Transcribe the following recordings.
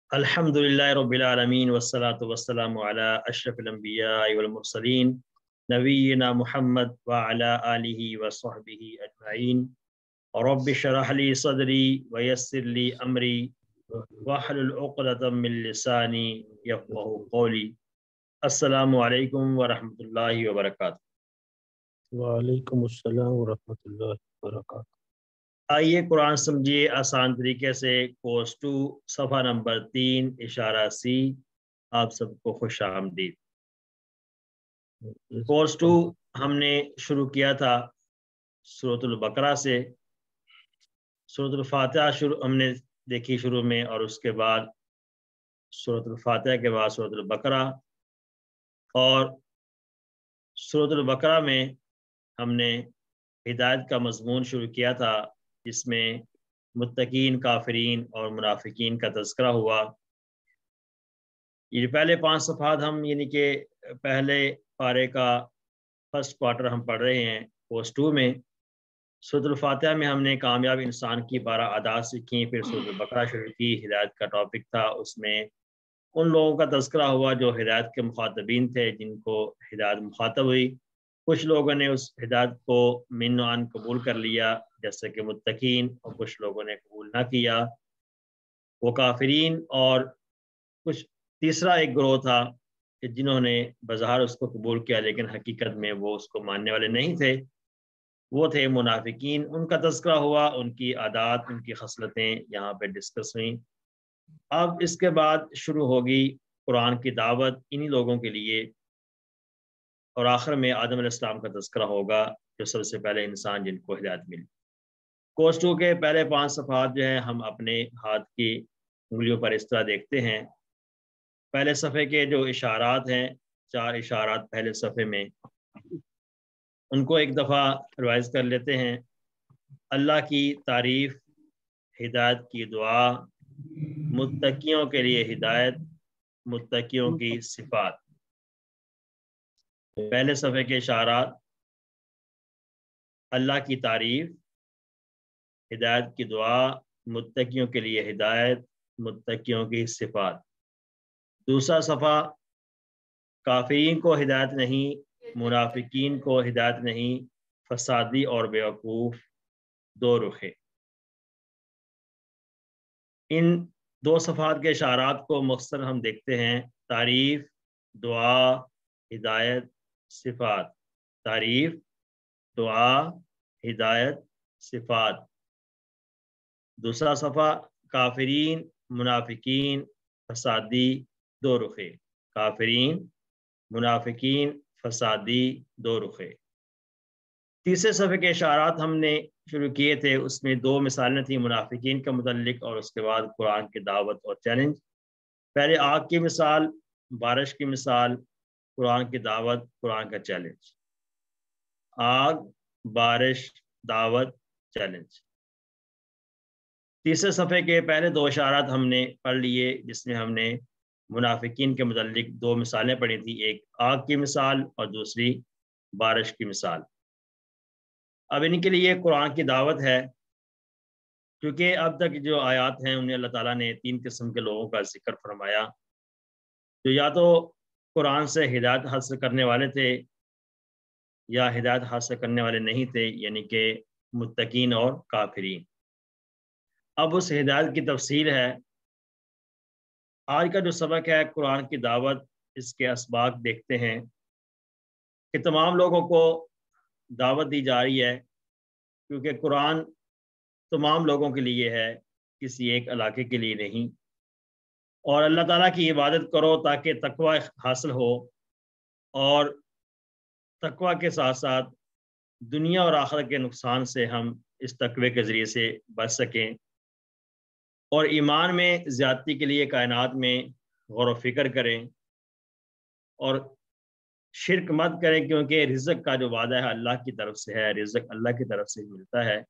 अल्हम्दुलिल्लाहि रब्बिल आलमीन वस्सलातु वस्सलामु अला अशरफिल अंबिया'i वल मुरसलीन नबीना मुहम्मद व अला आलिहि व सहबिहि अजमईन। रब्बि शरह ली सदरी व यस्सिर ली अमरी वहलुल उक़दतम मिन लिसानी यफ़क़हू क़ौली। अस्सलामु अलैकुम व रहमतुल्लाहि व बरकातुहू। वालेकुम अस्सलाम व रहमतुल्लाहि व बरकातुहू। आइए कुरान समझिए आसान तरीके से। कोर्स 2 सफ़ा नंबर 3 इशारा सी। आप सबको खुश आमदीद। कोर्स 2 हमने शुरू किया था सूरतुल बकरा से। सूरतुल फातिहा शुरू हमने देखी शुरू में, और उसके बाद सूरतुल फातिहा के बाद सूरतुल बकरा। और सूरतुल बकरा में हमने हिदायत का मजमून शुरू किया था, जिसमें मुत्तकीन, काफिरीन और मुनाफिकीन का तज़किरा हुआ। ये पहले 5 सफ़हात हम यानी कि पहले पारे का फर्स्ट क्वार्टर हम पढ़ रहे हैं कोर्स 2 में। सूरतुल फातिहा में हमने कामयाब इंसान की 12 आदात सीखी। फिर सूरतुल बकरा शुरू की, हिदायत का टॉपिक था। उसमें उन लोगों का तज़किरा हुआ जो हिदायत के मुखातबीन थे, जिनको हिदायत मुखातब हुई। कुछ लोगों ने उस हिदायत को मिन्नान कबूल कर लिया, जैसे कि मुत्तकीन, और कुछ लोगों ने कबूल ना किया, वो काफिरीन। और कुछ तीसरा एक ग्रोह था कि जिन्होंने बाज़ार उसको कबूल किया, लेकिन हकीकत में वो उसको मानने वाले नहीं थे, वो थे मुनाफिकीन। उनका तज़किरा हुआ, उनकी आदात, उनकी खसलतें यहाँ पे डिस्कस हुई। अब इसके बाद शुरू होगी कुरान की दावत इन्हीं लोगों के लिए, और आखिर में आदम अलैहिस्सलाम का तज़किरा होगा, जो सबसे पहले इंसान जिनको हिदायत मिली। कोर्स 2 के पहले 5 सफ़हात जो हैं हम अपने हाथ की उंगलियों पर इस तरह देखते हैं। पहले सफ़े के जो इशारात हैं, 4 इशारात पहले सफ़े में, उनको एक दफ़ा रिवाइज कर लेते हैं। अल्लाह की तारीफ, हिदायत की दुआ, मुत्तकियों के लिए हिदायत, मुत्तकियों की सिफात। पहले सफ़े के इशारात, अल्लाह की तारीफ, हिदायत की दुआ, मुत्तकियों के लिए हिदायत, मुत्तकियों की सिफात। दूसरा सफ़ा, काफिरीन को हिदायत नहीं, मुनाफिकीन को हिदायत नहीं, फसादी और बेवकूफ़, दो रुखे। इन 2 सफ़हात के इशारात को मुख्तसर हम देखते हैं। तारीफ, दुआ, हिदायत, सिफात। तारीफ, दुआ, हिदायत, सिफात। दूसरा सफ़ा, काफिरीन, मुनाफिकीन, फसादी, दो रुखे। काफिरीन, मुनाफिकीन, फसादी, दो रुखे। तीसरे सफ़े के इशारात हमने शुरू किए थे, उसमें 2 मिसालें थी मुनाफिकीन के मुतल्लिक, और उसके बाद कुरान की दावत और चैलेंज। पहले आग की मिसाल, बारिश की मिसाल, कुरान की दावत, कुरान का चैलेंज। आग, बारिश, दावत, चैलेंज। तीसरे सफ़े के पहले 2 इशारात हमने पढ़ लिए, जिसमें हमने मुनाफिकीन के मुतल्लिक 2 मिसालें पढ़ी थी, एक आग की मिसाल और दूसरी बारिश की मिसाल। अब इनके लिए कुरान की दावत है, क्योंकि अब तक जो आयात हैं उन्हें अल्लाह ताला ने 3 किस्म के लोगों का जिक्र फरमाया, जो या तो कुरान से हिदायत हासिल करने वाले थे, या हिदायत हासिल करने वाले नहीं थे, यानी कि मुत्तकीन और काफिरीन। अब उस हिदायत की तफसील है। आज का जो सबक है कुरान की दावत, इसके असबाब देखते हैं कि तमाम लोगों को दावत दी जा रही है, क्योंकि कुरान तमाम लोगों के लिए है, किसी एक इलाके के लिए नहीं। और अल्लाह ताला की इबादत करो ताकि तकवा हासिल हो, और तकवा के साथ साथ दुनिया और आखिरत के नुकसान से हम इस तकवे के ज़रिए से बच सकें, और ईमान में ज़्यादती के लिए कायनात में गौर व फिक्र करें, और शिरक मत करें, क्योंकि रिज़्क़ का जो वादा है अल्लाह की तरफ से है, रिज़्क़ अल्लाह की तरफ से मिलता है।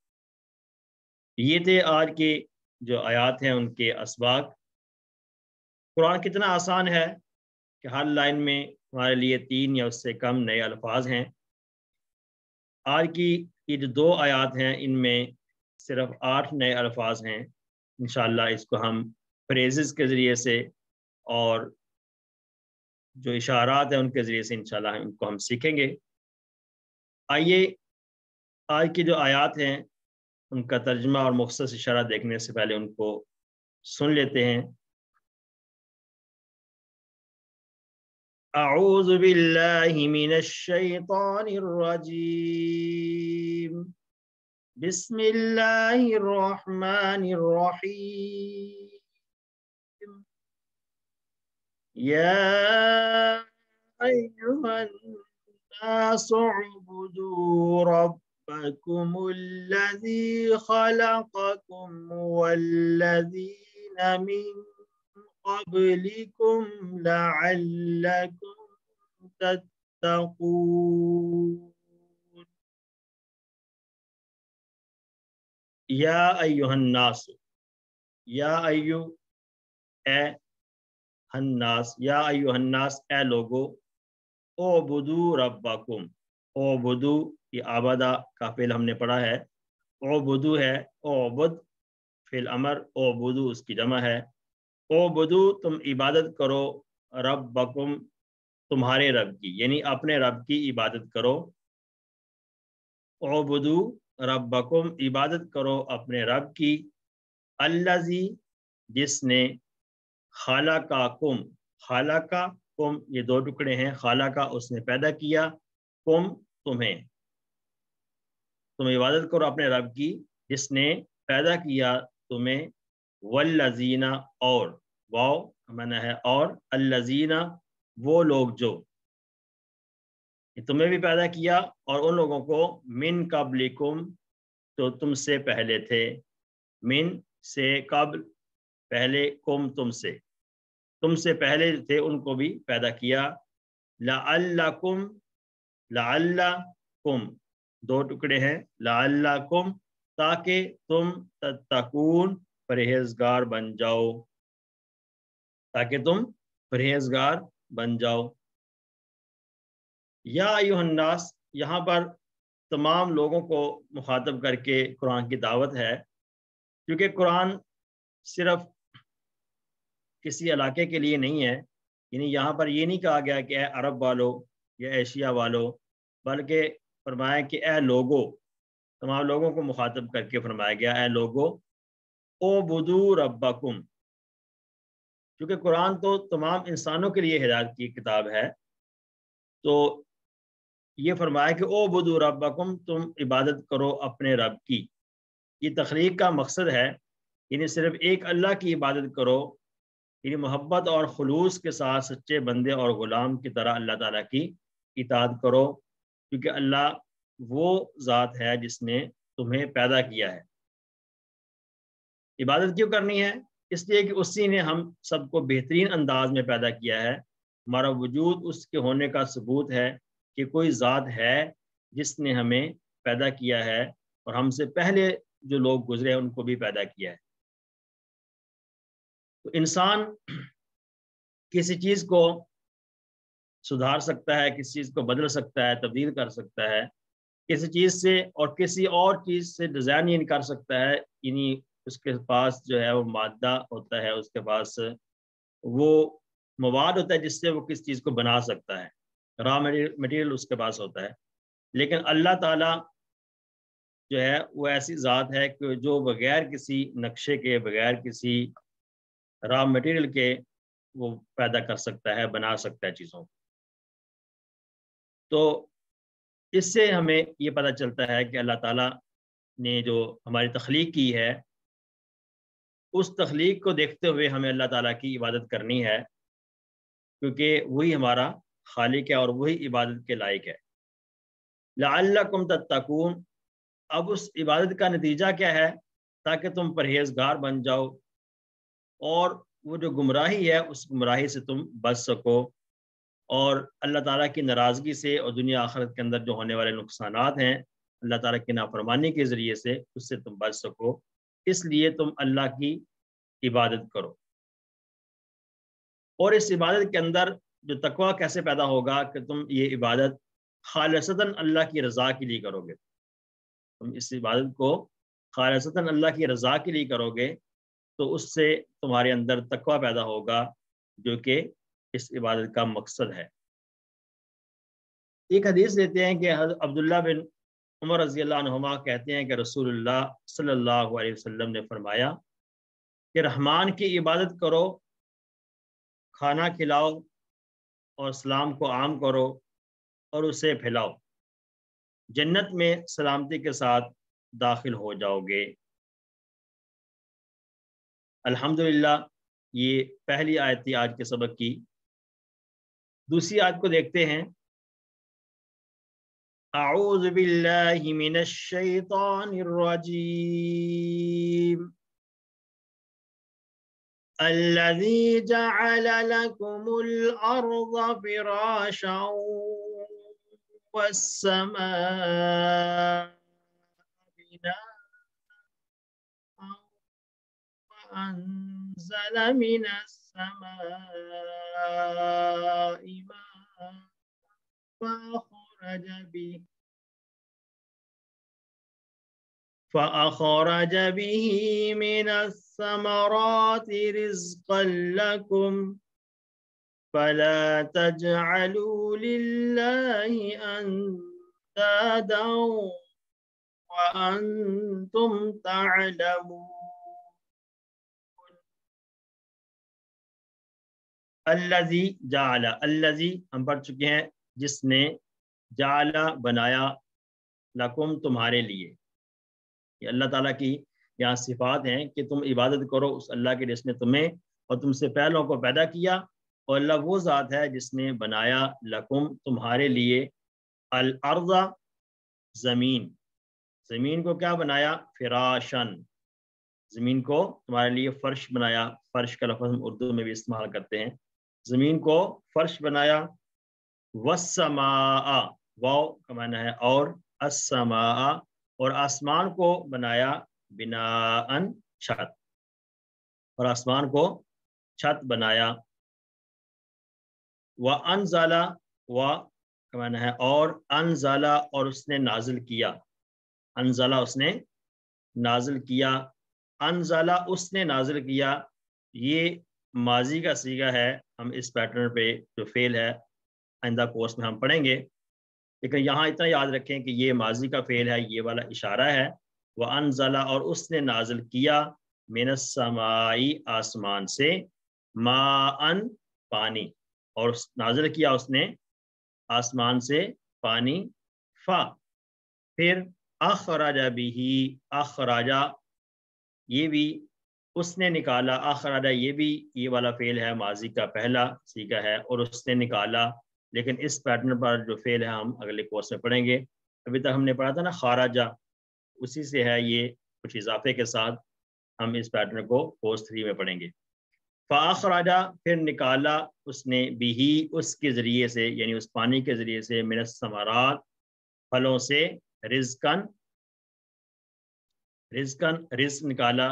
ये थे आज की जो आयात हैं उनके असबाब। कुरान कितना आसान है कि हर लाइन में हमारे लिए 3 या उससे कम नए अल्फाज हैं। आज की ये जो 2 आयात हैं, इनमें सिर्फ 8 नए अल्फाज हैं। इंशाअल्लाह इसको हम فریزز کے ذریعے سے اور جو اشارات ہیں ان کے ذریعے سے انشاءاللہ ان کو ہم سیکھیں گے۔ آئیے آج کی جو آیات ہیں ان کا ترجمہ اور مختصر اشارہ دیکھنے سے پہلے ان کو سن لیتے ہیں۔ اعوذ باللہ من الشیطان الرجیم، بسم اللہ الرحمن الرحیم، یا ایہا الناس اعبدوا ربکم الذی خلقکم والذین من قبلکم لعلکم تتقون۔ یا ایہا الناس، یا ایو اے الناس، یا ایہا الناس اے لوگو، اعبدوا ربکم، اعبدو یہ عبادہ کا فعل ہم نے پڑھا ہے، اعبدو ہے، اعبد فعل امر، اعبدو اس کی جمع ہے، اعبدو تم عبادت کرو، ربکم تمہارے رب کی، یعنی اپنے رب کی عبادت کرو، اعبدو ربکم عبادت کرو اپنے رب کی، الذی جس نے، خالقکم، خالقکم یہ دو ٹکڑے ہیں، خالقہ اس نے پیدا کیا، کم تمہیں، تم عبادت کرو اپنے رب کی جس نے پیدا کیا تمہیں، والذین اور، واو معنی ہے اور، الذین وہ لوگ جو، تمہیں بھی پیدا کیا اور ان لوگوں کو، من قبلکم تو تم سے پہلے تھے، من سے، قبل پہلے، کم تم سے پہلے تھے ان کو بھی پیدا کیا، لعلکم، لعلکم دو ٹکڑے ہیں، لعلکم تاکہ تم، تتقون پرہیزگار بن جاؤ، تاکہ تم پرہیزگار بن جاؤ۔ یا ایھا الناس یہاں پر تمام لوگوں کو مخاطب کر کے قرآن کی دعوت ہے، کیونکہ قرآن صرف کسی علاقے کے لیے نہیں ہے، یعنی یہاں پر یہ نہیں کہا گیا کہ اے عرب والو یا ایشیا والو، بلکہ فرمایا کہ اے لوگو، تمام لوگوں کو مخاطب کر کے فرمایا گیا اے لوگو، اعبدوا ربکم، کیونکہ قرآن تو تمام انسانوں کے لیے ہدایت کی کتاب ہے، تو یہ فرمایا کہ اعبدوا ربکم تم عبادت کرو اپنے رب کی، یہ تخلیق کا مقصد ہے، یعنی صرف ایک اللہ کی عبادت کرو، یعنی محبت اور خلوص کے ساتھ سچے بندے اور غلام کی طرح اللہ تعالیٰ کی اطاعت کرو، کیونکہ اللہ وہ ذات ہے جس نے تمہیں پیدا کیا ہے۔ عبادت کیوں کرنی ہے؟ اس لیے کہ اسی نے ہم سب کو بہترین انداز میں پیدا کیا ہے، ہمارا وجود اس کے ہونے کا ثبوت ہے کہ کوئی ذات ہے جس نے ہمیں پیدا کیا ہے، اور ہم سے پہلے جو لوگ گزرے ان کو بھی پیدا کیا ہے۔ تو انسان کسی چیز کو سدھار سکتا ہے، کسی چیز کو بدل سکتا ہے، تبدیل کر سکتا ہے کسی چیز سے، اور کسی اور چیز سے ڈیزائن یہ کر سکتا ہے، یعنی اس کے پاس جو ہے وہ مادہ ہوتا ہے، اس کے پاس وہ مواد ہوتا ہے جس سے وہ کس چیز کو بنا سکتا ہے، را مٹیریل اس کے پاس ہوتا ہے، لیکن اللہ تعالیٰ جو ہے وہ ایسی ذات ہے کہ جو بغیر کسی نقشے کے، بغیر کسی را مٹیریل کے وہ پیدا کر سکتا ہے، بنا سکتا ہے چیزوں کو۔ تو اس سے ہمیں یہ پتہ چلتا ہے کہ اللہ تعالیٰ نے جو ہماری تخلیق کی ہے، اس تخلیق کو دیکھتے ہوئے ہمیں اللہ تعالیٰ کی عبادت کرنی ہے، کیونکہ وہی ہمارا خالق ہے اور وہی عبادت کے لائق ہے۔ لعلکم تتقون، اب اس عبادت کا نتیجہ کیا ہے؟ تاکہ تم پرہیزگار بن جاؤ، اور وہ جو گمراہی ہے اس گمراہی سے تم بچ سکو، اور اللہ تعالیٰ کی ناراضگی سے اور دنیا آخرت کے اندر جو ہونے والے نقصانات ہیں اللہ تعالیٰ کی نافرمانی کے ذریعے سے، اس سے تم بچ سکو، اس لیے تم اللہ کی عبادت کرو۔ اور اس عبادت کے اندر جو تقویٰ کیسے پیدا ہوگا کہ تم یہ عبادت خالصتاً اللہ کی رضا کے لیے کرو گے، تم اس عبادت کو خالصتاً اللہ کی رضا کے لیے کرو گے، تو اس سے تمہارے اندر تقوی پیدا ہوگا، جو کہ اس عبادت کا مقصد ہے۔ ایک حدیث دیتے ہیں کہ حضرت عبداللہ بن عمر رضی اللہ عنہما کہتے ہیں کہ رسول اللہ صلی اللہ علیہ وسلم نے فرمایا کہ رحمان کی عبادت کرو، کھانا کھلاؤ اور سلام کو عام کرو اور اسے پھیلاؤ، جنت میں سلامتی کے ساتھ داخل ہو جاؤ گے۔ الحمدللہ یہ پہلی آیت تھی آج کے سبق کی۔ دوسری آیت کو دیکھتے ہیں۔ اعوذ باللہ من الشیطان الرجیم الذی جعل لکم الارض فراشا والسماء بناء وأنزل من السماء ماء فأخرج به من الثمرات رزقا لكم فلا تجعلوا لله أندادا وأنتم تعلمون۔ الذی جعل، الذی ہم پڑھ چکے ہیں جس نے، جعل بنایا، لکم تمہارے لیے۔ یہ اللہ تعالیٰ کی یہاں صفات ہیں کہ تم عبادت کرو اس اللہ کے جس نے تمہیں اور تم سے پہلوں کو پیدا کیا، اور اللہ وہ ذات ہے جس نے بنایا لکم تمہارے لیے الارض زمین، زمین کو کیا بنایا؟ فراشن، زمین کو تمہارے لیے فرش بنایا۔ فرش کا لفظ ہم اردو میں بھی استعمال کرتے ہیں۔ زمین کو فرش بنایا۔ والسماء، واو کا معنی ہے اور، السماء اور آسمان کو بنایا، بناءً چھت، اور آسمان کو چھت بنایا۔ وانزل، و کا معنی ہے اور، انزل اور اس نے نازل کیا، انزل اس نے نازل کیا، انزل اس نے نازل کیا، یہ ماضی کا صیغہ ہے۔ ہم اس پیٹرن پہ جو فعل ہے آئندہ کورس میں ہم پڑھیں گے، لیکن یہاں اتنا یاد رکھیں کہ یہ ماضی کا فعل ہے، یہ والا اشارہ ہے۔ وَأَنزَلَ اور اس نے نازل کیا، مِنَ السَّمَاءِ آسمان سے، مَاءً پانی، اور نازل کیا اس نے آسمان سے پانی، پھر اخرج بہ، اخرج یہ بھی اس نے نکالا، اخرج یہ بھی یہ والا فعل ہے، ماضی کا پہلا صیغہ ہے، اور اس نے نکالا، لیکن اس پیٹرن پر جو فعل ہے ہم اگلے کورس میں پڑھیں گے۔ ابھی تک ہم نے پڑھا تھا نا خارجہ، اسی سے ہے یہ، کچھ اضافے کے ساتھ ہم اس پیٹرن کو کورس 3 میں پڑھیں گے۔ فاخرج پھر نکالا اس نے، بھی اس کے ذریعے سے، یعنی اس پانی کے ذریعے سے، من الثمرات پھلوں سے، رزقاً رزقاً رزق نکالا،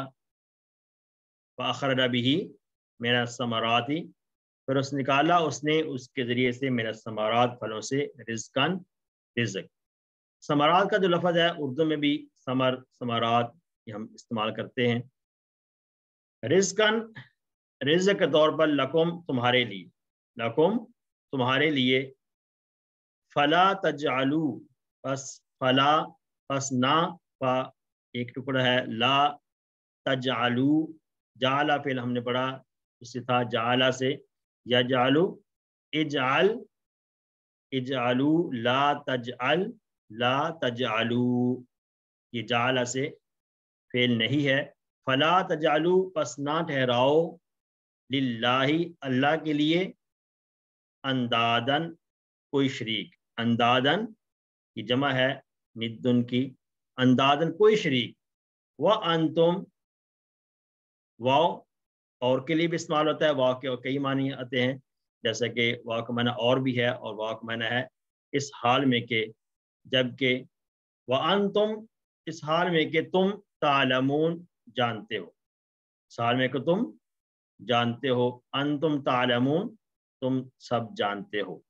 فاخرج بھی من الثمرات پھر اس نکالا اس نے اس کے ذریعے سے، من الثمرات پھلوں سے، رزقاً رزق۔ ثمرات کا جو لفظ ہے اردو میں بھی ثمر، ثمرات یہ ہم استعمال کرتے ہیں۔ رزقاً رزق کے طور پر، لکم تمہارے لیے، لکم تمہارے لیے، فلا تجعلو پس، فلا پس نہ، فا ایک ٹکڑا ہے، لا تجعلو، جعل فعل ہم نے پڑھا اس سے تھا جعل سے، یجعلو، اجعل، اجعلو، لا تجعل، لا تجعلو، یہ جعل سے فعل نہیں ہے۔ فلا تجعلو پس نہ ٹھہراؤ، للہ اللہ کے لیے، اندادن کوئی شریک، اندادن کی جمع ہے ندن کی، اندادن کوئی شریک، وانتم واو اور کے لیے بھی استعمال ہوتا ہے، واو کے کئی معنی آتے ہیں، جیسا کہ واو کا معنی اور بھی ہے، اور واو کا معنی ہے اس حال میں کہ، جبکہ، وانتم اس حال میں کہ تم، تعلمون جانتے ہو، اس حال میں کہ تم جانتے ہو، انتم تعلمون تم سب جانتے ہو۔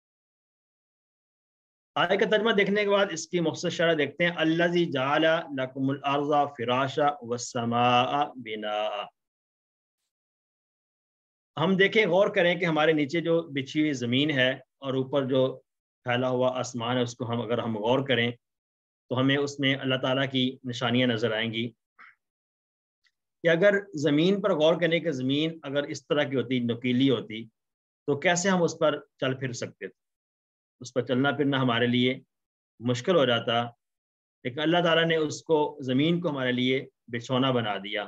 آیت کا ترجمہ دیکھنے کے بعد اس کی مختصر شرح دیکھتے ہیں۔ الذی جعل لکم الارض فراشا والسماء بناء، ہم دیکھیں، غور کریں کہ ہمارے نیچے جو بچھی ہوئی زمین ہے اور اوپر جو پھیلا ہوا آسمان ہے، اس کو اگر ہم غور کریں تو ہمیں اس میں اللہ تعالیٰ کی نشانیاں نظر آئیں گی کہ اگر زمین پر غور کرنے کہ زمین اگر اس طرح کی ہوتی، نوکیلی ہوتی، تو کیسے ہم اس پر چل پھر سکتے تھے، اس پر چلنا پھرنا ہمارے لیے مشکل ہو جاتا، لیکن اللہ تعالیٰ نے اس کو، زمین کو ہمارے لیے بچھونا بنا دیا۔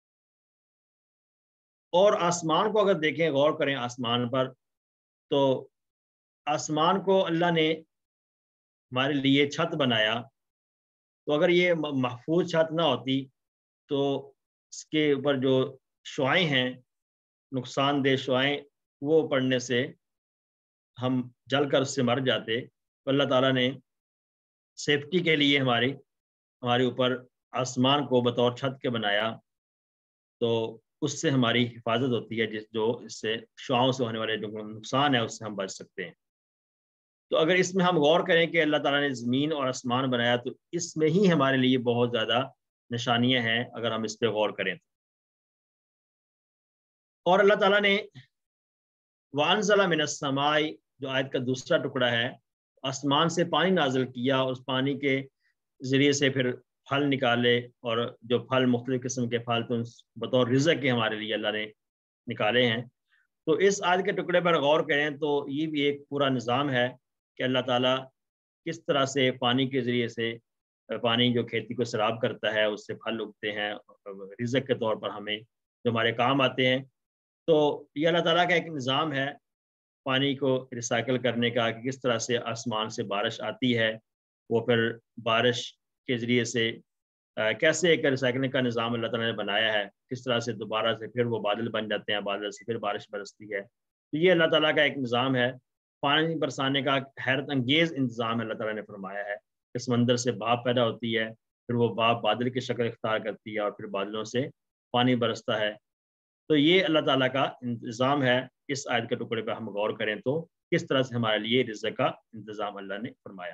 اور آسمان کو اگر دیکھیں، غور کریں آسمان پر، تو آسمان کو اللہ نے ہمارے لیے چھت بنایا، تو اگر یہ محفوظ چھت نہ ہوتی تو اس کے اوپر جو شعاعیں ہیں، نقصان دہ شعاعیں، وہ پڑنے سے ہم جل کر اس سے مر جاتے۔ تو اللہ تعالیٰ نے سیفٹی کے لیے ہمارے اوپر آسمان کو بطور چھت کے بنایا، تو اس سے ہماری حفاظت ہوتی ہے، جو اس سے شعاعوں سے ہونے والے جو نقصان ہے اس سے ہم بچ سکتے ہیں۔ تو اگر اس میں ہم غور کریں کہ اللہ تعالیٰ نے زمین اور آسمان بنایا، تو اس میں ہی ہمارے لیے بہت زیادہ نشانیاں ہیں اگر ہم اس پہ غور کریں۔ اور اللہ تعالیٰ نے وَأَنزَلَ مِنَ السَّمَاءِ، جو آیت کا دوسرا ٹکڑا ہے، آسمان سے پانی نازل کیا، اور اس پانی کے ذریعے سے پھر پھل نکالے، اور جو پھل مختلف قسم کے پھل تو بطور رزق کے ہمارے لیے اللہ نے نکالے ہیں۔ تو اس آیت کے ٹکڑے پر غور کریں تو یہ بھی ایک پورا نظام ہے کہ اللہ تعالیٰ کس طرح سے پانی کے ذریعے سے، پانی جو کھیتی کو سیراب کرتا ہے، اس سے پھل اگتے ہیں رزق کے طور پر ہمیں جو ہمارے کام آتے ہیں۔ تو یہ اللہ تعالیٰ کا ایک نظام ہے پانی کو ریسائیکل کرنے کا، کہ کس طرح سے آسمان سے بارش آتی ہے، وہ پھر بارش کے ذریعے سے کیسے ایک ریسائیکلنگ کا نظام اللہ تعالیٰ نے بنایا ہے، کس طرح سے دوبارہ سے پھر وہ بادل بن جاتے ہیں، بادل سے پھر بارش برستی ہے۔ تو یہ اللہ تعالیٰ کا ایک نظام ہے، پانی برسانے کا حیرت انگیز انتظام اللہ تعالیٰ نے فرمایا ہے کہ سمندر سے بھاپ پیدا ہوتی ہے، پھر وہ بھاپ بادل کی شکل اختیار کرتی ہے، اور پھر بادلوں سے پانی برستا ہے۔ تو یہ اللہ تعالیٰ کا انتظام ہے۔ اس آیت کے ٹکڑے پہ ہم غور کریں تو کس طرح سے ہمارے لیے رزق کا انتظام اللہ نے فرمایا۔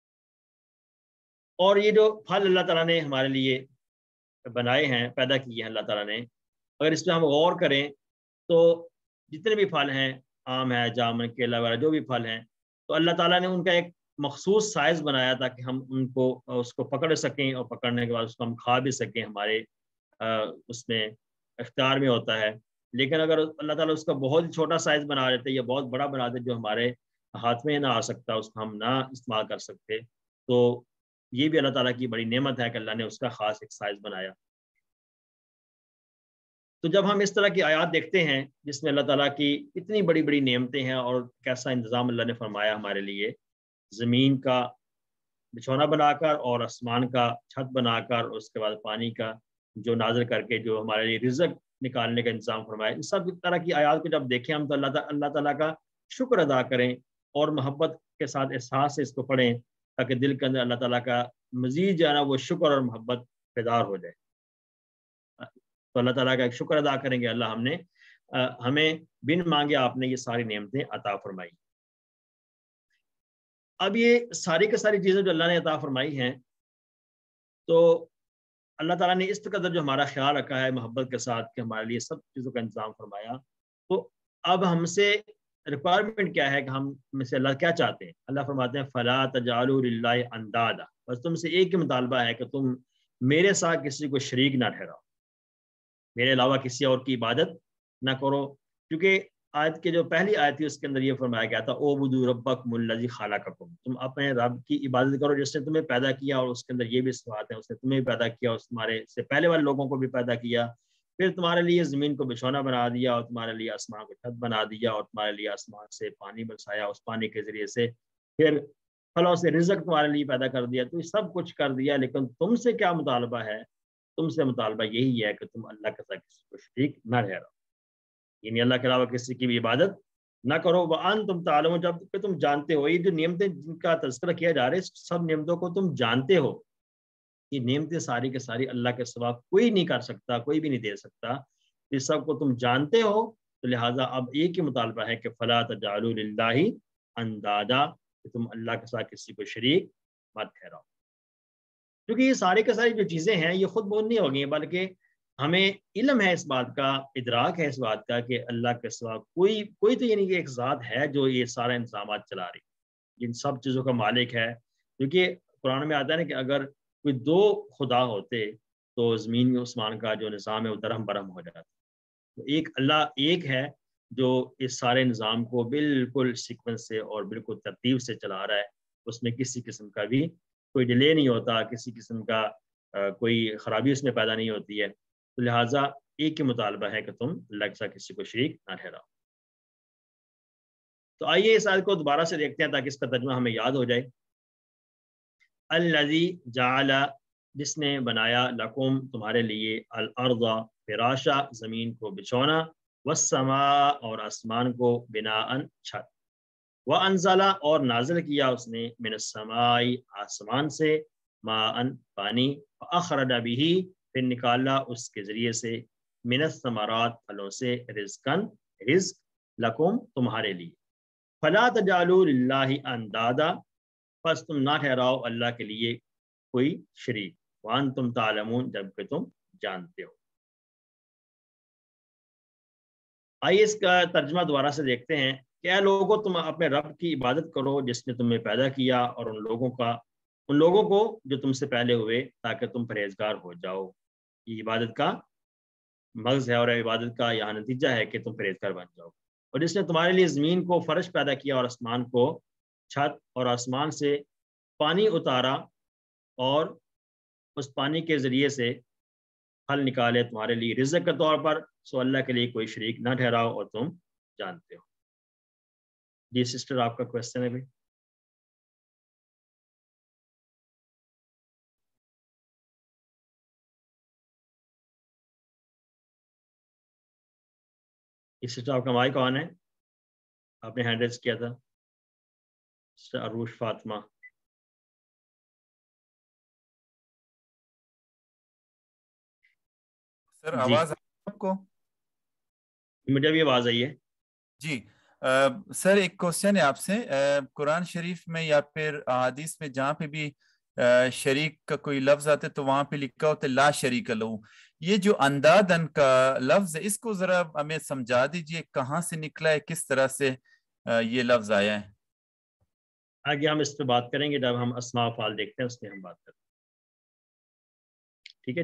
اور یہ جو پھل اللہ تعالیٰ نے ہمارے لیے بنائے ہیں، پیدا کیے ہیں اللہ تعالیٰ نے، اگر اس پہ ہم غور کریں تو جتنے بھی پھل ہیں، آم ہے، جامن، کیلا وغیرہ جو بھی پھل ہیں، تو اللہ تعالیٰ نے ان کا ایک مخصوص سائز بنایا تاکہ ہم اس کو پکڑ سکیں، اور پکڑنے کے بعد اس کو ہم کھا بھی سکیں، ہمارے اس میں اختیار میں ہوتا ہے۔ لیکن اگر اللہ تعالیٰ اس کا بہت ہی چھوٹا سائز بنا دیتے یا بہت بڑا بنا دیتے جو ہمارے ہاتھ میں نہ آ سکتا، اس کو ہم نہ استعمال کر سکتے، تو یہ بھی اللہ تعالیٰ کی بڑی نعمت ہے کہ اللہ نے اس کا خاص ایک سائز بنایا۔ تو جب ہم اس طرح کی آیات دیکھتے ہیں جس میں اللہ تعالیٰ کی اتنی بڑی بڑی نعمتیں ہیں اور کیسا انتظام اللہ نے فرمایا ہمارے لیے، زمین کا بچھونا بنا کر اور آسمان کا چھت بنا کر، اس کے بعد پانی کا جو نازل کر کے جو ہمارے لیے رزق نکالنے کا انتظام فرمایا، ان سب طرح کی آیات کو جب دیکھیں ہم تو اللہ تعالیٰ کا شکر ادا کریں اور محبت کے ساتھ احساس سے اس کو پڑھیں، تاکہ دل کے اندر اللہ تعالیٰ کا مزید جو ہے نا وہ شکر اور محبت بیدار ہو جائے۔ تو اللہ تعالیٰ کا ایک شکر ادا کریں گے، اللہ ہمیں بن مانگے آپ نے یہ ساری نعمتیں عطا فرمائی۔ اب یہ ساری کی ساری چیزیں جو اللہ نے عطا فرمائی ہیں، تو اللہ تعالیٰ نے اس قدر جو ہمارا خیال رکھا ہے محبت کے ساتھ کہ ہمارے لیے سب چیزوں کا انتظام فرمایا، تو اب ہم سے ریکوائرمنٹ کیا ہے کہ ہم میں سے اللہ کیا چاہتے ہیں؟ اللہ فرماتے ہیں فَلَا تَجْعَلُوا لِلَّهِ أَنْدَادًا، بس تم سے ایک ہی مطالبہ ہے کہ تم میرے ساتھ کسی کو شریک نہ ٹھہراؤ، میرے علاوہ کسی اور کی عبادت نہ کرو۔ کیونکہ آیت کے جو پہلی آیت تھی اس کے اندر یہ فرمایا گیا تھا اعبدوا ربکم الذی خلقکم، تم اپنے رب کی عبادت کرو جس نے تمہیں پیدا کیا، اور اس کے اندر یہ بھی صفات ہیں، اس نے تمہیں پیدا کیا، اس تمہارے سے پہلے والے لوگوں کو بھی پیدا کیا، پھر تمہارے لیے زمین کو بچھونا بنا دیا، اور تمہارے لیے آسمان کو چھت بنا دیا، اور تمہارے لیے آسمان سے پانی برسایا، اس پانی کے ذریعے سے پھر پھلوں سے رزق تمہارے لیے پیدا کر دیا۔ تو یہ سب کچھ کر دیا، لیکن تم سے کیا مطالبہ ہے؟ تم سے مطالبہ یہی ہے کہ تم اللہ کے ساتھ کسی کو شریک نہ ٹھہراؤ، یعنی اللہ کے علاوہ کسی کی بھی عبادت نہ کرو۔ وَأَنْتُمْ تَعْلَمُونَ، جب کہ تم جانتے ہو، یہ جو نعمتیں جن کا تذکرہ کیا جا رہا ہے، سب نعمتوں کو تم جانتے ہو، یہ نعمتیں ساری کے ساری اللہ کے سوا کوئی نہیں کر سکتا، کوئی بھی نہیں دے سکتا، یہ سب کو تم جانتے ہو، تو لہٰذا اب ایک ہی مطالبہ ہے کہ فَلَا تَجْعَلُوا لِلَّهِ أَنْدَادًا، کہ تم اللہ کے ساتھ کسی کو شریک مت ٹھہراؤ۔ کیونکہ یہ سارے کے ساری جو چیزیں ہیں یہ خود بہت نہیں ہو گئی ہیں، بلکہ ہمیں علم ہے اس بات کا، ادراک ہے اس بات کا کہ اللہ کے سوا کوئی تو یہ نہیں کہ ایک ذات ہے جو یہ سارا انتظامات چلا رہی، جن سب چیزوں کا مالک ہے. کیونکہ قرآن میں آتا ہے نا کہ اگر کوئی دو خدا ہوتے تو زمین عثمان کا جو نظام ہے وہ درہم برہم ہو جاتا. تو ایک اللہ ایک ہے جو اس سارے نظام کو بالکل سیکوینس سے اور بالکل ترتیب سے چلا رہا ہے. اس میں کسی قسم کا بھی کوئی ڈیلے نہیں ہوتا، کسی قسم کا کوئی خرابی اس میں پیدا نہیں ہوتی ہے. تو لہٰذا ایک ہی مطالبہ ہے کہ تم اللہ کے ساتھ کسی کو شریک نہ ٹھہراؤ. تو آئیے اس آیت کو دوبارہ سے دیکھتے ہیں تاکہ اس کا ترجمہ ہمیں یاد ہو جائے. الذی جعل، جس نے بنایا، لکم تمہارے لیے، الارض فراشا زمین کو بچھونا، والسماء اور آسمان کو بناء چھت، وانزل اور نازل کیا اس نے، من السماء آسمان سے، ماء پانی، فاخرج به پھر نکالا اس کے ذریعے سے، من الثمرات پھلوں سے، رزقن رزق، لکم تمہارے لیے، فلا تجعلوا للہ اندادا پس تم نہ ٹھہراؤ اللہ کے لیے کوئی شریک، وانتم تعلمون جبکہ تم جانتے ہو. آئیے اس کا ترجمہ دوبارہ سے دیکھتے ہیں کہ اے لوگوں تم اپنے رب کی عبادت کرو جس نے تمہیں پیدا کیا، اور ان لوگوں کو جو تم سے پہلے ہوئے، تاکہ تم پرہیزگار ہو جاؤ. یہ عبادت کا مغز ہے اور عبادت کا یہاں نتیجہ ہے کہ تم پرہیزگار بن جاؤ. اور جس نے تمہارے لیے زمین کو فرش پیدا کیا اور آسمان کو چھت، اور آسمان سے پانی اتارا اور اس پانی کے ذریعے سے پھل نکالے تمہارے لیے رزق کے طور پر، سو اللہ کے لیے کوئی شریک نہ ٹھہراؤ اور تم جانتے ہو. جی سسٹر آپ کا کوشچن ہے بھائی. یہ سسٹر آپ کا مائک آن ہے، آپ نے ہینڈ ریز کیا تھا. سسٹر عروش فاطمہ. سر جی آواز آپ کو؟ مجھے بھی آواز آئی ہے. جی سر ایک کوشچن ہے آپ سے. قرآن شریف میں یا پھر احادیث میں جہاں پہ بھی شریک کا کوئی لفظ آتا ہے تو وہاں پہ لکھا ہوتا ہے لا شریک لہو. یہ جو اندادن کا لفظ ہے اس کو ذرا ہمیں سمجھا دیجئے، کہاں سے نکلا ہے، کس طرح سے یہ لفظ آیا ہے؟ آگے ہم اس پہ بات کریں گے جب ہم اسماء و افعال دیکھتے ہیں، اس میں ہم بات کرتے ہیں. ٹھیک ہے.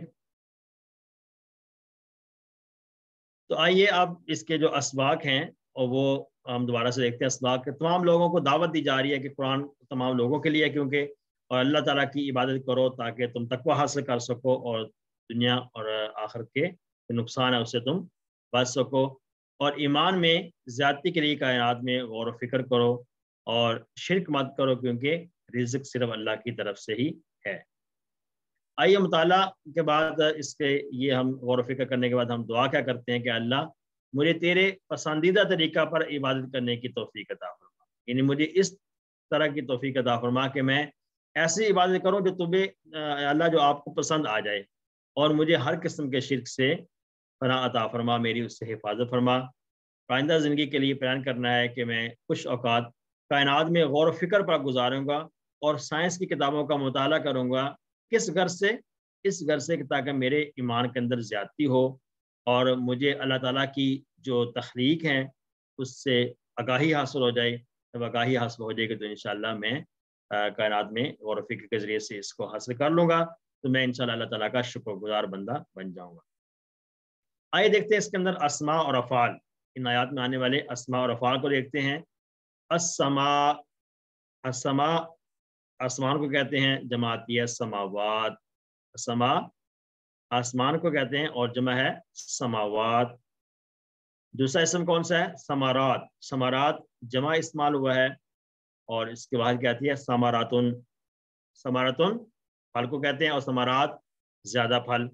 تو آئیے اب اس کے جو اسباق ہیں اور وہ ہم دوبارہ سے دیکھتے ہیں. اسباق کے تمام لوگوں کو دعوت دی جا رہی ہے کہ قرآن تمام لوگوں کے لیے، کیونکہ اور اللہ تعالیٰ کی عبادت کرو تاکہ تم تقوی حاصل کر سکو اور دنیا اور آخرت کے نقصان ہے اسے تم بچ سکو، اور ایمان میں زیادتی کے لیے کائنات میں غور و فکر کرو اور شرک مت کرو کیونکہ رزق صرف اللہ کی طرف سے ہی ہے. آئیے مطالعہ کے بعد اس کے یہ ہم غور و فکر کرنے کے بعد ہم دعا کیا کرتے ہیں کہ اللہ مجھے تیرے پسندیدہ طریقہ پر عبادت کرنے کی توفیق عطا فرما، یعنی مجھے اس طرح کی توفیق عطا فرما کہ میں ایسی عبادت کروں جو تمہیں اللہ جو آپ کو پسند آ جائے، اور مجھے ہر قسم کے شرک سے پناہ عطا فرما، میری اس سے حفاظت فرما. آئندہ زندگی کے لیے پلان کرنا ہے کہ میں کچھ اوقات کائنات میں غور و فکر پر گزاروں گا اور سائنس کی کتابوں کا مطالعہ کروں گا. کس غرض سے؟ اس غرض سے کہ تاکہ میرے ایمان کے اندر زیادتی ہو اور مجھے اللہ تعالیٰ کی جو تخلیق ہیں اس سے آگاہی حاصل ہو جائے. جب آگاہی حاصل ہو جائے گی تو انشاءاللہ میں کائنات میں غور و فکر کے ذریعے سے اس کو حاصل کر لوں گا، تو میں انشاءاللہ اللہ تعالیٰ کا شکر گزار بندہ بن جاؤں گا. آئیے دیکھتے ہیں اس کے اندر اسماء اور افعال، ان آیات میں آنے والے اسماء اور افعال کو دیکھتے ہیں. السماء، السماء آسمان کو کہتے ہیں، جماعتی ہے سماوات. سما آسمان کو کہتے ہیں اور جمع ہے سماوات. دوسرا اسم کون سا ہے؟ سمارات. سمارات جمع استعمال ہوا ہے اور اس کے بعد کہتی ہے سماراتن. سماراتن پھل کو کہتے ہیں اور سمارات زیادہ پھل.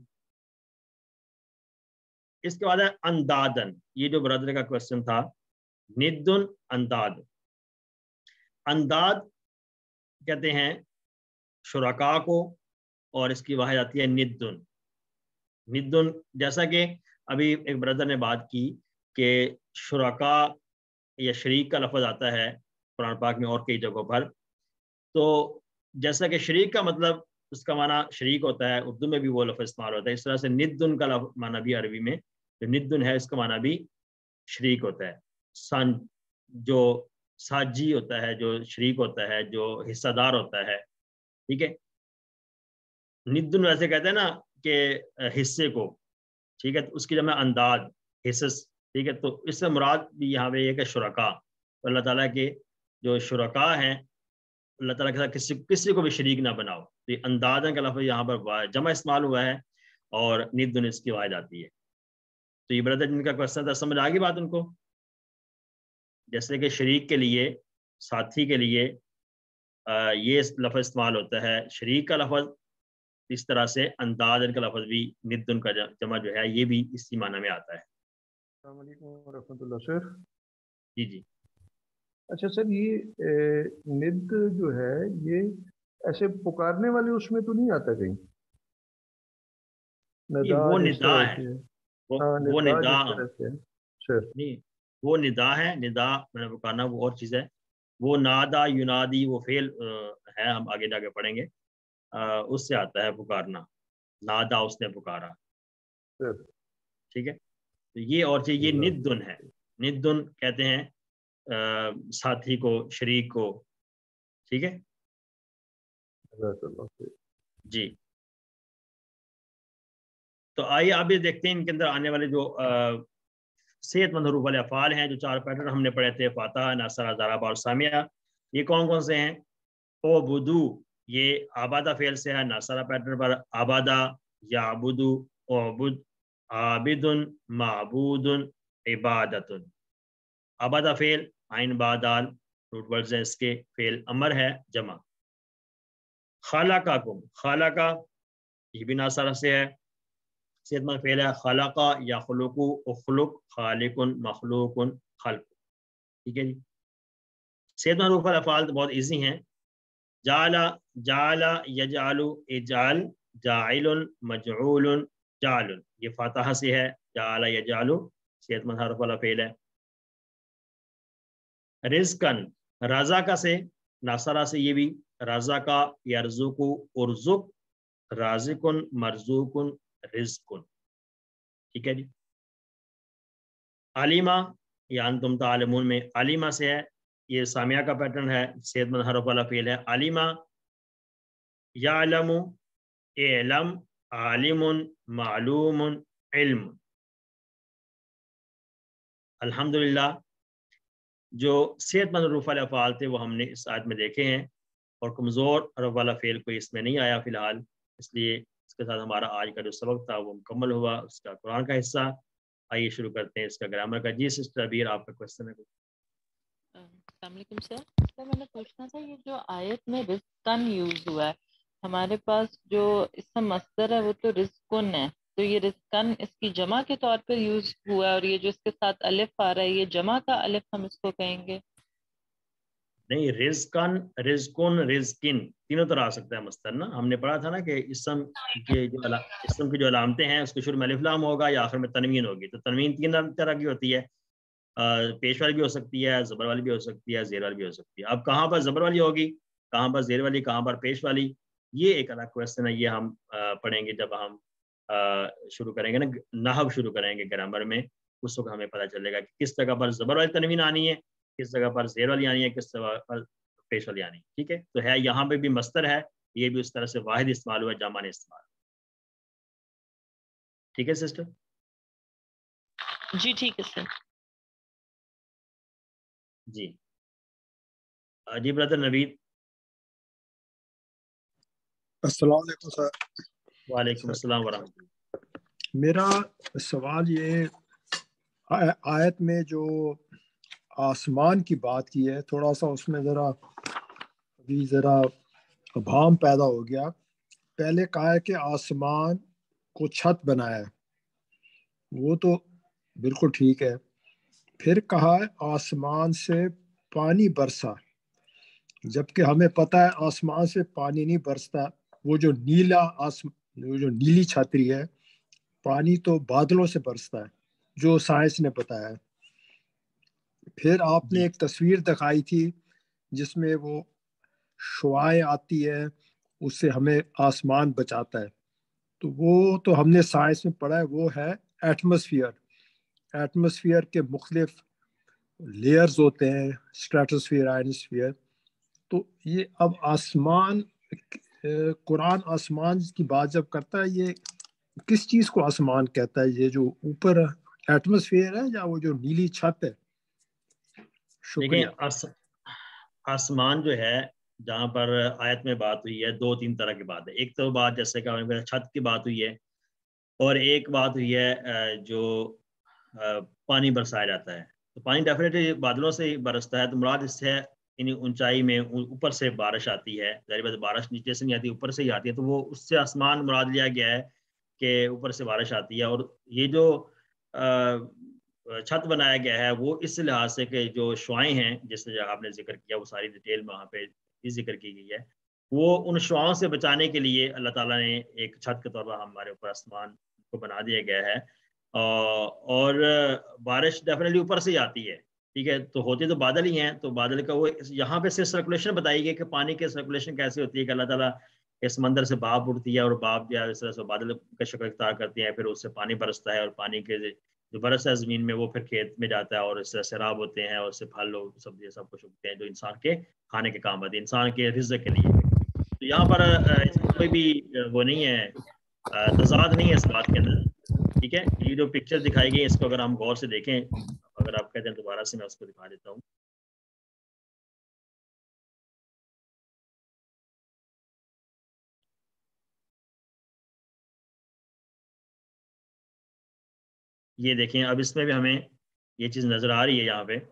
اس کے بعد ہے اندادن. یہ جو برادر کا کوشچن تھا، ندن انداد. انداد کہتے ہیں شرکا کو اور اس کی واحد آتی ہے ندن. ندن جیسا کہ ابھی ایک بردر نے بات کی کہ شرکا یا شریک کا لفظ آتا ہے قرآن پاک میں اور کئی جگہوں پر، تو جیسا کہ شریک کا مطلب اس کا معنی شریک ہوتا ہے، اردو میں بھی وہ لفظ استعمال ہوتا ہے. اس طرح سے ندن کا معنی بھی عربی میں جو ندن ہے اس کا معنی بھی شریک ہوتا ہے. سن جو ساجی ہوتا ہے، جو شریک ہوتا ہے، جو حصہ دار ہوتا ہے. ٹھیک ہے، ندن ویسے کہتے ہیں نا کہ حصے کو، ٹھیک ہے، تو اس کی جمع انداز، حصص. ٹھیک ہے، تو اس سے مراد بھی یہاں پہ یہ کہ شرکا، تو اللہ تعالیٰ کے جو شرکا ہیں اللہ تعالیٰ کے ساتھ کسی کو بھی شریک نہ بناؤ. تو یہ اندازن کا لفظ یہاں پر جمع استعمال ہوا ہے اور ندن اس کی واحد آتی ہے. تو یہ بردر جن کا کوشچن تھا، سمجھ آ گئی بات ان کو؟ جیسے کہ شریک کے لیے، ساتھی کے لیے یہ لفظ استعمال ہوتا ہے شریک کا لفظ، اس طرح سے اندازن کا لفظ بھی ندن کا جمع جو ہے یہ بھی اسی معنی میں آتا ہے. السلام علیکم ورحمۃ اللہ سر. جی جی. اچھا سر، یہ ند جو ہے یہ ایسے پکارنے والے اس میں تو نہیں آتا کہیں؟ ندا وہ جس ندا طرح ہے، سے. وہ ہاں، ندا ندا جس طرح سے سر. نہیں، وہ ندا ہے. ندا میں نے پکارنا وہ اور چیز ہے. وہ نادا ینادی وہ فعل ہے، ہم آگے جا کے پڑھیں گے. اس سے آتا ہے پکارنا، نادا اس نے پکارا. سر ٹھیک ہے، تو یہ اور چیز یہ ندن ہے. ندن کہتے ہیں ساتھی کو، شریک کو. ٹھیک ہے جی. تو آئیے آپ یہ دیکھتے ہیں ان کے اندر آنے والے جو صحت مند حروف والے افعال ہیں، جو 4 پیٹرن ہم نے پڑھے تھے، فاتحہ، ناصرہ، ضربہ اور سامیہ. یہ کون کون سے ہیں؟ او بدو، یہ آبادہ فعل سے ہے، ناصرہ پیٹرن پر آبادہ، یعبدو، اعبد، عابد، معبود، عبادت. آبادہ فعل عین با دال روٹ ورڈز ہیں اس کے، فعل امر ہے جمع. خالقکم، خالقہ یہ بھی ناصرہ سے ہے، صحت مند فعل ہے. خلق یخلق، اخلق، خالق، مخلوق، خلق. ٹھیک ہے جی. صحت مند حروف الافعال تو بہت ایزی ہیں. جعل، جعل، یجعل، اجعل، جاعل، مجعول، جعل. یہ فاتحہ سے ہے، جعل یجعل صحت مند حرف والا فعل ہے. رزقن، رازقہ سے، ناصرہ سے یہ بھی، رازقہ، یرزق، ارزق، رازقن، مرزوقن، رزقن. ٹھیک ہے جی. علیمہ یا انتم تعلمون میں علیمہ سے ہے، یہ سامیہ کا پیٹرن ہے، صحت مند حرف والا فعل ہے. علیمہ، یعلم، اعلم، عالم، معلوم، علم. الحمدللہ جو صحت مند حروف والے افعال تھے وہ ہم نے اس آیت میں دیکھے ہیں، اور کمزور حرف والا فعل کوئی اس میں نہیں آیا فی الحال. اس لیے اس کے ساتھ ہمارا آج کا جو سبق تھا وہ مکمل ہوا، اس کا قرآن کا حصہ. آئیے شروع کرتے ہیں اس کا گرامر کا. جی سسٹر ابیر آپ کا کوشچن ہے. السلام علیکم سر. میں نے پوچھنا تھا یہ جو آیت میں رزقن یوز ہوا ہے، ہمارے پاس جو اس کا مصدر ہے وہ تو رزقن ہے، تو یہ رزقن اس کی جمع کے طور پر یوز ہوا ہے، اور یہ جو اس کے ساتھ الف آ رہا ہے یہ جمع کا الف ہم اس کو کہیں گے؟ نہیں، رزقن، رزقن، رزقن تینوں طرح آ سکتا ہے مصدر نا. ہم نے پڑھا تھا نا کہ اسم کی جو علامتیں ہیں اس کے شروع میں الف لام ہوگا یا آخر میں تنوین ہوگی. تو تنوین 3 طرح کی ہوتی ہے، پیش والی بھی ہو سکتی ہے، زبر والی بھی ہو سکتی ہے، زیر والی بھی ہو سکتی ہے. اب کہاں پر زبر والی ہوگی، کہاں پر زیر والی، کہاں پر پیش والی، یہ ایک الگ کوشچن ہے. یہ ہم پڑھیں گے جب ہم شروع کریں گے نا نحو شروع کریں گے گرامر میں. اس وقت ہمیں پتہ چلے گا کہ کس جگہ پر زبر والی تنوین آنی ہے، کس جگہ پر زیر والی آنی ہے، کس جگہ پر پیش والی آنی ہے. ٹھیک ہے، تو ہے یہاں پہ بھی مصدر ہے، یہ بھی اس طرح سے واحد استعمال ہوا، جامع استعمال. ٹھیک ہے سسٹر؟ جی ٹھیک ہے سر. جی جی برادر نوید. السلام علیکم سر. وعلیکم السلام ورحمۃ اللہ. میرا سوال یہ آیت میں جو آسمان کی بات کی ہے، تھوڑا سا اس میں ذرا ابہام پیدا ہو گیا. پہلے کہا ہے کہ آسمان کو چھت بنایا ہے، وہ تو بالکل ٹھیک ہے. پھر کہا ہے آسمان سے پانی برسا، جبکہ ہمیں پتہ ہے آسمان سے پانی نہیں برستا. وہ جو نیلی چھتری ہے، پانی تو بادلوں سے برستا ہے، جو سائنس نے بتایا ہے. پھر آپ نے جی ایک تصویر دکھائی تھی جس میں وہ شعاعیں آتی ہے उससे हमें आसमान बचाता है। तो वो तो हमने साइंस में पढ़ा है, वो है एटमॉस्फेयर। एटमॉस्फेयर के मुख्तलिफ लेयर्स होते हैं, स्ट्रेटोस्फीयर, आयनोस्फीयर। तो ये अब आसमान, कुरान आसमान की बात जब करता है, ये किस चीज को आसमान कहता है? ये जो ऊपर एटमॉस्फेयर है या वो जो नीली छत है? देखें, शुक्रिया। आसमान जो है, जहाँ पर आयत में बात हुई है, दो तीन तरह की बात है। एक तो बात जैसे कि छत की बात हुई है, और एक बात हुई है जो पानी बरसाया जाता है। तो पानी डेफिनेटली बादलों से ही बरसता है, तो मुराद इससे है इन ऊंचाई में ऊपर से बारिश आती है। जाहिर बात है, बारिश नीचे से नहीं आती, ऊपर से ही आती है, तो वो उससे आसमान मुराद लिया गया है कि ऊपर से बारिश आती है। और ये जो छत बनाया गया है वो इस लिहाज से कि जो शुआएं हैं, जिस जगह आपने जिक्र किया, वो सारी डिटेल में वहाँ पे भी जिक्र की गई है। वो उन शुआओं से बचाने के लिए अल्लाह ताला ने एक छत के तौर पर हमारे ऊपर आसमान को बना दिया गया है। और बारिश डेफिनेटली ऊपर से ही आती है, ठीक है। तो होते तो बादल ही हैं, तो बादल का वो यहाँ पे सिर्फ सर्कुलेशन बताई गई कि पानी की सर्कुलेशन कैसे होती है, कि अल्लाह ताला इस समंदर से भाप उड़ती है, और भाप जो है इस तरह से बादल का शक्ल इख्तियार करती है, फिर उससे पानी बरसता है, और पानी के जो बरस है ज़मीन में, वो फिर खेत में जाता है, और इससे सैराब होते हैं, और उससे फल और सब्जी सब कुछ उगते हैं जो इंसान के खाने के काम आते हैं, इंसान के रिज़्क़ के लिए। तो यहाँ पर इसमें कोई भी वो नहीं है, तज़ाद नहीं है इस बात के अंदर, ठीक है। ये जो पिक्चर दिखाई गई है, इसको अगर हम गौर से देखें, अगर आप कहते हैं दोबारा से मैं उसको दिखा देता हूँ। ये देखें, अब इसमें भी हमें ये चीज़ नज़र आ रही है। यहाँ पे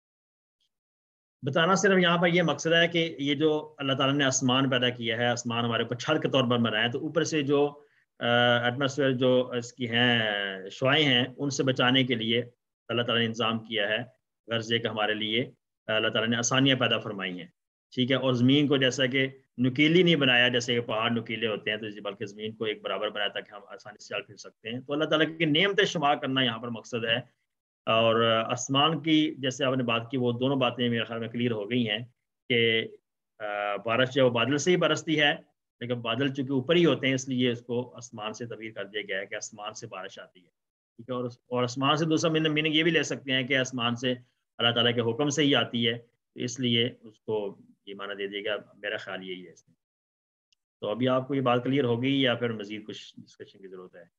बताना सिर्फ यहाँ पर ये मकसद है कि ये जो अल्लाह ताला ने आसमान पैदा किया है, आसमान हमारे ऊपर छत के तौर पर बनाया है, तो ऊपर से जो एटमॉस्फेयर जो इसकी हैं शुआएं हैं, उनसे बचाने के लिए अल्लाह ताला ने इंतज़ाम किया है। गर्ज एक हमारे लिए अल्लाह ताला ने आसानियाँ पैदा फरमाई हैं, ठीक है। और ज़मीन को जैसा कि नुकीली नहीं बनाया, जैसे कि पहाड़ नुकीले होते हैं, तो बल्कि ज़मीन को एक बराबर बनाया ताकि हम आसानी से चल फिर सकते हैं। तो अल्लाह ताला की नेमतें शुमार करना यहाँ पर मकसद है। और आसमान की जैसे आपने बात की, वो दोनों बातें मेरे ख्याल में क्लियर हो गई हैं कि बारिश जो बादल से ही बरसती है, लेकिन बादल चूंकि ऊपर ही होते हैं, इसलिए उसको आसमान से तबीर कर दिया गया है कि आसमान से बारिश आती है, ठीक है। और आसमान से दूसरा मीनिंग ये भी ले सकते हैं कि आसमान से अल्लाह ताला के हुक्म से ही आती है, तो इसलिए उसको ये माना दे देगा। मेरा ख्याल यही है इसमें। तो अभी आपको ये बात क्लियर हो गई या फिर मजीद कुछ डिस्कशन की जरूरत है?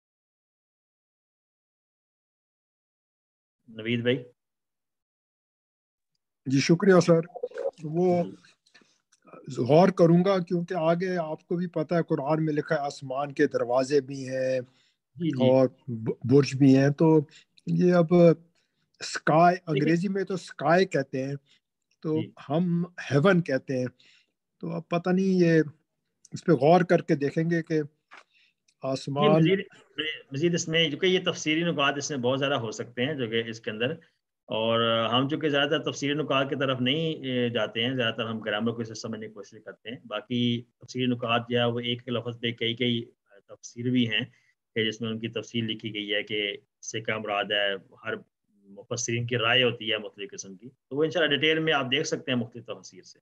नवीद भाई। जी शुक्रिया सर। वो जी गौर करूंगा, क्योंकि आगे आपको भी पता है कुरान में लिखा है आसमान के दरवाजे भी हैं जी जी। और बुर्ज भी हैं। तो ये अब स्काई, देखिए अंग्रेजी में तो स्काई कहते हैं, तो जी हम हेवन कहते हैं। तो अब पता नहीं, ये इस पे गौर करके देखेंगे कि ये आसमान। मजीद मजीद इसमें, क्योंकि ये तफसीरी नुकात इसमें बहुत ज़्यादा हो सकते हैं जो कि इसके अंदर, और हम चूँकि ज़्यादातर तफसीरी नुकात की तरफ नहीं जाते हैं, ज़्यादातर हम ग्रामर को इसे समझने की कोशिश करते हैं। बाकी तफसीरी नुकात जो है वो एक एक लफ्ज़ पे कई कई तफसीर भी हैं कि जिसमें उनकी तफसील लिखी गई है कि इससे क्या मुराद है। हर मुफस्सिरीन की राय होती है मुख्तलिफ किस्म की, तो वो इंशाल्लाह डिटेल में आप देख सकते हैं मुख्तलिफ तफसीर से।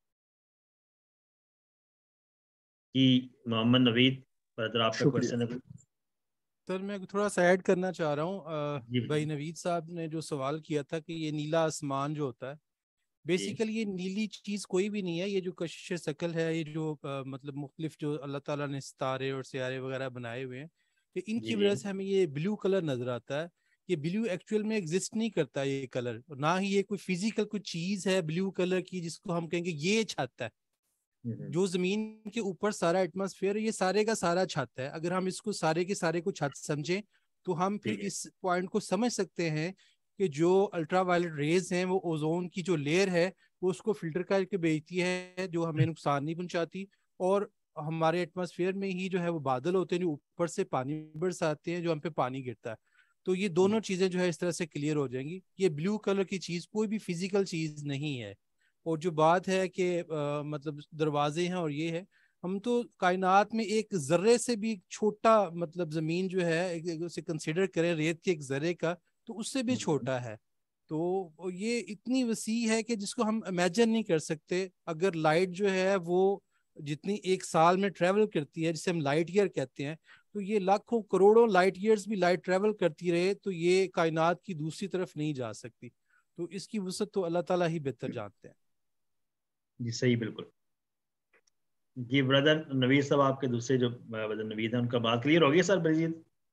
कि मोहम्मद नवीद, अगर आपका शुक्रिया। क्वेश्चन है कोई? सर मैं थोड़ा सा ऐड करना चाह रहा हूँ। जी भाई नवीद साहब ने जो सवाल किया था कि ये नीला आसमान जो होता है, जी बेसिकली ये नीली चीज कोई भी नहीं है। ये जो कशिश शकल है, ये जो मतलब मुख्तलिफ जो अल्लाह ताला ने सितारे और सियारे वगैरह बनाए हुए हैं, ये जी इनकी जी वजह से हमें ये ब्लू कलर नजर आता है। ये ब्लू एक्चुअल में एग्जिस्ट नहीं करता ये कलर, ना ही ये कोई फिजिकल कोई चीज है ब्लू कलर की जिसको हम कहेंगे ये छत है। हम्म, जो जमीन के ऊपर सारा एटमॉस्फेयर, ये सारे का सारा छत है। अगर हम इसको सारे के सारे को छत समझें, तो हम फिर ठीक है। इस पॉइंट को समझ सकते हैं कि जो अल्ट्रा वायलेट रेज हैं वो ओजोन की जो लेयर है वो उसको फिल्टर करके भेजती है, जो हमें नुकसान नहीं पहुंचाती। और हमारे एटमॉस्फेयर में ही जो है वो बादल होते हैं जो ऊपर से पानी बरसाते हैं, जो हम पे पानी गिरता है। तो ये दोनों चीजें जो है इस तरह से क्लियर हो जाएंगी। ये ब्लू कलर की चीज कोई भी फिजिकल चीज नहीं है। और जो बात है कि मतलब दरवाजे हैं और ये है, हम तो कायनात में एक जर्रे से भी छोटा, मतलब जमीन जो है उसे कंसिडर करें रेत के एक जर्रे का, तो उससे भी हम्म, छोटा है। तो ये इतनी वसी है कि जिसको हम इमेजिन नहीं कर सकते। अगर लाइट जो है वो جتنی ایک سال میں ٹریول کرتی ہے جسے ہم لائٹ ایئر کہتے ہیں، تو یہ لاکھوں کروڑوں لائٹ ایئرز بھی لائٹ ٹریول کرتی رہے تو یہ کائنات کی دوسری طرف نہیں جا سکتی. تو اس کی وسعت تو اللہ تعالیٰ ہی بہتر جانتے ہیں. جی صحیح بالکل. جی بردر نوید صاحب آپ کے دوسرے جو بدر نوید ہیں ان کا بات کلیئر ہوگی سر مزید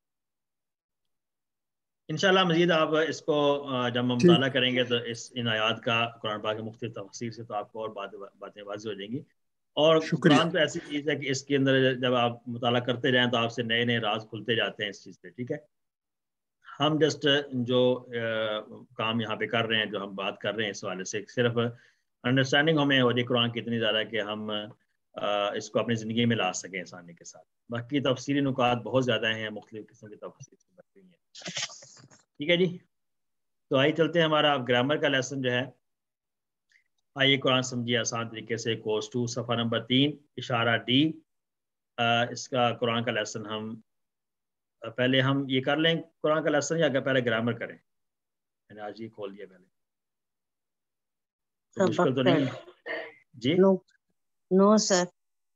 انشاءاللہ. مزید آپ اس کو جب ہم مطالعہ کریں گے تو ان آیات کا قرآن پاک کے مختلف تفسیر سے تو آپ کو اور باتیں واضح ہو جائیں گی. اور قرآن تو ایسی چیز ہے کہ اس کے اندر جب آپ مطالعہ کرتے جائیں تو آپ سے نئے نئے راز کھلتے جاتے ہیں اس چیز پہ. ٹھیک ہے، ہم جسٹ جو کام یہاں پہ کر رہے ہیں، جو ہم بات کر رہے ہیں اس والے سے صرف انڈرسٹینڈنگ ہمیں ہو جائے قرآن کی اتنی زیادہ کہ ہم اس کو اپنی زندگی میں لا سکیں آسانی کے ساتھ. باقی تفصیلی نکات بہت زیادہ ہیں، مختلف قسم کی تفصیل بچ گئی ہیں. ٹھیک ہے جی، تو آئیے چلتے ہیں. ہمارا گرامر کا لیسن جو ہے، آئیے قرآن سمجھیے آسان طریقے سے. کورس 2 صفحہ نمبر 3 اشارہ ڈی. اس کا قرآن کا لیسن ہم پہلے ہم یہ کر لیں قرآن کا لیسن یا پہلے گرامر کریں؟ میں نے آج یہ کھول دیا پہلے، تو مشکل تو نہیں ہے جی؟ نو سر،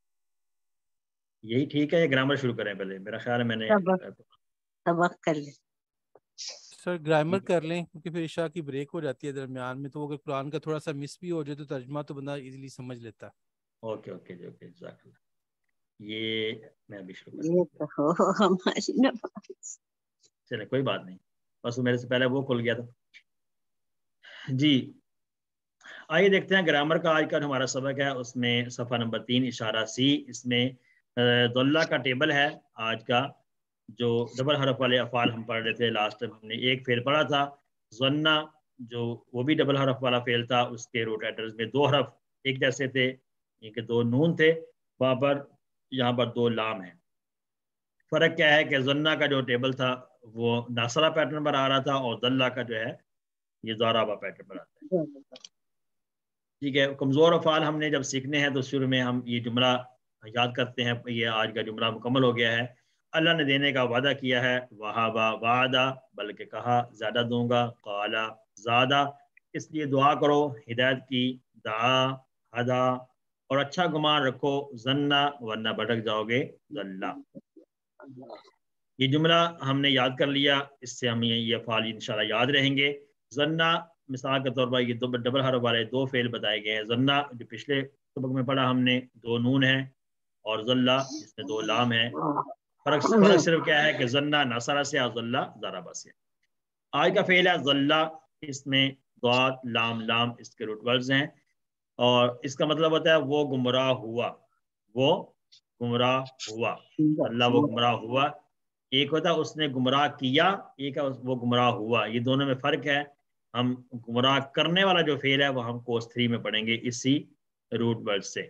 یہی ٹھیک ہے. یہ گرامر شروع کریں پہلے، میرا خیال ہے میں نے سبق کر لیں. سر گرامر کر لیں کیونکہ پھر عشاء کی بریک ہو جاتی ہے درمیان میں، تو اگر قرآن کا تھوڑا سا مس بھی ہو جائے تو ترجمہ تو بندہ ایزیلی سمجھ لیتا ہے. اوکے اوکے جی، اوکے جزاک اللہ. یہ میں ابھی شروع یہ تو ہماری نماز. چلے کوئی بات نہیں، بس میرے سے پہلے وہ کھل گیا تھا. جی آئیے دیکھتے ہیں گرامر کا آج کا ہمارا سبق ہے. اس میں صفحہ نمبر 3 اشارہ سی. اس میں ذلہ کا ٹیبل ہے آج کا. جو ڈبل حرف والے افعال ہم پڑھ رہے تھے لاسٹ ٹائم، ہم نے ایک فعل پڑھا تھا ظنہ، جو وہ بھی ڈبل حرف والا فعل تھا. اس کے روٹ ایڈرس میں 2 حرف ایک جیسے تھے، یہ کہ 2 نون تھے وہاں پر، یہاں پر 2 لام ہیں. فرق کیا ہے کہ ظنہ کا جو ٹیبل تھا وہ ناصرہ پیٹرن پر آ رہا تھا، اور ذلہ کا جو ہے یہ ضاربہ پیٹرن پر آتا ہے. ٹھیک ہے، کمزور افعال ہم نے جب سیکھنے ہیں تو شروع میں ہم یہ جملہ یاد کرتے ہیں. یہ آج کا جملہ مکمل ہو گیا ہے. اللہ نے دینے کا وعدہ کیا ہے، وہابا وعدہ، بلکہ کہا زیادہ دوں گا، قالا زیادہ، اس لیے دعا کرو ہدایت کی، دعا ہدا، اور اچھا گمان رکھو، ظنہ، ورنہ بھٹک جاؤ گے، ذلہ. یہ جملہ ہم نے یاد کر لیا، اس سے ہم یہ افعال انشاءاللہ یاد رہیں گے. ظنہ مثال کے طور پر یہ ڈبل حرف والے 2 فعل بتائے گئے ہیں. ظنہ جو پچھلے سبق میں پڑھا ہم نے 2 نون ہیں، اور ذلہ جس میں 2 لام ہیں. فرق صرف کیا ہے کہ ظنہ نصرہ سے اور ذلہ ضربہ سے. آج کا فعل ہے ذلہ، اس میں ضاد لام لام اس کے روٹ ورڈز ہیں، اور اس کا مطلب ہوتا ہے وہ گمراہ ہوا، وہ گمراہ ہوا. اللہ وہ گمراہ ہوا. ایک ہوتا ہے اس نے گمراہ کیا، ایک ہے وہ گمراہ ہوا. یہ دونوں میں فرق ہے. ہم گمراہ کرنے والا جو فعل ہے وہ ہم کورس 3 میں پڑھیں گے اسی روٹ ورڈ سے.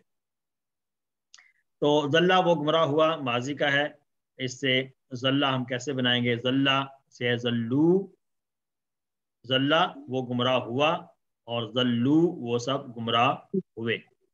تو ذلہ وہ گمراہ ہوا ماضی کا ہے. اس سے ذلہ ہم کیسے بنائیں گے؟ ذلہ سے ذلو، ذلہ وہ گمراہ ہوا، اور ذلو وہ سب گمراہ ہوئے.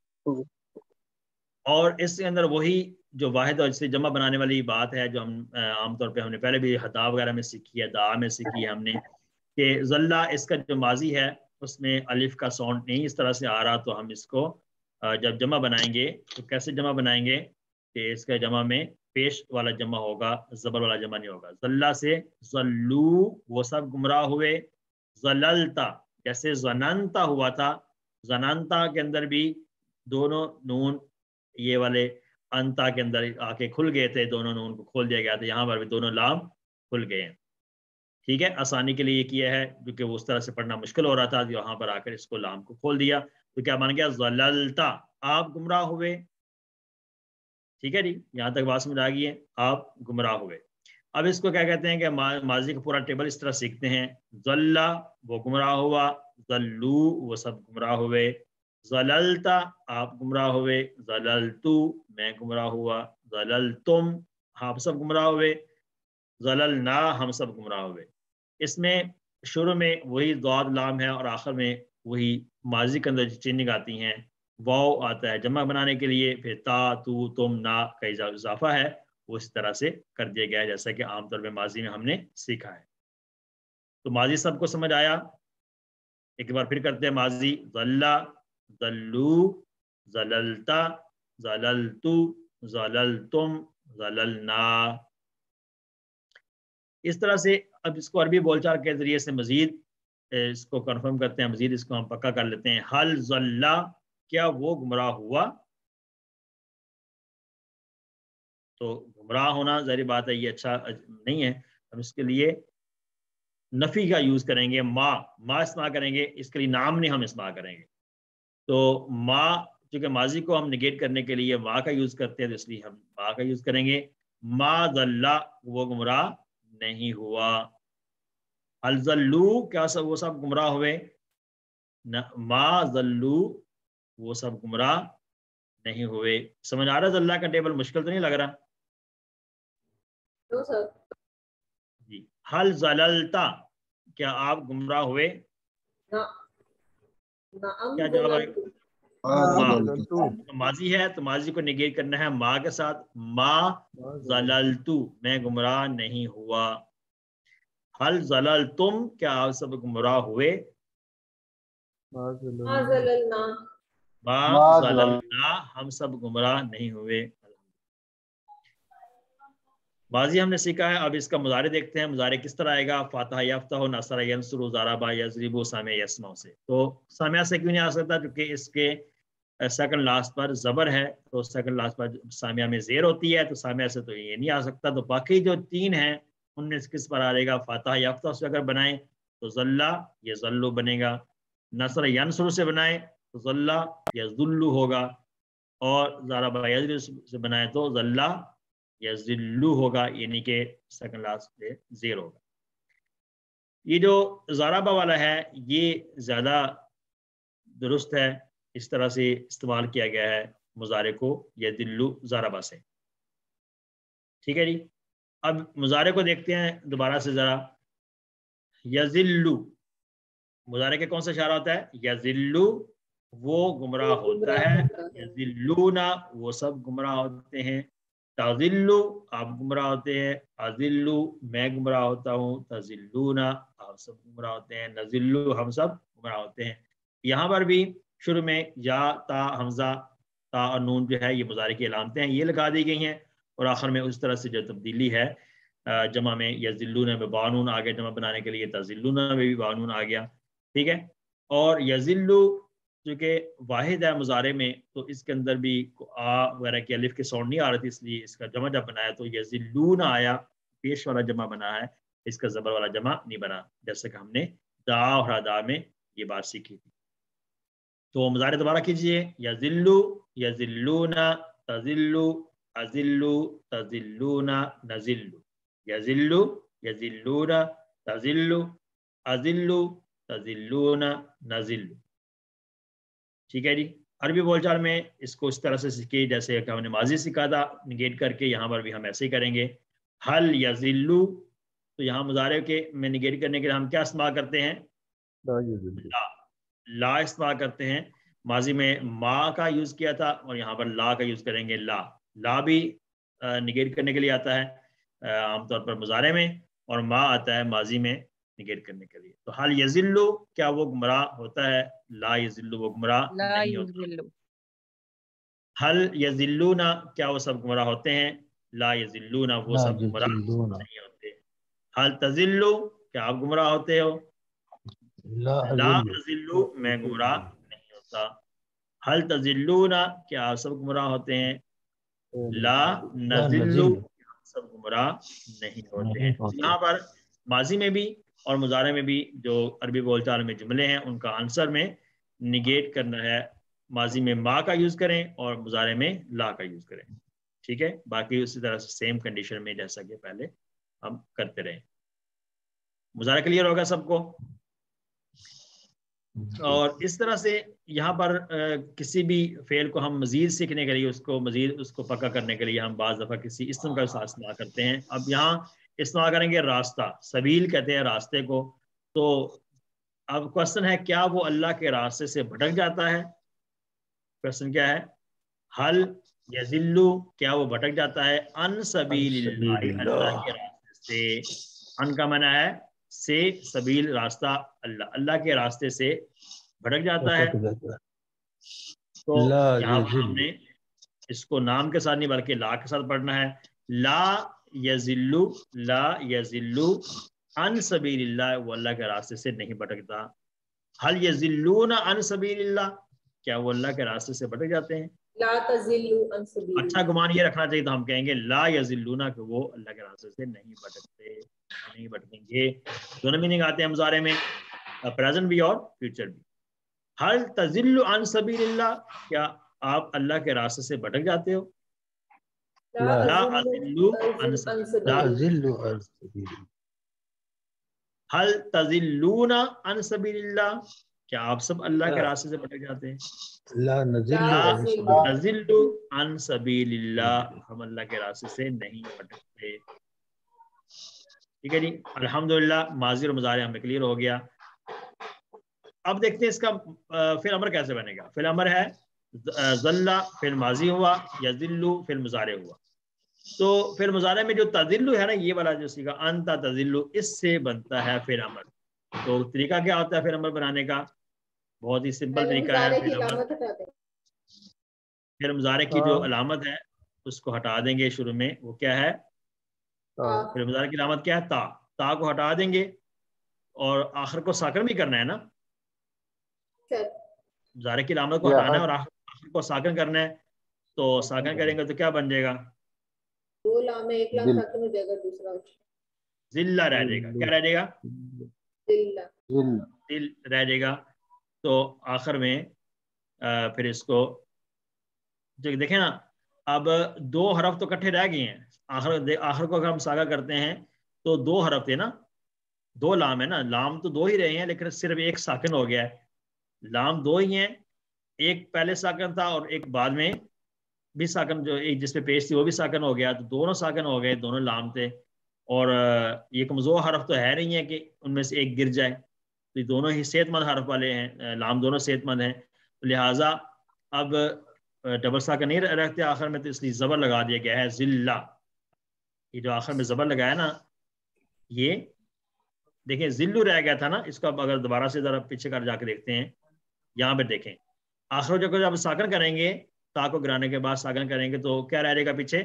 اور اس کے اندر وہی جو واحد اور جسے جمع بنانے والی بات ہے جو ہم عام طور پہ ہم نے پہلے بھی حدا وغیرہ میں سیکھی ہے، دعا میں سیکھی ہے ہم نے، کہ ذلہ اس کا جو ماضی ہے اس میں الف کا ساؤنڈ نہیں اس طرح سے آ رہا. تو ہم اس کو جب جمع بنائیں گے تو کیسے جمع بنائیں گے کہ اس کا جمع میں پیش والا جمع ہوگا، زبر والا جمع نہیں ہوگا. ذلہ سے ذلو وہ سب گمراہ ہوئے. ذللتا جیسے زننتا ہوا تھا، زننتا کے اندر بھی دونوں نون یہ والے انتا کے اندر آ کے کھل گئے تھے، دونوں نون کو کھول دیا گیا تھا. یہاں پر بھی دونوں لام کھل گئے ہیں. ٹھیک ہے، آسانی کے لیے یہ کیا ہے کیونکہ وہ اس طرح سے پڑھنا مشکل ہو رہا تھا. یہاں پر آ کر اس کو لام کو کھول دیا تو کیا بن گیا؟ ذللتا، آپ گمراہ ہوئے. ٹھیک ہے جی، یہاں تک بات سمجھ آ گئی ہے، آپ گمراہ ہوئے. اب اس کو کیا کہتے ہیں کہ ماضی کا پورا ٹیبل اس طرح سیکھتے ہیں. ذلہ وہ گمراہ ہوا، ذلو وہ سب گمراہ ہوئے، ذللتا آپ گمراہ ہوئے، ذللتو میں گمراہ ہوا، ذللتم آپ سب گمراہ ہوئے، ذللنا ہم سب گمراہ ہوئے. اس میں شروع میں وہی ضاد لام ہے، اور آخر میں وہی ماضی کے اندر چینجنگ آتی ہیں. واو آتا ہے جمع بنانے کے لیے، پھر تا تو تم نا کا اضافہ ہے وہ اس طرح سے کر دیا گیا ہے جیسا کہ عام طور پہ ماضی میں ہم نے سیکھا ہے. تو ماضی سب کو سمجھ آیا؟ ایک بار پھر کرتے ہیں ماضی. ذلہ، ذلو، ذللتا، ज़ललतु, ज़ललतुम, ज़ललना। इस तरह से अब इसको अरबी बोलचाल के ज़रिए से मज़ीद इसको कंफर्म करते हैं, मज़ीद इसको हम पक्का कर लेते हैं। हल ज़ल्ला, क्या वो गुमराह हुआ? तो गुमराह होना ज़ाहिर बात है ये अच्छा नहीं है, हम इसके लिए नफ़ी का यूज़ करेंगे, माँ इस्तेमाल करेंगे, इसके लिए नाम नहीं हम इस्तेमाल करेंगे। तो माँ चूँकि माजी को हम निगेट करने के लिए माँ का यूज़ करते हैं, तो इसलिए हम माँ का यूज़ करेंगे। मा ज़ल्ला, वो गुमराह नहीं हुआ। हल ज़ल्लू, क्या सब वो सब गुमराह हुए? न, मा ज़ल्लू, वो सब गुमराह नहीं हुए। समझ आ रहा है? ज़ल्ला का टेबल मुश्किल तो नहीं लग रहा? सर। जी। हल ज़ललता, क्या आप गुमराह हुए? ना, क्या जवाब आएगा? ज़ललतु, तो माजी है तो माजी को निगेट करना है माँ के साथ। मा ज़ललतु, मैं गुमराह नहीं हुआ। हल ज़ललतुम, क्या आप सब गुमराह हुए? मा ज़ललना, मा ज़ललना, हम सब गुमराह नहीं हुए। माजी हमने सीखा है, अब इसका मुजारे देखते हैं। मुजारे किस तरह आएगा? फातहा यफ्तहु, नसरा यंसुरु, ज़रबा यज़रिबु, सामिया यस्माउ से। तो सामिया से क्यों नहीं आ सकता? क्योंकि इसके सेकंड लास्ट पर ज़बर है, तो सेकंड लास्ट पर सामिया में ज़ेर होती है, तो सामिया से तो ये नहीं आ सकता। तो बाकी जो तीन हैं उनमें से किस पर आ रहेगा? फातहा यफ्तहु से अगर बनाएं तो ज़ल्ला, ये ज़ल्लु बनेगा। नसर यंसुरु से बनाएं तो ज़ल्ला या ज़ुल्लु होगा, और ज़रबा यज़रिबु से बनाएं तो ज़ल्ला या ज़िल्लु होगा, यानी कि सेकंड लास्ट पे ज़ेर होगा। ये जो ज़रबा वाला है ये ज़्यादा दुरुस्त है, इस तरह से इस्तेमाल किया गया है मुजारे को, यदिल्लु ज़रबा से। ठीक है जी। अब मुजारे को देखते हैं दोबारा से ज़रा। यज़िल्लु, मुजारे के कौन सा इशारा होता है? यज़िल्लु, वो गुमराह होता है। यज़िल्लूना, वो सब गुमराह होते हैं। तज़िल्लु, आप गुमराह होते हैं। अज़िल्लु, मैं गुमराह होता हूँ। तज़िल्लूना, आप सब गुमराह होते हैं। नज़िल्लु, हम सब गुमराह होते हैं। यहाँ पर भी शुरू में या, ता, हमजा, ता और नून जो है ये मुजारे की अलामतें हैं, ये लगा दी गई हैं। और आखिर में उस तरह से जो तब्दीली है जमा में यज़िल्लूना में बानून आ गया जमा बनाने के लिए, तज़िल्लूना में भी बानून आ गया। ठीक है। और यज़िल्लु चूँकि वाहिद है मुजारे में, तो इसके अंदर भी आ वगैरह की अलिफ के साउंड नहीं आ रही थी, इसलिए इसका जमा जब बनाया तो यज़िल्लूना आया, पेश वाला जमा बना है, इसका ज़बर वाला जमा नहीं बना, जैसे कि हमने दा और अदा में ये बात सीखी थी। तो मुजारे दोबारा कीजिए। यज़िल्लु, यज़िल्लूना, तज़िल्लु, अज़िल्लु, तज़िल्लूना, नज़िल्लु। यज़िल्लु, यज़िल्लूना, तज़िल्लु, अज़िल्लु, तज़िल्लूना, नज़िल्लु। ठीक है जी। अरबी बोलचाल में इसको इस तरह से सीखिए जैसे कि हमने माजी सीखा था निगेट करके, यहाँ पर भी हम ऐसे ही करेंगे। हल यज़िल्लु, तो यहाँ मुजारे के में निगेट करने के लिए हम क्या इस्तेमाल करते हैं? ला इस्तेमाल करते हैं। माजी में मा का यूज़ किया था और यहाँ पर ला का यूज़ करेंगे। ला भी निगेट करने के लिए आता है आमतौर पर मुजारे में, और मा आता है माजी में निगेट करने के लिए। तो हल यज़िल्लु, क्या वो गुमराह होता है? ला यज़िल्लु, वो गुमराह नहीं होता। हल यज़िल्लूना, क्या वो सब गुमराह होते हैं? ला यज़िल्लूना, वो सब गुमराह नहीं होते। हल तज़िल्लु, क्या आप गुमराह होते हो? ला तज़िल्लु, मैं गुमराह नहीं होता। हल तज़िल्लूना, क्या आप सब गुमराह होते हैं? ला नज़िल्लु, सब गुमराह नहीं होते हैं। यहाँ पर माजी में भी और मुजारे में भी जो अरबी बोलचाल में जुमले हैं उनका आंसर में निगेट करना है। माजी में मा का यूज़ करें और मुजारे में ला का यूज़ करें। ठीक है। बाकी उसी तरह से सेम कंडीशन में जैसा कि पहले हम करते रहे। मुजारा क्लियर होगा सबको? और इस तरह से यहाँ पर किसी भी फेल को हम मजीद सीखने के लिए उसको मजीद उसको पक्का करने के लिए हम बाज़ दफ़ा किसी इस्म का इस्तेमाल करते हैं। अब यहाँ इस्तेमाल करेंगे रास्ता, सबील कहते हैं रास्ते को। तो अब क्वेश्चन है क्या वो अल्लाह के रास्ते से भटक जाता है? क्वेश्चन क्या है? हल यज़िल्लु, क्या वो भटक जाता है? अन सबीलिल्लाह, अल्लाह के रास्ते से। अन का माना है से, सबील रास्ता, अल्लाह, अल्लाह के रास्ते से भटक जाता है। तो यहाँ पर हमने اس کو نام کے ساتھ نہیں بلکہ لا کے ساتھ پڑھنا ہے. لا یذلو، لا یذلو عن سبیل اللہ، وہ اللہ کے راستے سے نہیں بھٹکتا. حل یذلون عن سبیل اللہ، کیا وہ اللہ کے راستے سے بھٹک جاتے ہیں؟ لا تزلوا عن سبیل اچھا گمان یہ رکھنا چاہیے تو ہم کہیں گے لا یذلون، کہ وہ اللہ کے راستے سے نہیں بھٹکتے، نہیں بھٹکیں گے. دونوں میننگ آتے ہیں مضارع میں، پریزنٹ بھی اور فیوچر بھی. حل تزل عن سبیل اللہ، کیا آپ اللہ کے راستے سے بھٹک جاتے ہو؟ لا ازلو عن سبیل اللہ. حل تزلون عن سبیل اللہ، کیا آپ سب اللہ کے راستے سے بھٹک جاتے ہیں؟ لا نزل عن سبیل اللہ، ہم اللہ کے راستے سے نہیں بھٹکتے. ٹھیک ہے جی، الحمدللہ ماضی اور مضارع ہمیں کلیئر ہو گیا. اب دیکھتے ہیں اس کا فعل امر کیسے بنے گا. فعل امر ہے ذلہ، فعل ماضی ہوا، یذلو فعل مضارع ہوا. تو فعل مضارع میں جو تذلو ہے نا، یہ والا جو سیگا انت تذلو، اس سے بنتا ہے فعل امر. تو طریقہ کیا ہوتا ہے فعل امر بنانے کا؟ بہت ہی سمپل طریقہ ہے. فعل مضارع کی جو علامت ہے اس کو ہٹا دیں گے شروع میں. وہ کیا ہے؟ فعل مضارع کی علامت کیا ہے؟ تا. تا کو ہٹا دیں گے اور آخر کو ساکن بھی کرنا ہے نا. مضارع کی علامت کو ہٹانا ہے اور آخر کو ساکن کرنا ہے. تو ساکن کریں گے تو کیا بن جائے گا؟ دو لام میں ایک لام ساکن ہو جائے گا، دوسرا ذلہ رہ جائے گا. کیا رہ جائے گا؟ دل رہ جائے گا. تو آخر میں پھر اس کو دیکھیں نا، اب دو حرف تو کٹھے رہ گئے ہیں. آخر کو اگر ہم ساگا کرتے ہیں تو دو حرف تھے نا، دو لام ہے نا. لام تو دو ہی رہے ہیں لیکن صرف ایک ساکن ہو گیا ہے. لام دو ہی ہیں، ایک پہلے ساکن تھا اور ایک بعد میں بھی ساکن، جو ایک جس پہ پیش تھی وہ بھی ساکن ہو گیا. تو دونوں ساکن ہو گئے، دونوں لام تھے. اور یہ کمزور حرف تو ہے نہیں ہے کہ ان میں سے ایک گر جائے. تو یہ دونوں ہی صحت مند حرف والے ہیں، لام دونوں صحت مند ہیں. لہٰذا اب ڈبل ساکن نہیں رکھتے آخر میں، تو اس لیے زبر لگا دیا گیا ہے ذلہ. یہ جو آخر میں زبر لگایا نا، یہ دیکھیں ذلو رہ گیا تھا نا. اس کو اب اگر دوبارہ سے ذرا پیچھے کر جا کے دیکھتے ہیں، یہاں پہ دیکھیں آخر جب ساکن کریں گے، تا کو گرانے کے بعد ساکن کریں گے تو کیا رہ جائے گا پیچھے؟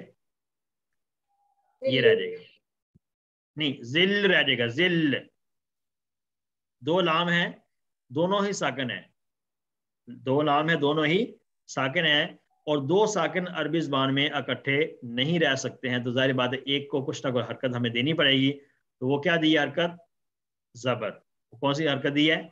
یہ رہ جائے گا، نہیں ذل رہ جائے گا. ذل دو لام ہیں، دونوں ہی ساکن ہیں. دو لام ہیں، دونوں ہی ساکن ہیں. اور دو ساکن عربی زبان میں اکٹھے نہیں رہ سکتے ہیں. تو ظاہر بات ہے ایک کو کچھ نہ کوئی حرکت ہمیں دینی پڑے گی. تو وہ کیا دی ہے حرکت؟ زبر. کون سی حرکت دی ہے؟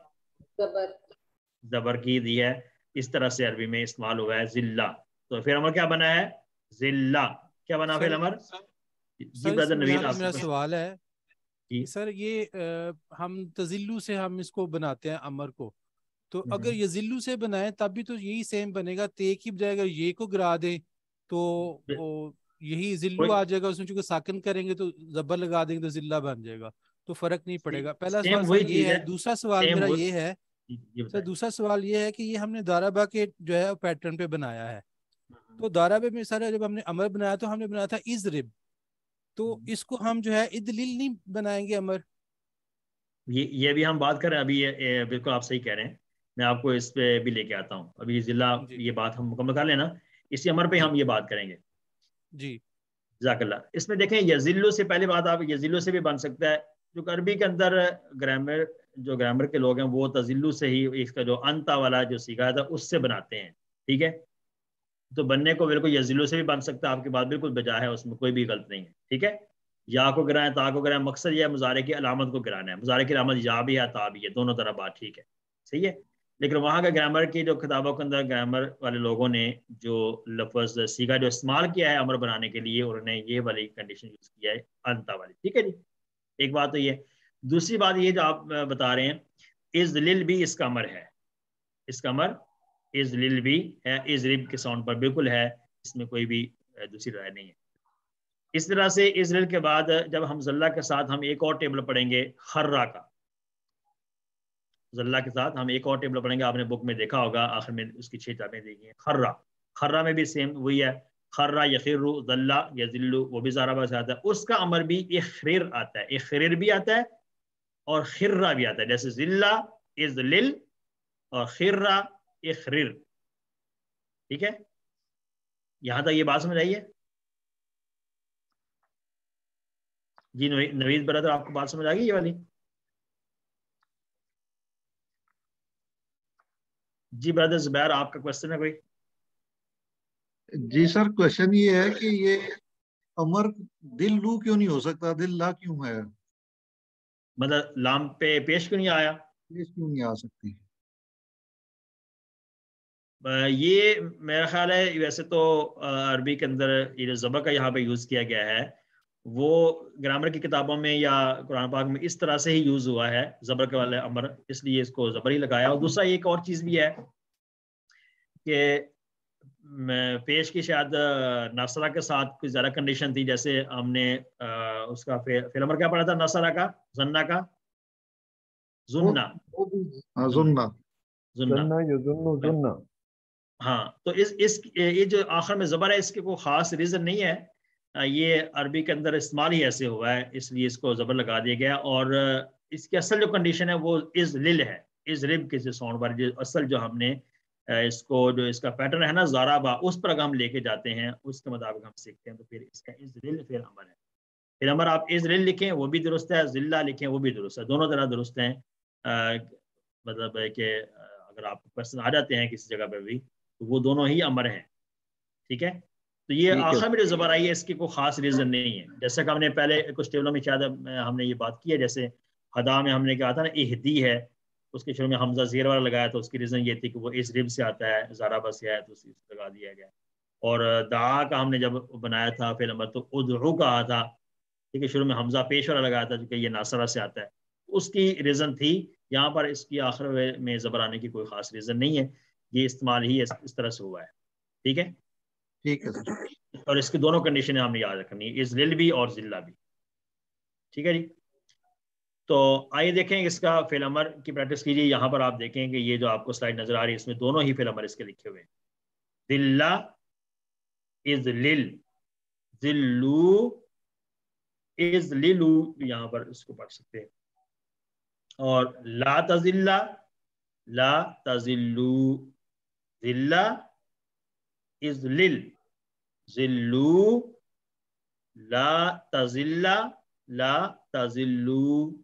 زبر کی دی ہے. اس طرح سے عربی میں استعمال ہوا ہے ذلہ. تو پھر امر کیا بنا ہے؟ ذلہ. کیا بنا پھر امر؟ جی برادر نوید، آپ میرا سوال ہے سر، یہ ہم تزلو سے ہم اس کو بناتے ہیں امر کو، تو اگر یذلو سے بنائیں تب بھی تو یہی سیم بنے گا. تے کی بجائے اگر یہ کو گرا دیں تو یہی ذلو آ جائے گا. اس میں چونکہ ساکن کریں گے تو زبر لگا دیں گے تو ذلہ بن جائے گا. تو فرق نہیں پڑے گا. پہلا سوال سر یہ ہے. دوسرا سوال میرا یہ ہے سر، دوسرا سوال یہ ہے کہ یہ ہم نے دارابا کے جو ہے پیٹرن پہ بنایا ہے. تو دارابے میں سر جب ہم نے امر بنایا تو ہم نے بنایا تھا اضرب. تو اس کو ہم جو ہے ادلل نہیں بنائیں گے امر؟ یہ بھی ہم بات کر رہے ہیں ابھی. بالکل آپ صحیح کہہ رہے ہیں. میں آپ کو اس پہ بھی لے کے آتا ہوں. ابھی ضلع یہ بات ہم مکمل کر لینا، اسی امر پہ ہم یہ بات کریں گے. جی جزاک اللہ. اس میں دیکھیں یذلو سے پہلے بات، آپ یذلو سے بھی بن سکتا ہے. جو عربی کے اندر گرامر کے لوگ ہیں وہ تذلو سے ہی اس کا جو انتا والا جو سیکھا تھا اس سے بناتے ہیں. ٹھیک ہے، تو بننے کو بالکل یذلو سے بھی بن سکتا ہے. آپ کی بات بالکل بجا ہے، اس میں کوئی بھی غلط نہیں ہے. ٹھیک ہے، یا کو گرائیں، تا کو گرائیں. مقصد یہ ہے مضارع کی علامت کو گرانا ہے. مضارع کی علامت یا بھی ہے، تا بھی ہے، دونوں طرح بات ٹھیک ہے، صحیح ہے. لیکن وہاں کا گرامر کی جو کتابوں کے اندر گرامر والے لوگوں نے جو لفظ سیکھا جو استعمال کیا ہے امر بنانے کے لیے، انہوں نے یہ والی کنڈیشن یوز کیا ہے انتا والی. ٹھیک ہے جی، ایک بات تو یہ. دوسری بات یہ جو آپ بتا رہے ہیں اذلل بھی اس کا امر ہے. اس کا امر اذلل بھی ہے، اضرب کے ساؤنڈ پر بالکل ہے. اس میں کوئی بھی دوسری رائے نہیں ہے. اس طرح سے اذلل کے بعد جب ہم ذلہ کے ساتھ ہم ایک اور ٹیبل پڑھیں گے خرہ کا. ذلہ کے ساتھ ہم ایک اور ٹیبل پڑھیں گے. آپ نے بک میں دیکھا ہوگا آخر میں اس کی 6 چابیں دی گئی ہیں. خرہ، خرہ میں بھی سیم وہی ہے. خرہ یخر، ذلہ یذل، وہ بھی ضربہ سے آتا ہے. اس کا امر بھی اخرر آتا ہے. اخرر بھی آتا ہے اور خرہ بھی آتا ہے. جیسے ذلہ اذلل اور خرہ اخرر. ٹھیک ہے، यहाँ तक ये बात समझ आई है? जी नवीद ब्रदर, आपको बात समझ आ गई ये वाली? जी ब्रदर जुबैर, आपका क्वेश्चन है कोई? जी सर, क्वेश्चन ये है कि ये अमर दिल लू क्यों नहीं हो सकता, दिल ला क्यों है? मतलब लाम पे पेश क्यों नहीं आया? पेश क्यों नहीं आ सकती? ये मेरा ख्याल है वैसे तो अरबी के अंदर ये जो ज़बर का यहाँ पे यूज़ किया गया है वो ग्रामर की किताबों में या कुरान पाक में इस तरह से ही यूज़ हुआ है, ज़बर के वाले अमर, इसलिए इसको ज़बर ही लगाया। और दूसरा एक और चीज़ भी है कि पेश की शायद नसरा के साथ कुछ ज़्यादा कंडीशन थी, जैसे हमने उसका फिल अमर क्या पढ़ा था नसरा का, जन्ना का, जुन्ना, जुन्ना, जुन्ना। हाँ, तो ये जो आखिर में ज़बर है इसके कोई ख़ास रीज़न नहीं है, ये अरबी के अंदर इस्तेमाल ही ऐसे हुआ है, इसलिए इसको ज़बर लगा दिया गया। और इसकी असल जो कंडीशन है वो इज़ लिल है, इज़ रिब के साउंड पर, जो असल जो हमने इसको जो इसका पैटर्न है ना ज़ाराबा, उस पर अगर हम लेके जाते हैं उसके मुताबिक हम सीखते हैं, तो फिर इसका इज़ लिल फिर अमर है। फिर अमर आप इज़ लिल लिखें वो भी दुरुस्त है, ज़िल्ला लिखें वो भी दुरुस्त है, दोनों तरह दुरुस्त हैं। मतलब है कि अगर आपको क्वेश्चन आ जाते हैं किसी जगह पर भी तो वो दोनों ही अमर हैं, ठीक है। तो ये आखिर में जो ज़बर आई है इसकी कोई खास रीज़न नहीं है, जैसे कि हमने पहले कुछ टेबलों में शायद हमने ये बात की है, जैसे हदा में हमने कहा था ना इहदी है, उसके शुरू में हमजा ज़ेर वाला लगाया, तो उसकी रीज़न ये थी कि वो इस रिब से आता है, ज़ाराबा से आया तो उसी से लगा दिया गया। और दा का हमने जब बनाया था फिर नंबर तो उदउ कहा था, ठीक है, शुरू में हमजा पेश वाला लगाया था क्योंकि ये नासरा से आता है, उसकी रीज़न थी। यहाँ पर इसकी आखिर में ज़बर आने की कोई खास रीज़न नहीं है, ये इस्तेमाल ही इस तरह से हुआ है, ठीक है। ठीक है सर। और इसकी दोनों कंडीशनें हमने याद रखनी है, इस लिल भी और जिल्ला भी, ठीक है जी। तो आइए देखें इसका फेल अमर की प्रैक्टिस कीजिए। यहाँ पर आप देखें कि ये जो आपको स्लाइड नजर आ रही है इसमें दोनों ही फेल अमर इसके लिखे हुए हैं, दिल्ला इज लिल, जिल्लू इज लिलू, यहाँ पर इसको पढ़ सकते हैं। और ला तजिल्ला, ला तजिल्लू, जिल्ला इज लिल, जिल्लू, ला तजिल्ला, ला तजिल्लू,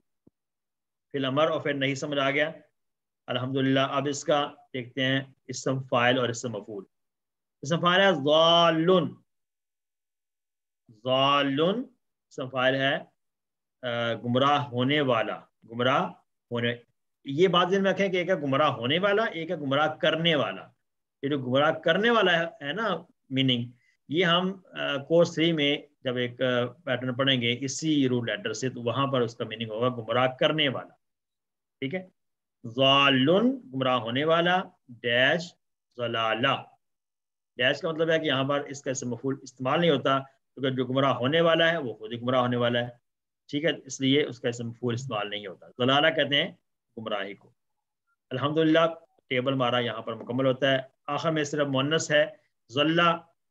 फिल अमर। और फिर नहीं समझ आ गया, अल्हम्दुलिल्लाह। अब इसका देखते हैं इसम फाइल और इसम मफूल। इसम फाइल है ज़ालुन, ज़ालुन इसम फाइल है गुमराह होने वाला, गुमराह होने। ये बात ध्यान में रखें कि एक है गुमराह होने वाला, एक है गुमराह करने वाला। ये जो गुमराह करने वाला है ना मीनिंग, ये हम कोर्स 3 में जब एक पैटर्न पढ़ेंगे इसी रूट लेटर से, तो वहां पर उसका मीनिंग होगा गुमराह करने वाला, ठीक है। ज़ालुन गुमराह होने वाला, डैश ज़लाला। डैश का मतलब है कि यहाँ पर इसका इसम मफूल इस्तेमाल नहीं होता क्योंकि जो गुमराह होने वाला है वो खुद ही गुमराह होने वाला है, ठीक है, इसलिए उसका इसम मफूल इस्तेमाल नहीं होता। ज़लाला कहते हैं गुमराही को। अल्हम्दुलिल्लाह टेबल हमारा यहाँ पर मुकम्मल होता है। आखिर में सिर्फ मुन्नस है, ज़ल्ला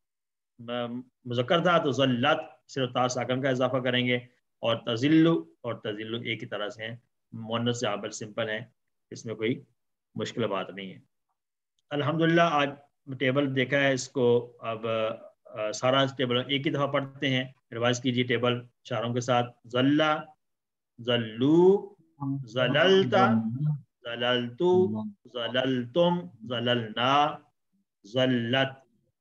मुज़क्कर था तो ज़ल्लत सिर्फ ता साकन का इजाफा करेंगे, और तज़िल्लु और तज़िल्लु एक ही तरह से हैं, मुन्नस से आबर सिंपल है, इसमें कोई मुश्किल बात नहीं है। अल्हम्दुलिल्लाह आज टेबल देखा है इसको, अब सारा टेबल एक ही दफ़ा पढ़ते हैं, रिवाइज कीजिए टेबल इशारों के साथ। ज़ल्ला, ज़ल्लू, ज़ललता, ज़ललतु, ज़ललतुम, ज़ललना, ज़ल्लत।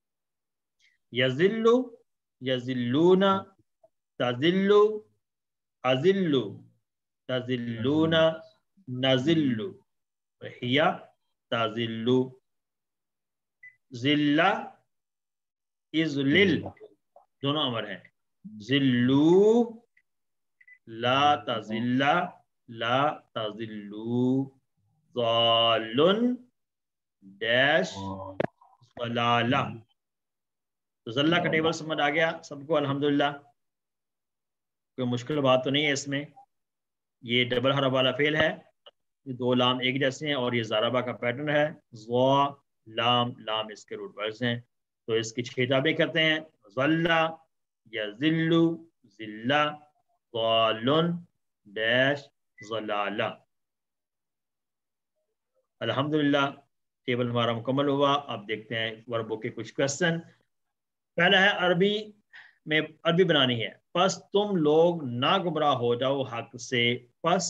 यज़िल्लु, यज़िल्लूना, तज़िल्लु, अज़िल्लु, तज़िल्लूना, नज़िल्लु, हिया तज़िल्लु। ज़िल्ला इज़ लिल, दोनों अमर हैं। ज़िल्लू, ला तज़िल्ला, ला तज़िल्लू, ज़ालुन, डैश ज़लाला। तो ज़ल्ला का टेबल समझ आ गया सबको अल्हम्दुलिल्लाह, कोई मुश्किल बात तो नहीं है इसमें। ये डबल हरफ वाला फेल है, ये दो लाम एक जैसे हैं और ये ज़ाराबा का पैटर्न है, ज़ा लाम, लाम इसके रूट वर्ड्स हैं। तो इसकी 6 ताबे करते हैं, ज़ल्ला, यज़िल्लु, ज़िल्ला, ज़ालुन, डैश ज़लाला। अल्हम्दुलिल्लाह टेबल हमारा मुकम्मल हुआ। अब देखते हैं वर्बों के कुछ क्वेश्चन। پہلا ہے عربی میں عربی بنانی ہے. پس تم لوگ نہ گمراہ ہو جاؤ حق سے. پس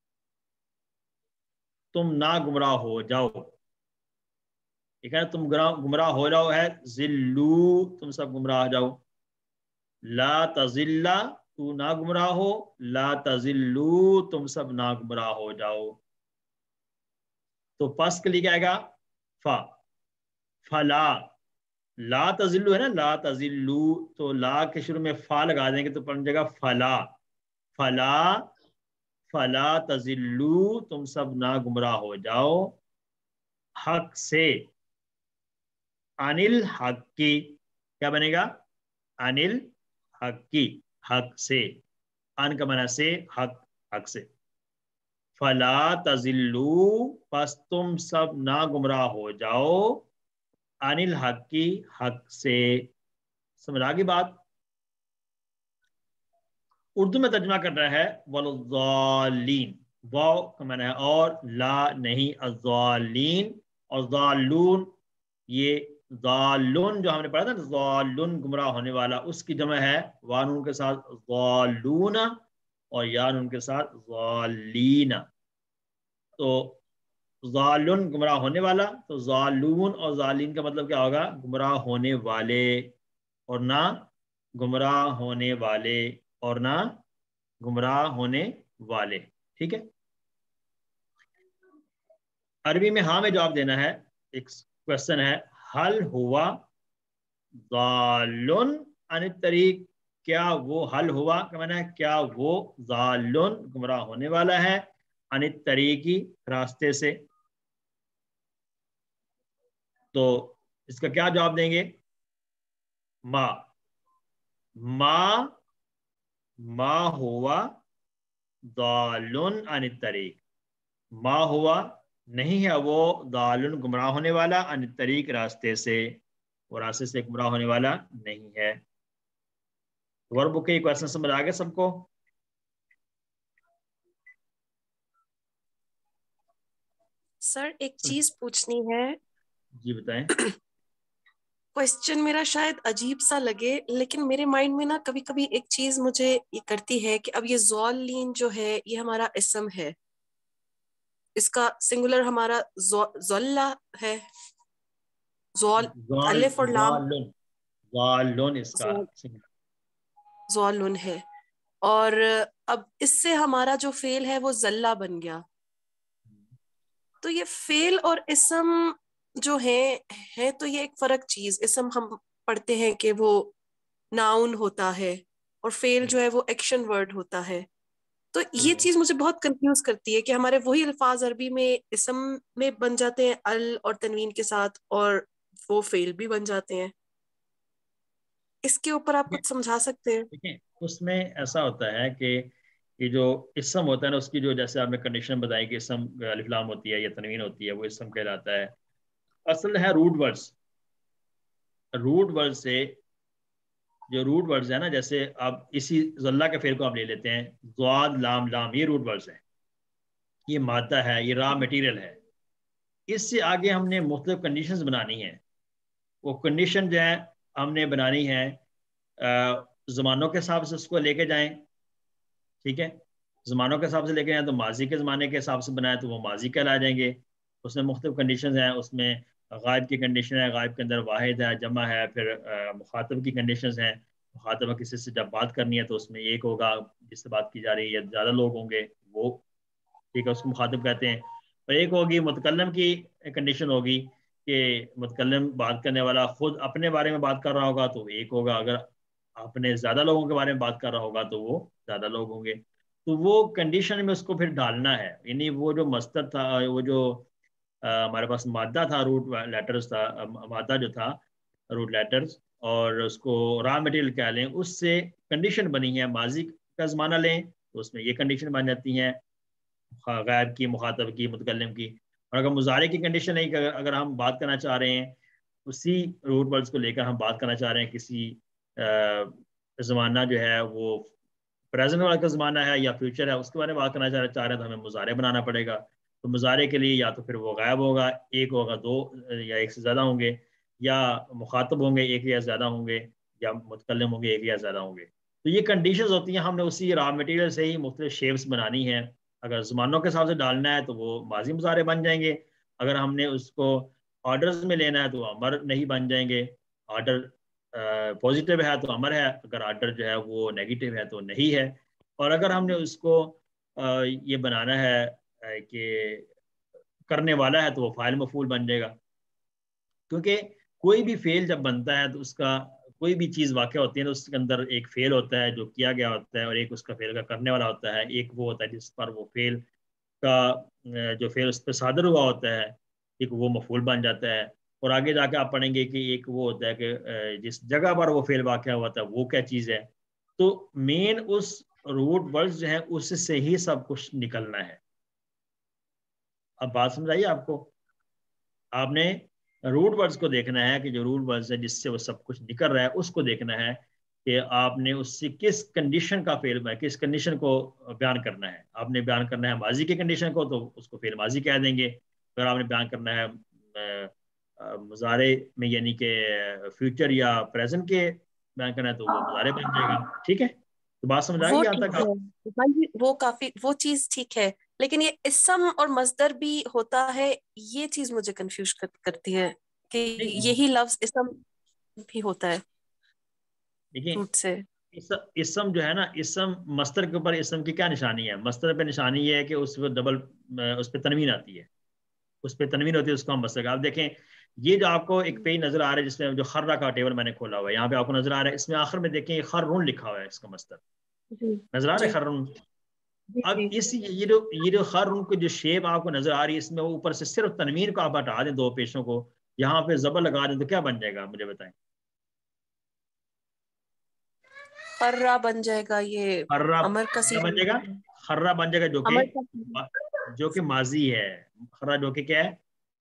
تم نہ گمراہ ہو جاؤ. ٹھیک ہے, تم گمراہ ہو جاؤ ہے ذلو, تم سب گمراہ جاؤ. لا تذلہ, تو نہ گمراہ ہو. لا تذلو, تم سب نہ گمراہ ہو جاؤ. تو پس کے لیے کیا آئے گا فا. فلا, لا تذلو ہے نا, لا تذلو, تو لا کے شروع میں فا لگا دیں گے تو بن جائے گا فلا. فلا, فلا تذلو, تم سب نہ گمراہ ہو جاؤ حق سے. انل حق کی, کیا بنے گا انل حق کی, حق سے. ان کا معنی سے, حق, حق سے. فلا تذلو, پس تم سب نہ گمراہ ہو جاؤ انل حق کی, حق سے. سمجھ آ گئی بات. اردو میں ترجمہ کر رہا ہے والضالین, واو کا معنی ہے اور, لا نہیں, الضالین. اور ضالون, یہ ضالون جو ہم نے پڑھا تھا نا, ضالون گمراہ ہونے والا, اس کی جمع ہے وانون کے ساتھ ضالون اور یانون کے ساتھ ضالین. تو ضالون گمراہ ہونے والا, تو ضالون اور ضالین کا مطلب کیا ہوگا گمراہ ہونے والے, اور نہ گمراہ ہونے والے, اور نہ گمراہ ہونے والے. ٹھیک ہے. عربی میں ہاں میں جواب دینا ہے. ایک کوشچن ہے, حل ہوا ضالن عن الطریق, کیا وہ حل ہوا کہ میں نے کیا وہ ضالن گمراہ ہونے والا ہے عن الطریقی, راستے سے. تو اس کا کیا جواب دیں گے ما. ما ہوا ضالن عن الطریق, ما ہوا نہیں ہے وہ ضالن گمراہ ہونے والا عن الطریق, راستے سے, وہ راستے سے گمراہ ہونے والا نہیں ہے. ورب کے کوشچن سمجھ آ گئے سب کو؟ سر ایک چیز پوچھنی ہے. جی بتائیں. کوشچن میرا شاید عجیب سا لگے, لیکن میرے مائنڈ میں نا کبھی کبھی ایک چیز مجھے یہ کرتی ہے کہ اب یہ ضالین جو ہے یہ ہمارا اسم ہے, اس کا سنگولر ہمارا ضلع ہے, الف اور لام, ضالن اس کا ضالن ہے, اور اب اس سے ہمارا جو فعل ہے وہ ذلہ بن گیا. تو یہ فعل اور اسم جو ہے تو یہ ایک فرق چیز. اسم ہم پڑھتے ہیں کہ وہ ناؤن ہوتا ہے, اور فعل جو ہے وہ ایکشن ورڈ ہوتا ہے. تو یہ چیز مجھے بہت کنفیوز کرتی ہے کہ ہمارے وہی الفاظ عربی میں اسم میں بن جاتے ہیں ال اور تنوین کے ساتھ, اور وہ فعل بھی بن جاتے ہیں. اس کے اوپر آپ کچھ سمجھا سکتے ہیں؟ دیکھیں اس میں ایسا ہوتا ہے کہ یہ جو اسم ہوتا ہے نا, اس کی جو جیسے آپ نے کنڈیشن بتائی کہ اسم الف لام ہوتی ہے یا تنوین ہوتی ہے, وہ اسم کہلاتا ہے. اصل ہے روٹ ورڈز. روٹ ورڈ سے جو روٹ ورڈز ہیں نا, جیسے آپ اسی ذلہ کے فعل کو آپ لے لیتے ہیں, ضاد لام لام, یہ روٹ ورڈز ہیں, یہ مادہ ہے, یہ را مٹیریل ہے. اس سے آگے ہم نے مختلف کنڈیشنز بنانی ہیں. وہ کنڈیشن جو ہے ہم نے بنانی ہے زمانوں کے حساب سے اس کو لے کے جائیں. ٹھیک ہے, زمانوں کے حساب سے لے کے جائیں تو ماضی کے زمانے کے حساب سے بنائیں تو وہ ماضی کہلا جائیں گے. اس میں مختلف کنڈیشنز ہیں. اس میں غائب کی کنڈیشن ہے, غائب کے اندر واحد ہے, جمع ہے. پھر مخاطب کی کنڈیشنز ہیں. مخاطبہ کسی سے جب بات کرنی ہے تو اس میں ایک ہوگا جس سے بات کی جا رہی ہے, زیادہ لوگ ہوں گے وہ, ٹھیک ہے, اس کو مخاطب کہتے ہیں. اور ایک ہوگی متکلم کی کنڈیشن ہوگی کہ متکلم بات کرنے والا خود اپنے بارے میں بات کر رہا ہوگا تو ایک ہوگا, اگر اپنے زیادہ لوگوں کے بارے میں بات کر رہا ہوگا تو وہ زیادہ لوگ ہوں گے. تو وہ کنڈیشن میں اس کو پھر ڈالنا ہے. یعنی وہ جو مصدر تھا, وہ جو ہمارے پاس مادہ تھا, روٹ لیٹرز تھا, مادہ جو تھا روٹ لیٹرز, اور اس کو را مٹیریل کہہ لیں, اس سے کنڈیشن بنی ہے. ماضی کا زمانہ لیں تو اس میں یہ کنڈیشن بن جاتی ہیں, غائب کی, مخاطب کی, متکلم کی. اور اگر مضارع کی کنڈیشن نہیں کہ اگر ہم بات کرنا چاہ رہے ہیں اسی روٹ ورڈز کو لے کر ہم بات کرنا چاہ رہے ہیں, کسی زمانہ جو ہے وہ پریزنٹ والا کا زمانہ ہے یا فیوچر ہے, اس کے بارے میں بات کرنا چاہ رہے ہیں تو ہمیں مضارع بنانا پڑے گا. تو مضارع کے لیے یا تو پھر وہ غائب ہوگا, ایک ہوگا, دو یا ایک سے زیادہ ہوں گے, یا مخاطب ہوں گے, ایک یا زیادہ ہوں گے, یا متکلم ہوں گے ایک یا زیادہ ہوں گے. تو یہ کنڈیشنز ہوتی ہیں, ہم نے اسی را مٹیریل سے ہی مختلف شیپس بنانی ہیں. اگر زمانوں کے حساب سے ڈالنا ہے تو وہ ماضی مضارع بن جائیں گے, اگر ہم نے اس کو آرڈرز میں لینا ہے تو امر نہیں بن جائیں گے. آرڈر پازیٹیو ہے تو امر ہے, اگر آرڈر جو ہے وہ نیگیٹیو ہے تو نہیں ہے. اور اگر ہم نے اس کو یہ بنانا ہے کہ کرنے والا ہے تو وہ فاعل مفعول بن جائے گا. کیونکہ کوئی بھی فعل جب بنتا ہے تو اس کا کوئی بھی چیز واقع ہوتی ہے تو اس کے اندر ایک فعل ہوتا ہے جو کیا گیا ہوتا ہے, اور ایک اس کا فعل کا کرنے والا ہوتا ہے. ایک وہ ہوتا ہے جس پر وہ فعل کا جو فعل اس پہ صادر ہوا ہوتا ہے, ایک وہ مفعول بن جاتا ہے. اور آگے جا کے آپ پڑھیں گے کہ ایک وہ ہوتا ہے کہ جس جگہ پر وہ فعل واقع ہوا تھا وہ کیا چیز ہے. تو مین اس روٹ ورڈز جو ہیں اس سے ہی سب کچھ نکلنا ہے. اب بات سمجھائیے آپ کو, آپ نے روٹ ورڈز کو دیکھنا ہے کہ جو روٹ ورڈز ہے جس سے وہ سب کچھ نکل رہا ہے اس کو دیکھنا ہے کہ آپ نے اس سے کس کنڈیشن کا فعل ہے, کس کنڈیشن کو بیان کرنا ہے. آپ نے بیان کرنا ہے ماضی کی کنڈیشن کو تو اس کو فعل ماضی کہہ دیں گے. اگر آپ نے بیان کرنا ہے مضارع میں یعنی کہ فیوچر یا پریزنٹ کے بیان کرنا ہے تو وہ مضارع بن جائے گا. ٹھیک ہے, تو بات سمجھ آ گئی وہ یہاں ٹھیک تک؟ ہے وہ کافی وہ چیز ٹھیک ہے, لیکن یہ اسم اور مصدر بھی ہوتا ہے, یہ چیز مجھے کنفیوز کرتی ہے کہ یہی لفظ اسم بھی ہوتا ہے دیکھیں روٹ سے. اسم جو ہے نا, اسم مصدر کے اوپر اسم کی کیا نشانی ہے؟ مصدر پہ نشانی یہ ہے کہ اس پہ ڈبل اس پہ تنوین آتی ہے, اس پہ تنوین ہوتی ہے, اس کو ہم مصدر. آپ دیکھیں یہ جو آپ کو ایک پیج نظر آ رہا ہے جس میں جو خرہ کا ٹیبل میں نے کھولا ہوا ہے, یہاں پہ آپ کو نظر آ رہا ہے, اس میں آخر میں دیکھیں خرون لکھا ہوا ہے, اس کا مصدر نظر آ رہا ہے خرون. اب اس یہ جو خرون کی جو شیپ آپ کو نظر آ رہی ہے اس میں اوپر سے صرف تنوین کو آپ ہٹا دیں دو پیشوں کو, یہاں پہ زبر لگا دیں تو کیا بن جائے گا مجھے بتائیں؟ خرہ بن جائے گا. یہ خرہ امر کا کیا بن جائے گا؟ خرہ بن جائے گا جو کہ ماضی ہے. خرہ جو کہ کیا ہے؟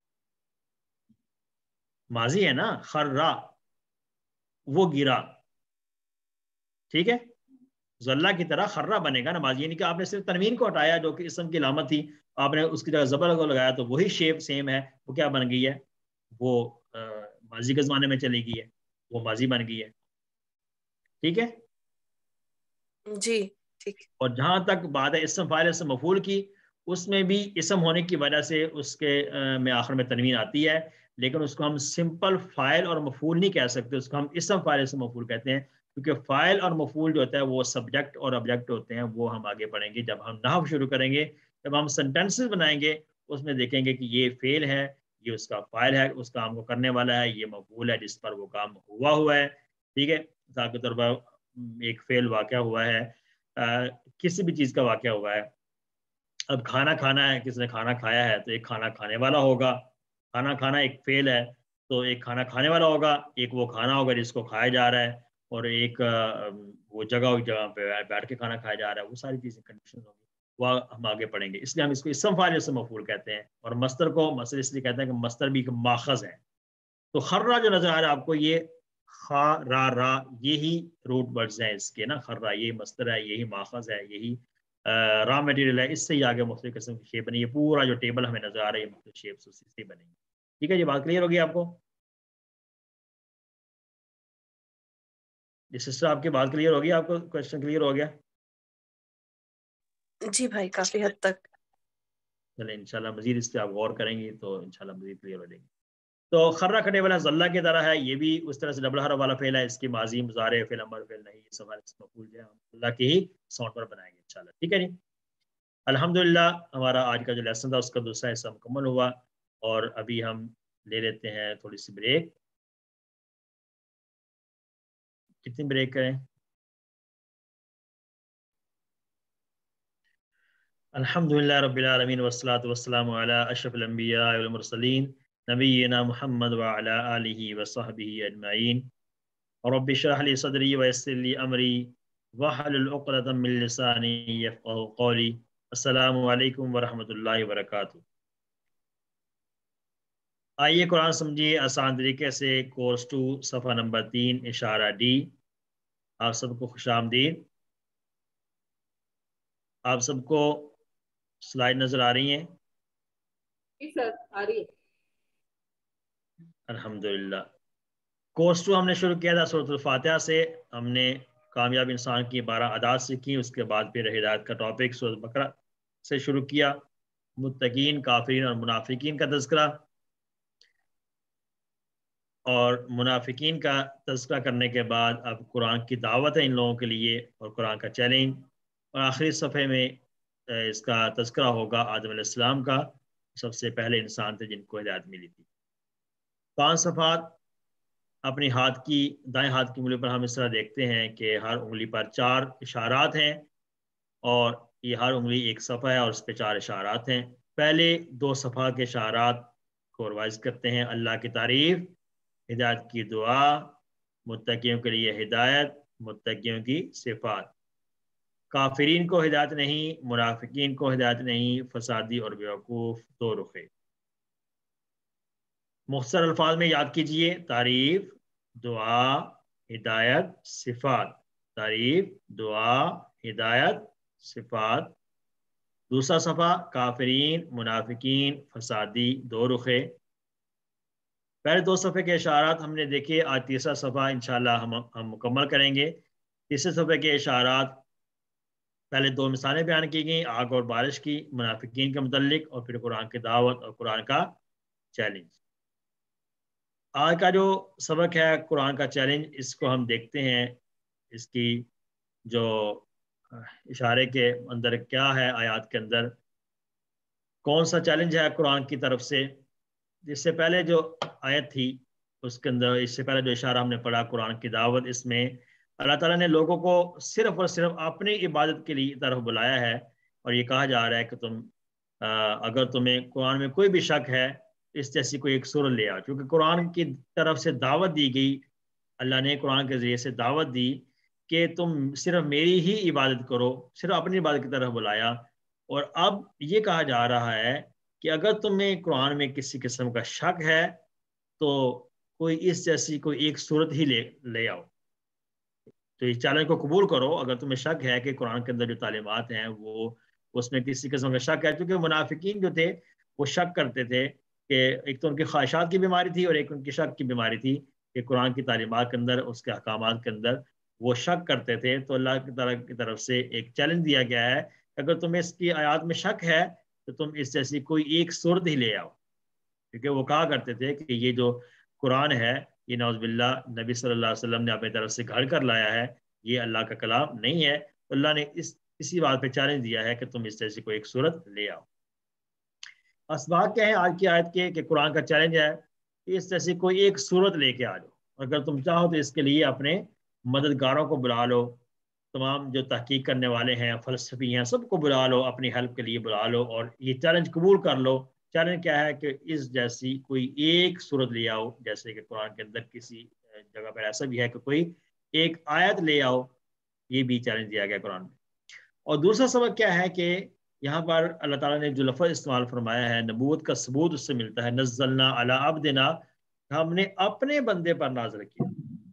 ماضی ہے نا. خرہ وہ گرا, ٹھیک ہے, زلہ کی طرح خرہ بنے گا نا ماضی, یعنی کہ آپ نے صرف تنوین کو ہٹایا جو کہ اسم کی علامت تھی, آپ نے اس کی جگہ زبر کو لگایا تو وہی شیپ سیم ہے, وہ کیا بن گئی ہے؟ وہ ماضی کے زمانے میں چلی گئی ہے, وہ ماضی بن گئی ہے. ٹھیک ہے جی ٹھیک. اور جہاں تک بات ہے اسم فاعل اسم مفعول کی, اس میں بھی اسم ہونے کی وجہ سے اس کے میں آخر میں تنوین آتی ہے, لیکن اس کو ہم سمپل فاعل اور مفعول نہیں کہہ سکتے, اس کو ہم اسم فاعل اسم مفعول کہتے ہیں. کیونکہ فاعل اور مفعول جو ہوتا ہے وہ سبجیکٹ اور آبجیکٹ ہوتے ہیں, وہ ہم آگے پڑھیں گے جب ہم نحو شروع کریں گے. جب ہم سینٹینسز بنائیں گے اس میں دیکھیں گے کہ یہ فعل ہے, یہ اس کا فاعل ہے, اس کام کو کرنے والا ہے, یہ مفعول ہے جس پر وہ کام ہوا ہے. ٹھیک ہے, مثال کے طور پر ایک فعل واقع ہوا ہے, کسی بھی چیز کا واقعہ ہوا ہے. اب کھانا کھانا ہے, کس نے کھانا کھایا ہے تو ایک کھانا کھانے والا ہوگا. کھانا کھانا ایک فعل ہے تو ایک کھانا کھانے والا ہوگا, ایک وہ کھانا ہوگا جس کو کھایا جا رہا ہے, اور ایک وہ جگہ پہ بیٹھ کے کھانا کھایا جا رہا ہے. وہ ساری چیزیں کنڈیشن ہوگی, وہ ہم آگے پڑھیں گے. اس لیے ہم اس کو اسم فاعل اسم مفعول کہتے ہیں, اور مصدر کو مصدر اس لیے کہتے ہیں کہ مصدر بھی ماخذ ہے. تو خرہ جو نظر آ رہا ہے آپ کو, یہ خا را را یہی روٹ ورڈز ہیں اس کے نا. خرہ یہ مصدر ہے, یہی ماخذ ہے, یہی را مٹیریل ہے, اس سے ہی آگے مختلف قسم کی شیپ بنی. یہ پورا جو ٹیبل ہمیں نظر آ رہا ہے یہ مختلف شیپس اسی سے بنیں گی. ٹھیک ہے جی, بات کلیئر ہوگی آپ کو؟ جی سسٹر آپ کی بات کلیئر ہوگی, آپ کو کوشچن کلیئر ہو گیا؟ جی بھائی کافی حد تک. چلیں انشاءاللہ مزید اس پہ آپ غور کریں گی تو انشاءاللہ مزید کلیئر ہو جائے گی. تو خرہ کھٹے والا زلہ کی طرح ہے, یہ بھی اس طرح سے ڈبل حرف والا فعل ہے, اس کی ماضی مضارع فعل امر فعل نہیں, یہ سوال اس مفعول جو ہے ہم اللہ کی ہی ساؤنڈ پر بنائیں گے انشاءاللہ. ٹھیک ہے جی, الحمدللہ ہمارا آج کا جو لیسن تھا اس کا دوسرا حصہ مکمل ہوا, اور ابھی ہم لے لیتے ہیں تھوڑی سی بریک. کتنی بریک کریں؟ الحمدللہ رب العالمین والصلاة والسلام علی اشرف الانبیاء والمرسلین نبینا محمد وعلی آلہ وصحبہ اجمعین. رب اشرح لی صدری ویسر لی امری واحلل عقدۃ من لسانی یفقہوا قولی. السلام علیکم ورحمۃ اللہ وبرکاتہ. آئیے قرآن سمجھیے آسان طریقے سے, کورس 2 صفحہ نمبر 3 اشارہ ڈی. آپ سب کو خوش آمدید. آپ سب کو سلائڈ نظر آ رہی ہیں؟ جی سر آ رہی ہے. الحمدللہ. कोर्स 2 हमने शुरू किया था सूरह फातिहा से। हमने कामयाब इंसान की 12 आदात सीखी, उसके बाद फिर हिदायत का टॉपिक सूरह बकरा से शुरू किया, मुत्तकीन, काफिरीन और मुनाफिकीन का तज़किरा, और मुनाफिकीन का तज़किरा करने के बाद अब कुरान की दावत है इन लोगों के लिए और कुरान का चैलेंज, और आखिरी सफ़े में इसका तज़किरा होगा आदम अलैहिस्सलाम का, सबसे पहले इंसान थे जिनको हिदायत मिली थी। 5 सफ़ात अपनी हाथ की दाएं हाथ की उंगली पर हम इस तरह देखते हैं कि हर उंगली पर 4 इशारात हैं और ये हर उंगली एक सफ़ा है और उस पर 4 इशारात हैं। पहले 2 सफ़ा के इशारात को रिवाइज करते हैं। अल्लाह की तारीफ, हिदायत की दुआ, मुत्तकियों के लिए हिदायत, मुत्तकियों की सिफात, काफिरीन को हिदायत नहीं, मुनाफिकीन को हिदायत नहीं, फसादी और बेवकूफ़ दो रुखे। मुख्तसर अल्फाज में याद कीजिए, तारीफ, दुआ, हिदायत, सिफात, तारीफ, दुआ, हिदायत, सिफात। दूसरा सफ़ा, काफिरीन, मुनाफिकीन, फसादी, दो रुखे। पहले 2 सफ़े के इशारात हमने देखे, आज तीसरा सफ़ा इंशाल्लाह हम मुकम्मल करेंगे। तीसरे सफ़े के इशारात, पहले 2 मिसालें बयान की गई, आग और बारिश की, मुनाफिकीन के मुतल्लिक, और फिर कुरान की दावत और कुरान का चैलेंज। आज का जो सबक है कुरान का चैलेंज, इसको हम देखते हैं, इसकी जो इशारे के अंदर क्या है, आयत के अंदर कौन सा चैलेंज है कुरान की तरफ से। इससे पहले जो आयत थी उसके अंदर, इससे पहले जो इशारा हमने पढ़ा कुरान की दावत, इसमें अल्लाह ताला ने लोगों को सिर्फ और सिर्फ अपनी इबादत के लिए तरफ बुलाया है, और ये कहा जा रहा है कि तुम अगर तुम्हें कुरान में कोई भी शक है, इस जैसी कोई एक सूरत ले आओ। क्योंकि कुरान की तरफ से दावत दी गई, अल्लाह ने कुरान के ज़रिए से दावत दी कि तुम सिर्फ मेरी ही इबादत करो, सिर्फ अपनी इबादत की तरफ बुलाया। और अब ये कहा जा रहा है कि अगर तुम्हें कुरान में किसी किस्म का शक है तो कोई इस जैसी कोई एक सूरत ही ले आओ। तो इस चैलेंज को कबूल करो अगर तुम्हें शक है कि कुरान के अंदर जो तालीमात हैं वो उसमें किसी किस्म का शक है। क्योंकि मुनाफिकीन जो थे वो शक करते थे कि एक तो उनकी ख्वाहिशात की बीमारी थी और एक उनकी शक की बीमारी थी कि कुरान की तालीमात के अंदर, उसके अहकामात के अंदर वो शक करते थे। तो अल्लाह की तरफ से एक चैलेंज दिया गया है, अगर तुम्हें इसकी आयत में शक है तो तुम इस जैसी कोई एक सूरत ही ले आओ। क्योंकि वो कहा करते थे कि ये जो कुरान है ये नौज़बिल्लाह नबी सल्लल्लाहु अलैहि वसल्लम ने अपनी तरफ से घड़ कर लाया है, ये अल्लाह का कलाम नहीं है। तो अल्लाह ने इसी बात पे चैलेंज दिया है कि तुम इस जैसी कोई एक सूरत ले आओ। असबाब क्या है आज की आयत के कि कुरान का चैलेंज है कि इस जैसी कोई एक सूरत लेके आ जाओ। अगर तुम चाहो तो इसके लिए अपने मददगारों को बुला लो, तमाम जो तहकीक करने वाले हैं, फ़लसफ़ी हैं, सबको बुला लो, अपनी हेल्प के लिए बुला लो और ये चैलेंज कबूल कर लो। चैलेंज क्या है कि इस जैसी कोई एक सूरत ले आओ, जैसे कि कुरान के अंदर किसी जगह पर ऐसा भी है कि कोई एक आयत ले आओ, ये भी चैलेंज दिया गया कुरान में। और दूसरा सबक क्या है कि यहाँ पर अल्लाह ताला ने जो लफ्ज़ इस्तेमाल फरमाया है, नबूवत का सबूत उससे मिलता है, नज़्ज़लना अला अब्दिना, हमने अपने बंदे पर नाज़िल किया,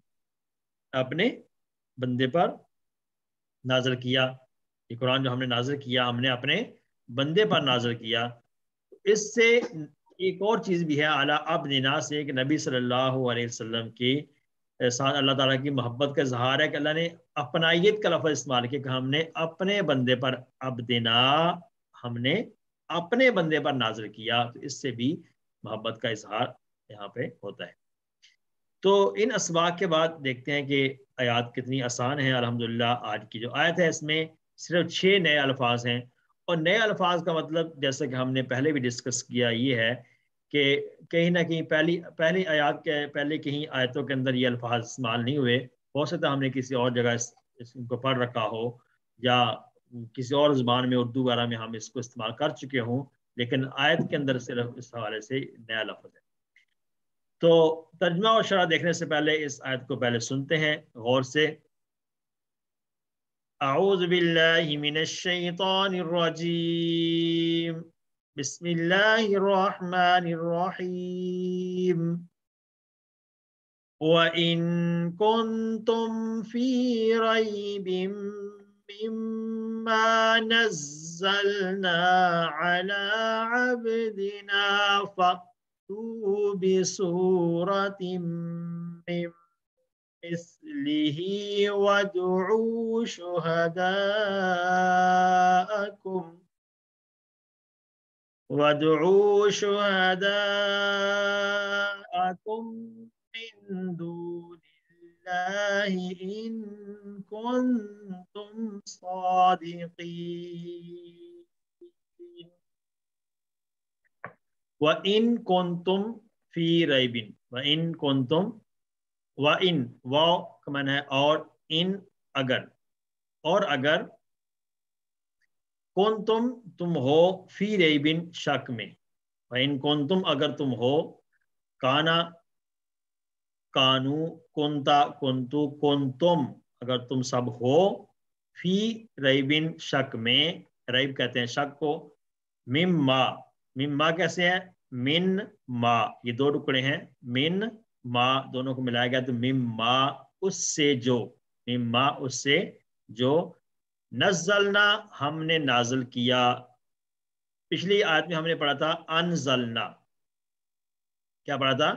अपने बंदे पर नाज़िल किया। ये कुरान जो हमने नाज़िल किया, हमने अपने बंदे पर नाज़िल किया। इससे एक और चीज़ भी है अला अब्दिना से, कि नबी सल्लल्लाहु अलैहि वसल्लम की साथ अल्लाह ताला की मोहब्बत का इज़हार है कि अल्लाह ने अपनायत का लफ्ज़ इस्तेमाल किया कि हमने अपने बंदे पर अब्दिना, हमने अपने बंदे पर नाज़िल किया। तो इससे भी मोहब्बत का इज़हार यहाँ पे होता है। तो इन असबाब के बाद देखते हैं कि आयत कितनी आसान है। अल्हम्दुलिल्लाह आज की जो आयत है इसमें सिर्फ 6 नए अल्फाज हैं, और नए अल्फाज का मतलब जैसे कि हमने पहले भी डिस्कस किया ये है कि कहीं ना कहीं पहली आयत के पहले कहीं आयतों के अंदर ये अल्फाज इस्तेमाल नहीं हुए। हो सकता है हमने किसी और जगह इनको पढ़ रखा हो या किसी और ज़ुबान में, उर्दू वगैरह में हम इसको इस्तेमाल कर चुके हों, लेकिन आयत के अंदर सिर्फ इस हवाले से नया लफ्ज़ है। तो तर्जुमा और शरह देखने से पहले इस आयत को पहले सुनते हैं गौर से। अऊज़ु बिल्लाहि मिनश शैतानिर रजीम, बिस्मिल्लाहिर रहमानिर रहीम। व इन कुंतुम फी रैबिम मिम्मा नज़्ज़लना अला अब्दिना बिसूरतिम मिन मिस्लिही वदउ शुहदाअकुम मिन दूनिल्लाहि इन कुंतुम सादिकीन व इन कुंतुम फी रैबिन व इन कुंतुम व इन वाव का माना है और इन अगर और अगर तुम हो फी रैबिन शक में व इन कुंतुम अगर तुम हो काना कानू कुंता कुंतु कुंतुम अगर तुम सब हो फी रैबिन शक में रैब कहते हैं शक को मिम्मा मिम्मा कैसे है मिन मा ये दो टुकड़े हैं मिन मा दोनों को मिलाया गया तो मिम्मा उससे जो मिम्मा उससे जो नज़लना हमने नाज़िल किया पिछली आयत में हमने पढ़ा था अनज़लना क्या पढ़ा था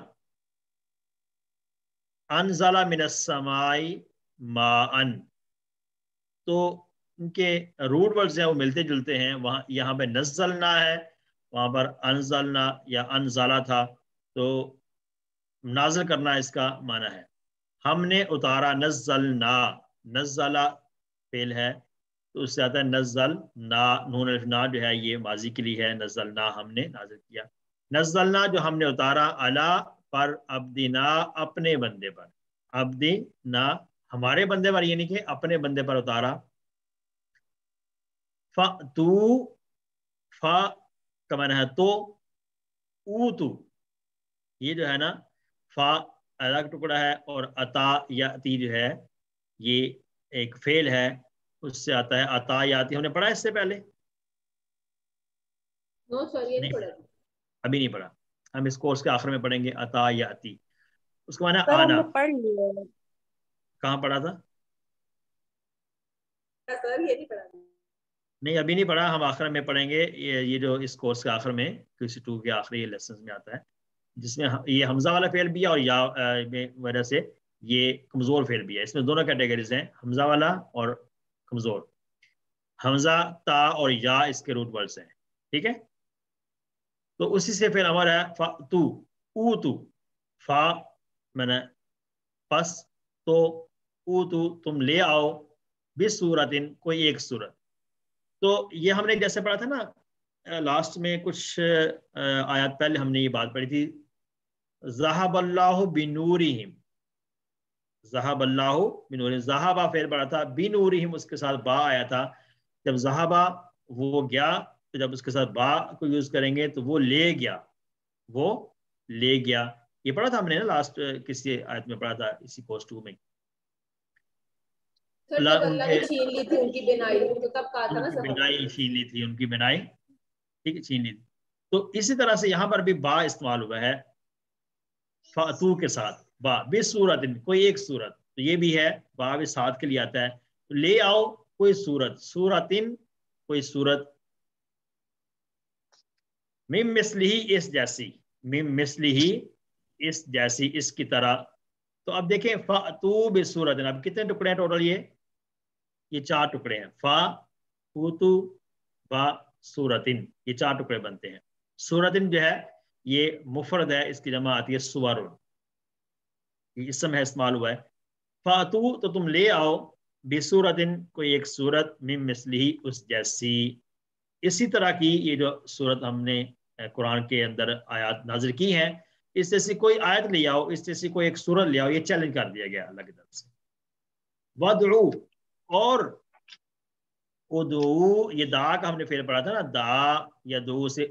अनज़ला मिनस समाई माअन तो उनके रूट वर्ड्स हैं वो मिलते जुलते हैं वहां यहाँ पे नज़लना है वहां पर अनज़लना या अनज़ला था तो नाज़िल करना इसका माना है हमने उतारा नज़लना नज़ला फेल है तो उससे आता है नज़ल ना नून अलिफ ना जो है ये माजी के लिए है नज़लना हमने नाज़िल किया नज़लना जो हमने उतारा अला पर अब्दिना अपने बंदे पर अब्दी ना हमारे बंदे पर यानी कि अपने बंदे पर उतारा फा तू फा का माना है तो ऊ तू ये जो है ना फा अलग टुकड़ा है और अता याती जो है ये एक फेल है उससे आता है अता याती हमने पढ़ा इससे पहले नो सर ये नहीं नहीं पढ़ा अभी नहीं पढ़ा हम इस कोर्स के आखिर में पढ़ेंगे अता याती उसको माना सर आना हमने पढ़ लिया है। कहाँ पढ़ा था सर ये नहीं पढ़ा नहीं अभी नहीं पढ़ा हम आखिर में पढ़ेंगे ये जो इस कोर्स के आखिर में QC2 के आखिरी लेसन में आता है जिसमें ये हमजा वाला फेल भी है और या में वजह से ये कमजोर फेल भी है इसमें दोनों कैटेगरीज हैं हमजा वाला और कमजोर हमजा ता और या इसके रूट वर्ड्स हैं ठीक है तो उसी से फिर हमारा है फा तू ऊ तू फा मैंने पस तो ऊ तू तुम ले आओ बिस सूरतिन कोई एक सूरत तो ये हमने जैसे पढ़ा था ना लास्ट में कुछ आयत पहले हमने ये बात पढ़ी थी ज़हाबल्लाहु बिनूरिहिम ज़हाबल्लाहु बिनूरिहिम ज़हाबा फिर पढ़ा था बिनूरिहिम उसके साथ बा आया था जब ज़हाबा वो गया तो जब उसके साथ बा को यूज करेंगे तो वो ले गया ये पढ़ा था हमने ना लास्ट किसी आयत में पढ़ा था इसी कोर्स 2 में सर जब अल्लाह ने छीन ली थी उनकी बिनाई तो तब कहा था ना उनकी बिनाई छीन ली थी उनकी बिनाई ठीक है छीन ली थी तो इसी तरह से यहाँ पर भी बा इस्तेमाल हुआ है फातू के साथ बा बेसूरत कोई एक सूरत तो ये भी है बा भी साथ के लिए आता है तो ले आओ कोई सूरत सूरतिन कोई सूरत मिम मिस्लिही इस जैसी मिम मिस्लिही इस जैसी इसकी तरह तो अब देखें फातू बेसूरतिन अब कितने टुकड़े हैं टोटल ये 4 टुकड़े हैं फा फूतू बा सूरतिन ये 4 टुकड़े बनते हैं सूरतिन जो है ये मुफरद है इसकी जमा आती है सुवरुन इस समय इस्तेमाल हुआ है फातू तो तुम ले आओ बेसूरतिन कोई एक सूरत मिम मिस्लिही उस जैसी इसी तरह की ये जो सूरत हमने कुरान के अंदर आयत नाजिल की है इस जैसी कोई आयत ले आओ इस जैसी कोई एक सूरत ले आओ ये चैलेंज कर दिया गया अल्लाह की तरफ से वदउ और उदू ये दा का हमने फिर पढ़ा था ना दा या दो से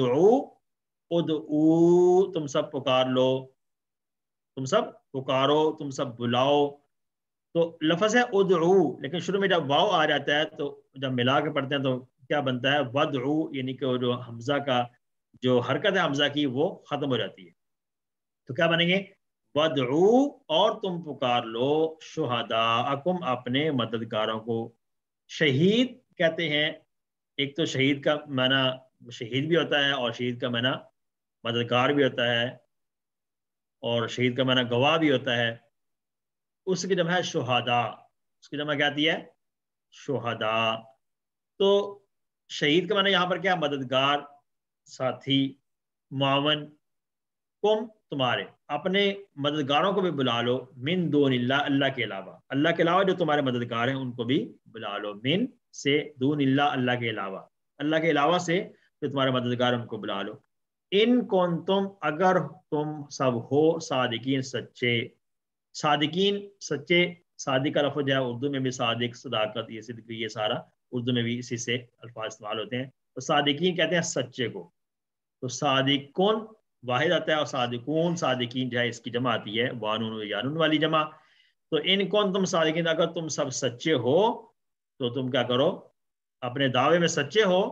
उदू तुम सब पुकार लो तुम सब पुकारो तुम सब बुलाओ तो लफ्ज़ है उदू लेकिन शुरू में जब वाव आ जाता है तो जब मिला के पढ़ते हैं तो क्या बनता है वदउ यानी कि जो हमजा का जो हरकत है हमजा की वो खत्म हो जाती है तो क्या बनेंगे वदउ और तुम पुकार लो शुहदाअकुम अपने मददगारों को शहीद कहते हैं एक तो शहीद का माना शहीद भी होता है और शहीद का माना मददगार भी होता है और शहीद का माना गवाह भी होता है اس کی جمع ہے شہدا. اس کی جمع کیا آتی ہے؟ شہدا. تو شہید کا معنی یہاں پر کیا؟ مددگار، ساتھی، معاون. کم تمہارے، اپنے مددگاروں کو بھی بلا لو. من دون اللہ، اللہ کے علاوہ، اللہ کے علاوہ جو تمہارے مددگار ہیں ان کو بھی بلا لو. من سے دون اللہ، اللہ کے علاوہ، اللہ کے علاوہ سے جو تمہارے مددگار ہیں ان کو بلا لو. ان کنتم، اگر تم سب ہو صادقین، سچے. صادقین سچے، صادق کا لفظ ہے اردو میں بھی صادق، صداقت، یہ صدق، یہ سارا اردو میں بھی اسی سے الفاظ استعمال ہوتے ہیں. تو صادقین کہتے ہیں سچے کو. تو صادقون واحد آتا ہے اور صادقون، صادقین جو ہے اس کی جمع آتی ہے وانون و یانون والی جمع. تو ان کون تم صادقین، اگر تم سب سچے ہو تو تم کیا کرو؟ اپنے دعوے میں سچے ہو.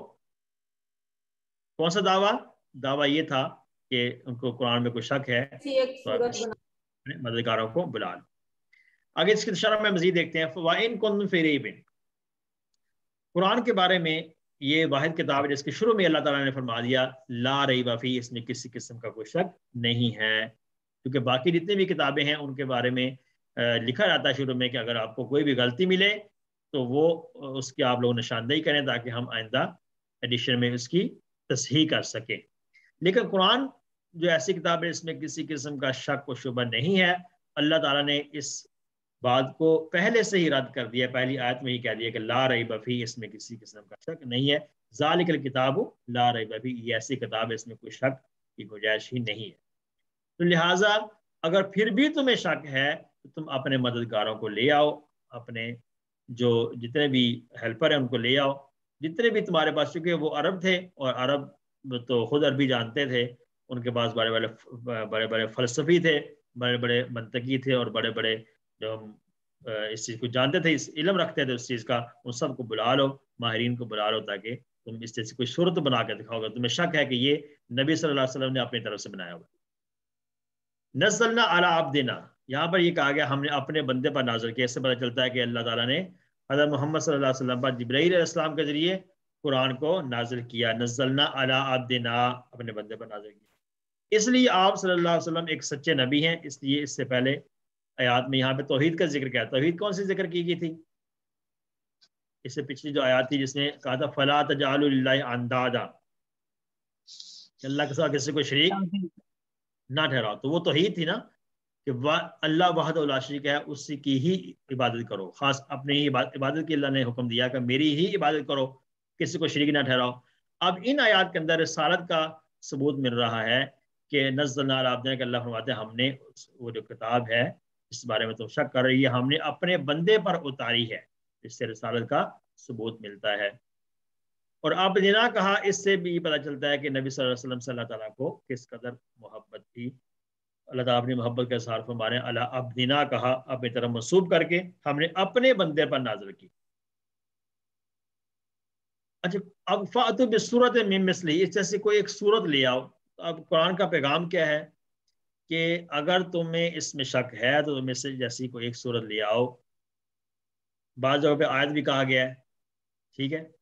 کون سا دعویٰ؟ دعویٰ یہ تھا کہ ان کو قرآن میں کوئی شک ہے تو اپنے مددگاروں کو بلا لو. آگے اس کی شرح میں مزید دیکھتے ہیں. وَإِن كُنتُمْ فِي رَيْبٍ، قرآن کے بارے میں یہ واحد کتاب ہے جس کے شروع میں اللہ تعالیٰ نے فرما دیا لا ریب فیہ، اس میں کسی قسم کا کوئی شک نہیں ہے. کیونکہ باقی جتنی بھی کتابیں ہیں ان کے بارے میں لکھا جاتا ہے شروع میں کہ اگر آپ کو کوئی بھی غلطی ملے تو وہ اس کی آپ لوگ نشاندہی کریں تاکہ ہم آئندہ ایڈیشن میں اس کی تصحیح کر سکیں. لیکن قرآن جو ایسی کتاب ہے اس میں کسی قسم کا شک و شبہ نہیں ہے. اللہ تعالیٰ نے اس بات کو پہلے سے ہی رد کر دیا، پہلی آیت میں ہی کہہ دیا کہ لا ریب فیہ، اس میں کسی قسم کا شک نہیں ہے. ذالک الکتاب لا ریب فیہ، یہ ایسی کتاب ہے اس میں کوئی شک کی گنجائش ہی نہیں ہے. تو لہٰذا اگر پھر بھی تمہیں شک ہے تو تم اپنے مددگاروں کو لے آؤ، اپنے جو جتنے بھی ہیلپر ہیں ان کو لے آؤ، جتنے بھی تمہارے پاس، چونکہ وہ عرب تھے اور عرب تو خود عربی جانتے تھے، ان کے پاس بڑے بڑے فلسفی تھے، بڑے بڑے منطقی تھے اور بڑے بڑے جو اس چیز کو جانتے تھے، اس علم رکھتے تھے اس چیز کا. ان سب کو بلا لو، ماہرین کو بلا لو تاکہ تم اس چیز کوئی صورت بنا کے دکھاؤ گا تمہیں شک ہے کہ یہ نبی صلی اللہ علیہ وسلم نے اپنی طرف سے بنایا ہوگا. نزلنا علی عبدنا، یہاں پر یہ کہا گیا ہم نے اپنے بندے پر نازل کیا. اس سے پتہ چلتا ہے کہ اللہ تعالیٰ نے حضرت محمد صلی اللہ علیہ وسلم پر جبرائیل علیہ السلام کے ذریعے قرآن کو نازل کیا. نزلنا علی عبدنا، اپنے بندے پر نازل کیا. اس لیے آپ صلی اللہ علیہ وسلم ایک سچے نبی ہیں. اس لیے اس سے پہلے آیات میں یہاں پہ توحید کا ذکر کیا. توحید کون سی ذکر کی گئی تھی؟ اس سے پچھلی جو آیات تھی جس نے کہا تھا فلا تجعلوا للہ اندادا، اللہ کے ساتھ کسی کو شریک نہ ٹھہراؤ. تو وہ توحید تھی نا کہ اللہ وحدہ لا شریک ہے، اسی کی ہی عبادت کرو. خاص اپنی ہی عبادت کی اللہ نے حکم دیا کہ میری ہی عبادت کرو، کسی کو شریک نہ ٹھہراؤ. اب ان آیات کے اندر رسالت کا ثبوت مل رہا ہے کہ نزلنا علی عبدنا، کہ اللہ فرماتے ہیں ہم نے وہ جو کتاب ہے اس بارے میں تم شک کر رہی ہے ہم نے اپنے بندے پر اتاری ہے. اس سے رسالت کا ثبوت ملتا ہے. اور اب جنا کہا، اس سے بھی پتہ چلتا ہے کہ نبی صلی اللہ علیہ وسلم سے اللہ تعالیٰ کو کس قدر محبت تھی. اللہ تعالیٰ اپنی محبت کا اظہار فرما رہے ہیں. اللہ عبدنا کہا اپنی طرف منسوب کر کے ہم نے اپنے بندے پر نازل کی. اچھا اب فاتو بصورت من مثلہ، اس جیسے کوئی ایک صورت لے آؤ. اب قرآن کا پیغام کیا ہے کہ اگر تمہیں اس میں شک ہے تو تم اس سے جیسی کوئی ایک صورت لے آؤ. بعض جگہ پہ آیت بھی کہا گیا ہے. ٹھیک ہے،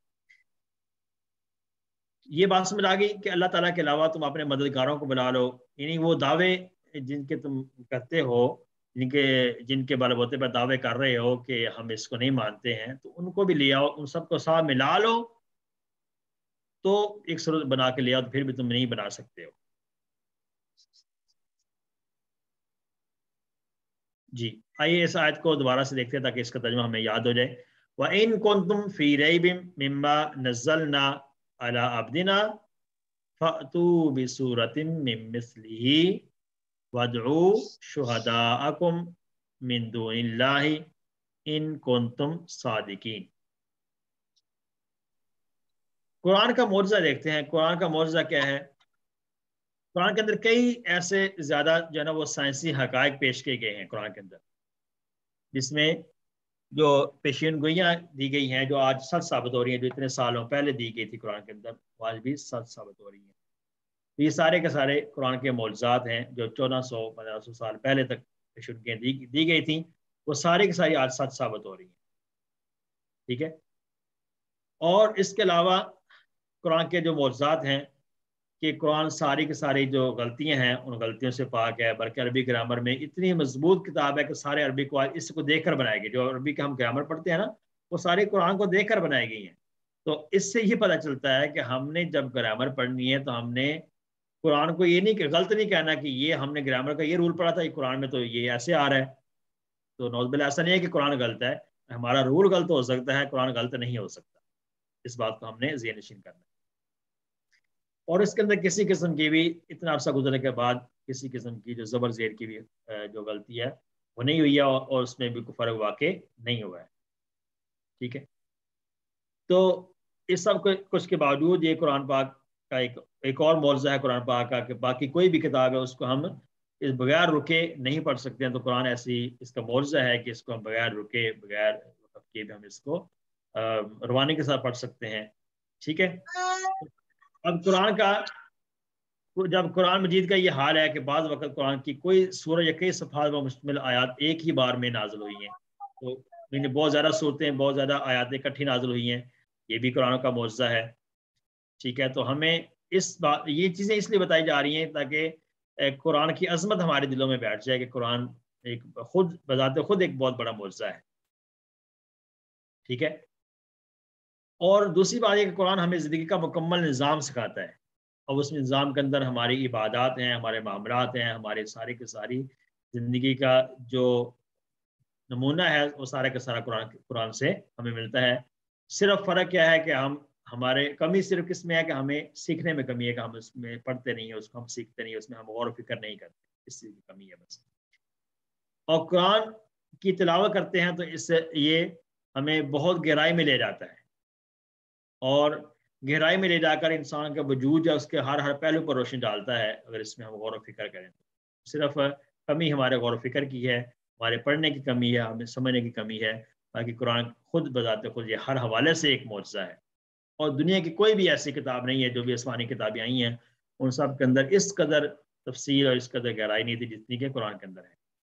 یہ بات سمجھ آ گئی کہ اللہ تعالیٰ کے علاوہ تم اپنے مددگاروں کو بلا لو. یعنی وہ دعوے جن کے تم کرتے ہو، جن کے بل بوتے پر دعوے کر رہے ہو کہ ہم اس کو نہیں مانتے ہیں، تو ان کو بھی لے آؤ، ان سب کو ساتھ ملا لو تو ایک صورت بنا کے لے آؤ. تو پھر بھی تم نہیں بنا سکتے ہو. جی آئیے اس آیت کو دوبارہ سے دیکھتے ہیں تاکہ اس کا ترجمہ ہمیں یاد ہو جائے. وَإِن كُنتُمْ فِي رَيْبٍ مِّمَّا نَزَّلْنَا عَلَىٰ عَبْدِنَا فَأْتُوا بِسُورَةٍ مِّن مِّثْلِهِ وَادْعُوا شُهَدَاءَكُم مِّن دُونِ اللَّهِ إِن كُنتُمْ صَادِقِينَ. قرآن کا معجزہ دیکھتے ہیں. قرآن کا معجزہ کیا ہے؟ قرآن کے اندر کئی ایسے زیادہ جو ہے نا وہ سائنسی حقائق پیش کیے گئے ہیں قرآن کے اندر، جس میں جو پیشین گوئیاں دی گئی ہیں جو آج سچ ثابت ہو رہی ہیں، جو اتنے سالوں پہلے دی گئی تھی قرآن کے اندر، وہ آج بھی سچ ثابت ہو رہی ہیں. یہ سارے کے سارے قرآن کے معجزات ہیں جو 1400-1500 سال پہلے تک پیشین گوئیاں دی گئی تھیں، وہ سارے کے ساری آج سچ ثابت ہو رہی ہیں. ٹھیک ہے، اور اس کے علاوہ قرآن کے جو معجزات ہیں کہ قرآن ساری کی ساری جو غلطیاں ہیں ان غلطیوں سے پاک ہے، بلکہ عربی گرامر میں اتنی مضبوط کتاب ہے کہ سارے عربی کو اس کو دیکھ کر بنائے گی. جو عربی کے ہم گرامر پڑھتے ہیں نا وہ سارے قرآن کو دیکھ کر بنائی گئی ہیں. تو اس سے یہ پتہ چلتا ہے کہ ہم نے جب گرامر پڑھنی ہے تو ہم نے قرآن کو یہ نہیں کہ غلط نہیں کہنا کہ یہ ہم نے گرامر کا یہ رول پڑھا تھا، یہ قرآن میں تو یہ ایسے آ رہا ہے. تو نعوذ باللہ ایسا نہیں ہے کہ قرآن غلط ہے، ہمارا رول غلط ہو سکتا ہے، قرآن غلط نہیں ہو سکتا. اس بات کو ہم نے ذہن نشین کرنا ہے. اور اس کے اندر کسی قسم کی بھی اتنا عرصہ گزرنے کے بعد کسی قسم کی جو زبر زیر کی بھی جو غلطی ہے وہ نہیں ہوئی ہے، اور اس میں بھی کوئی فرق واقع نہیں ہوا ہے. ٹھیک ہے. تو اس سب کچھ کے باوجود یہ قرآن پاک کا ایک اور معجزہ ہے قرآن پاک کا کہ باقی کوئی بھی کتاب ہے اس کو ہم اس بغیر رکے نہیں پڑھ سکتے ہیں. تو قرآن ایسی اس کا معجزہ ہے کہ اس کو ہم بغیر رکے بغیر کے بھی ہم اس کو روانی کے ساتھ پڑھ سکتے ہیں. ٹھیک ہے. اب قرآن کا جب قرآن مجید کا یہ حال ہے کہ بعض وقت قرآن کی کوئی سورہ یا کئی صفحات پر مشتمل آیات ایک ہی بار میں نازل ہوئی ہیں، تو بہت زیادہ صورتیں بہت زیادہ آیاتیں اکٹھی نازل ہوئی ہیں، یہ بھی قرآن کا معجزہ ہے. ٹھیک ہے. تو ہمیں یہ چیزیں اس لیے بتائی جا رہی ہیں تاکہ قرآن کی عظمت ہمارے دلوں میں بیٹھ جائے کہ قرآن ایک خود بذات خود ایک بہت بڑا معجزہ ہے. ٹھیک ہے. اور دوسری بات یہ کہ قرآن ہمیں زندگی کا مکمل نظام سکھاتا ہے، اور اس نظام کے اندر ہماری عبادات ہیں، ہمارے معاملات ہیں، ہمارے سارے کے ساری زندگی کا جو نمونہ ہے وہ سارا کا سارا قرآن سے ہمیں ملتا ہے. صرف فرق کیا ہے کہ ہمارے کمی صرف کس میں ہے کہ ہمیں سیکھنے میں کمی ہے کہ ہم اس میں پڑھتے نہیں ہیں، اس کو ہم سیکھتے نہیں ہیں، اس میں ہم غور و فکر نہیں کرتے، اس چیز کی کمی ہے بس. اور قرآن کی تلاوت کرتے ہیں تو اس سے یہ ہمیں بہت گہرائی میں لے جاتا ہے، اور گہرائی میں لے جا کر انسان کا وجود یا اس کے ہر پہلو پر روشنی ڈالتا ہے اگر اس میں ہم غور و فکر کریں. تو صرف کمی ہمارے غور و فکر کی ہے، ہمارے پڑھنے کی کمی ہے، ہمیں سمجھنے کی کمی ہے. باقی قرآن خود بذات خود یہ ہر حوالے سے ایک معجزہ ہے، اور دنیا کی کوئی بھی ایسی کتاب نہیں ہے، جو بھی آسمانی کتابیں آئی ہیں ان سب کے اندر اس قدر تفصیل اور اس قدر گہرائی نہیں تھی جتنی کہ قرآن کے اندر ہے.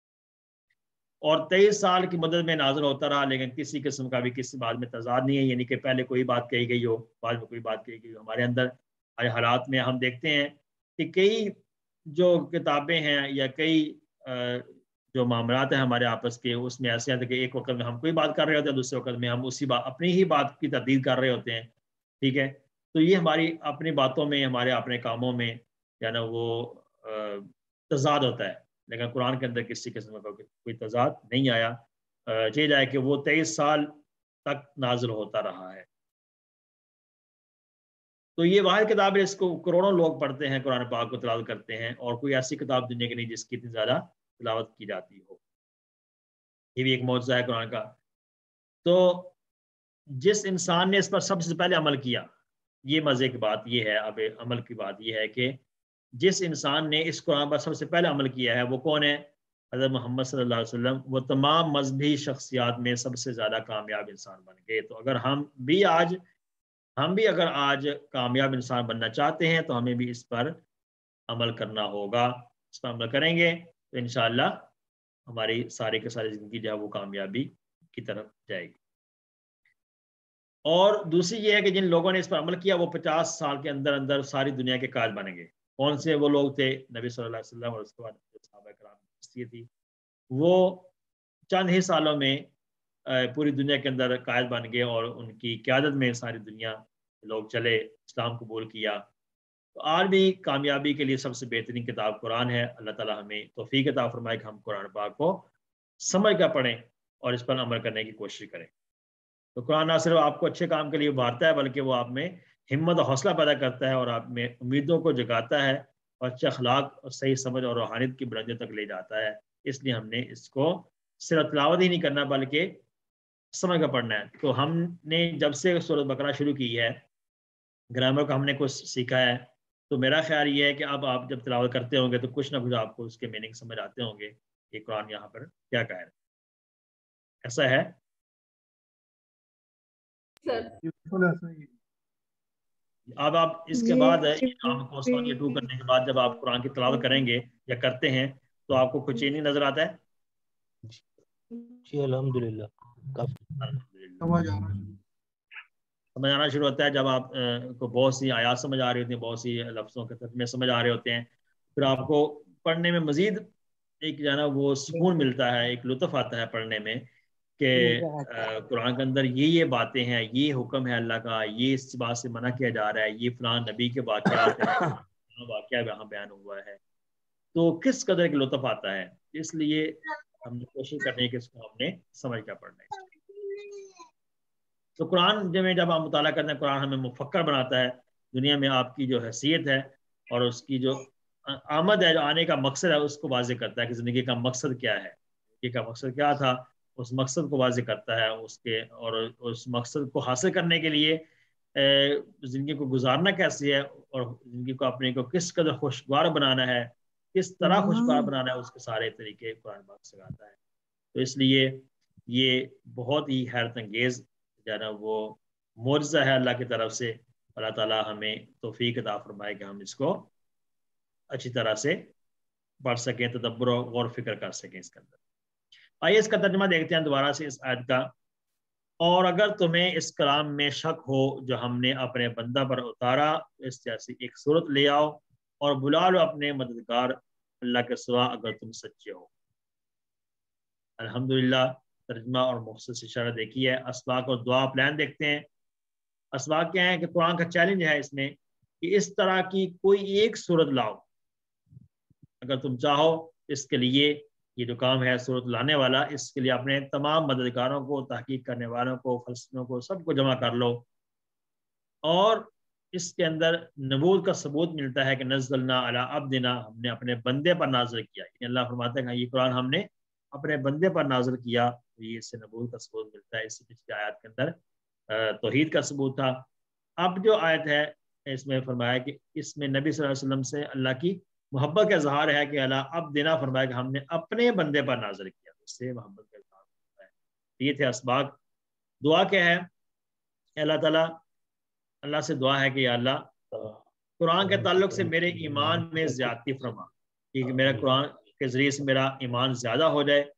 اور 23 سال کی مدت میں نازل ہوتا رہا، لیکن کسی قسم کا بھی کسی بات میں تضاد نہیں ہے، یعنی کہ پہلے کوئی بات کہی گئی ہو بعد میں کوئی بات کہی گئی ہو. ہمارے اندر ہمارے حالات میں ہم دیکھتے ہیں کہ کئی جو کتابیں ہیں یا کئی جو معاملات ہیں ہمارے آپس کے، اس میں ایسے ہیں کہ ایک وقت میں ہم کوئی بات کر رہے ہوتے ہیں، دوسرے وقت میں ہم اسی بات اپنی ہی بات کی تردید کر رہے ہوتے ہیں. ٹھیک ہے. تو یہ ہماری اپنی باتوں میں، ہمارے اپنے کاموں میں نا وہ تضاد ہوتا ہے، لیکن قرآن کے اندر کسی قسم کا کوئی تضاد نہیں آیا. یہ جائے کہ وہ 23 سال تک نازل ہوتا رہا ہے. تو یہ واحد کتاب ہے، اس کو کروڑوں لوگ پڑھتے ہیں، قرآن پاک کو تلاوت کرتے ہیں، اور کوئی ایسی کتاب دنیا کی نہیں جس کی اتنی زیادہ تلاوت کی جاتی ہو. یہ بھی ایک معجزہ ہے قرآن کا. تو جس انسان نے اس پر سب سے پہلے عمل کیا، یہ مزے کی بات یہ ہے، اب عمل کی بات یہ ہے کہ جس انسان نے اس قرآن پر سب سے پہلے عمل کیا ہے وہ کون ہے؟ حضرت محمد صلی اللہ علیہ وسلم. وہ تمام مذہبی شخصیات میں سب سے زیادہ کامیاب انسان بن گئے. تو اگر ہم بھی اگر آج کامیاب انسان بننا چاہتے ہیں تو ہمیں بھی اس پر عمل کرنا ہوگا. اس پر عمل کریں گے تو انشاءاللہ ہماری ساری کی ساری زندگی جو ہے وہ کامیابی کی طرف جائے گی. اور دوسری یہ ہے کہ جن لوگوں نے اس پر عمل کیا وہ 50 سال کے اندر اندر ساری دنیا کے قائد بن گئے. کون سے وہ لوگ تھے؟ نبی صلی اللہ علیہ وسلم اور اس کے بعد صحابہ کرام تھی. وہ چند ہی سالوں میں پوری دنیا کے اندر قائد بن گئے، اور ان کی قیادت میں ساری دنیا لوگ چلے، اسلام قبول کیا. تو آج بھی کامیابی کے لیے سب سے بہترین کتاب قرآن ہے. اللہ تعالیٰ ہمیں توفیق عطا فرمائے کہ ہم قرآن پاک کو سمجھ کر پڑھیں اور اس پر عمل کرنے کی کوشش کریں. تو قرآن نہ صرف آپ کو اچھے کام کے لیے ابھارتا ہے، بلکہ وہ آپ میں ہمت اور حوصلہ پیدا کرتا ہے، اور آپ میں امیدوں کو جگاتا ہے، اور اچھے اخلاق اور صحیح سمجھ اور روحانیت کی بلندیوں تک لے جاتا ہے. اس لیے ہم نے اس کو صرف تلاوت ہی نہیں کرنا بلکہ سمجھ کر پڑھنا ہے. تو ہم نے جب سے سورۃ بقرہ شروع کی ہے، گرامر کو ہم نے کچھ سیکھا ہے، تو میرا خیال یہ ہے کہ اب آپ جب تلاوت کرتے ہوں گے تو کچھ نہ کچھ آپ کو اس کے میننگ سمجھ آتے ہوں گے کہ قرآن یہاں پر کیا کہہ رہا ہے. ایسا ہے؟ اب آپ اس کے بعد کورس 1 یا 2 کرنے کے بعد جب آپ قرآن کی تلاوت کریں گے یا کرتے ہیں تو آپ کو کچھ چینج نظر آتا ہے؟ جی الحمدللہ. समझ आना शुरू होता है जब आप को बहुत सी आयात समझ आ रही होती हैं, बहुत सी लफ्ज़ों के तर्जमे समझ आ रहे होते हैं, फिर आपको पढ़ने में मज़ीद एक जो है ना वो सुकून मिलता है, एक लुत्फ़ आता है पढ़ने में कि कुरान के अंदर ये बातें हैं, ये हुक्म है अल्लाह का, ये इस बात से मना किया जा रहा है, ये फलां नबी के वाक़यात हैं, वाक़या वहाँ बयान हुआ है, तो किस कदर की लुत्फ़ आता है। इसलिए हमने कोशिश करनी है कि इसको हमने समझ कर पढ़ना है। तो कुरान जब आप मुताला करते हैं, कुरान हमें मुफक्कर बनाता है, दुनिया में आपकी जो हैसियत है और उसकी जो आमद है, जो आने का मकसद है, उसको वाज़ेह करता है कि ज़िंदगी का मकसद क्या है, ज़िंदगी का मकसद क्या था, उस मकसद को वाज़ेह करता है उसके, और उस मकसद को हासिल करने के लिए ज़िंदगी को गुजारना कैसे है और ज़िंदगी को अपने को किस कदर खुशगवार बनाना है, किस तरह खुशगवार बनाना है, उसके सारे तरीके कुरान पाक सिखाता है। तो इसलिए ये बहुत ही हैरत अंगेज़ जो है ना वो मोज़ा है अल्लाह की तरफ से। अल्लाह ताला हमें तौफीक अता फरमाए कि हम इसको अच्छी तरह से पढ़ सकें, तदब्बर और गौर फिक्र कर सकें इसके अंदर। आइए इसका तर्जुमा देखते हैं दोबारा से इस आयत का। और अगर तुम्हें इस कलाम में शक हो जो हमने अपने बंदा पर उतारा, इस जैसी एक सूरत ले आओ और बुला लो अपने मददगार अल्लाह के सिवा अगर तुम सच्चे हो। अल्हम्दुलिल्लाह तर्जुमा और मुख्तसर इशारा देखी है। असबाक और दुआ प्लान देखते हैं। असबाक क्या है कि कुरान का चैलेंज है इसमें कि इस तरह की कोई एक सूरत लाओ अगर तुम चाहो। इसके लिए ये जो काम है सूरत लाने वाला, इसके लिए अपने तमाम मददगारों को, तहकीक करने वालों को, फलसफियों को, सबको जमा कर लो। और इसके अंदर नबूत का सबूत मिलता है कि नज़लना अला अब्दिना, हमने अपने बंदे पर नाज़िल किया। अल्लाह फरमाते हैं ये कुरान हमने अपने बंदे पर नाज़िल किया, तो ये इससे नबूत का सबूत मिलता है। इससे पिछली आयत के अंदर तौहीद का सबूत था। अब जो आयत है इसमें फरमाया कि इसमें नबी सल्लल्लाहु अलैहि वसल्लम से अल्लाह की मोहब्बत का इजहार है कि अला अब देना, फरमाया कि हमने अपने बंदे पर नाज़िल किया, इससे मोहब्बत का इजहार होता है। ये थे असबाक। दुआ क्या है? अल्लाह ताला, अल्लाह से दुआ है कि या अल्लाह कुरान के ताल्लुक से मेरे ईमान में ज़्यादती फरमा, कि मेरा कुरान के ज़रिए से मेरा ईमान ज़्यादा हो जाए,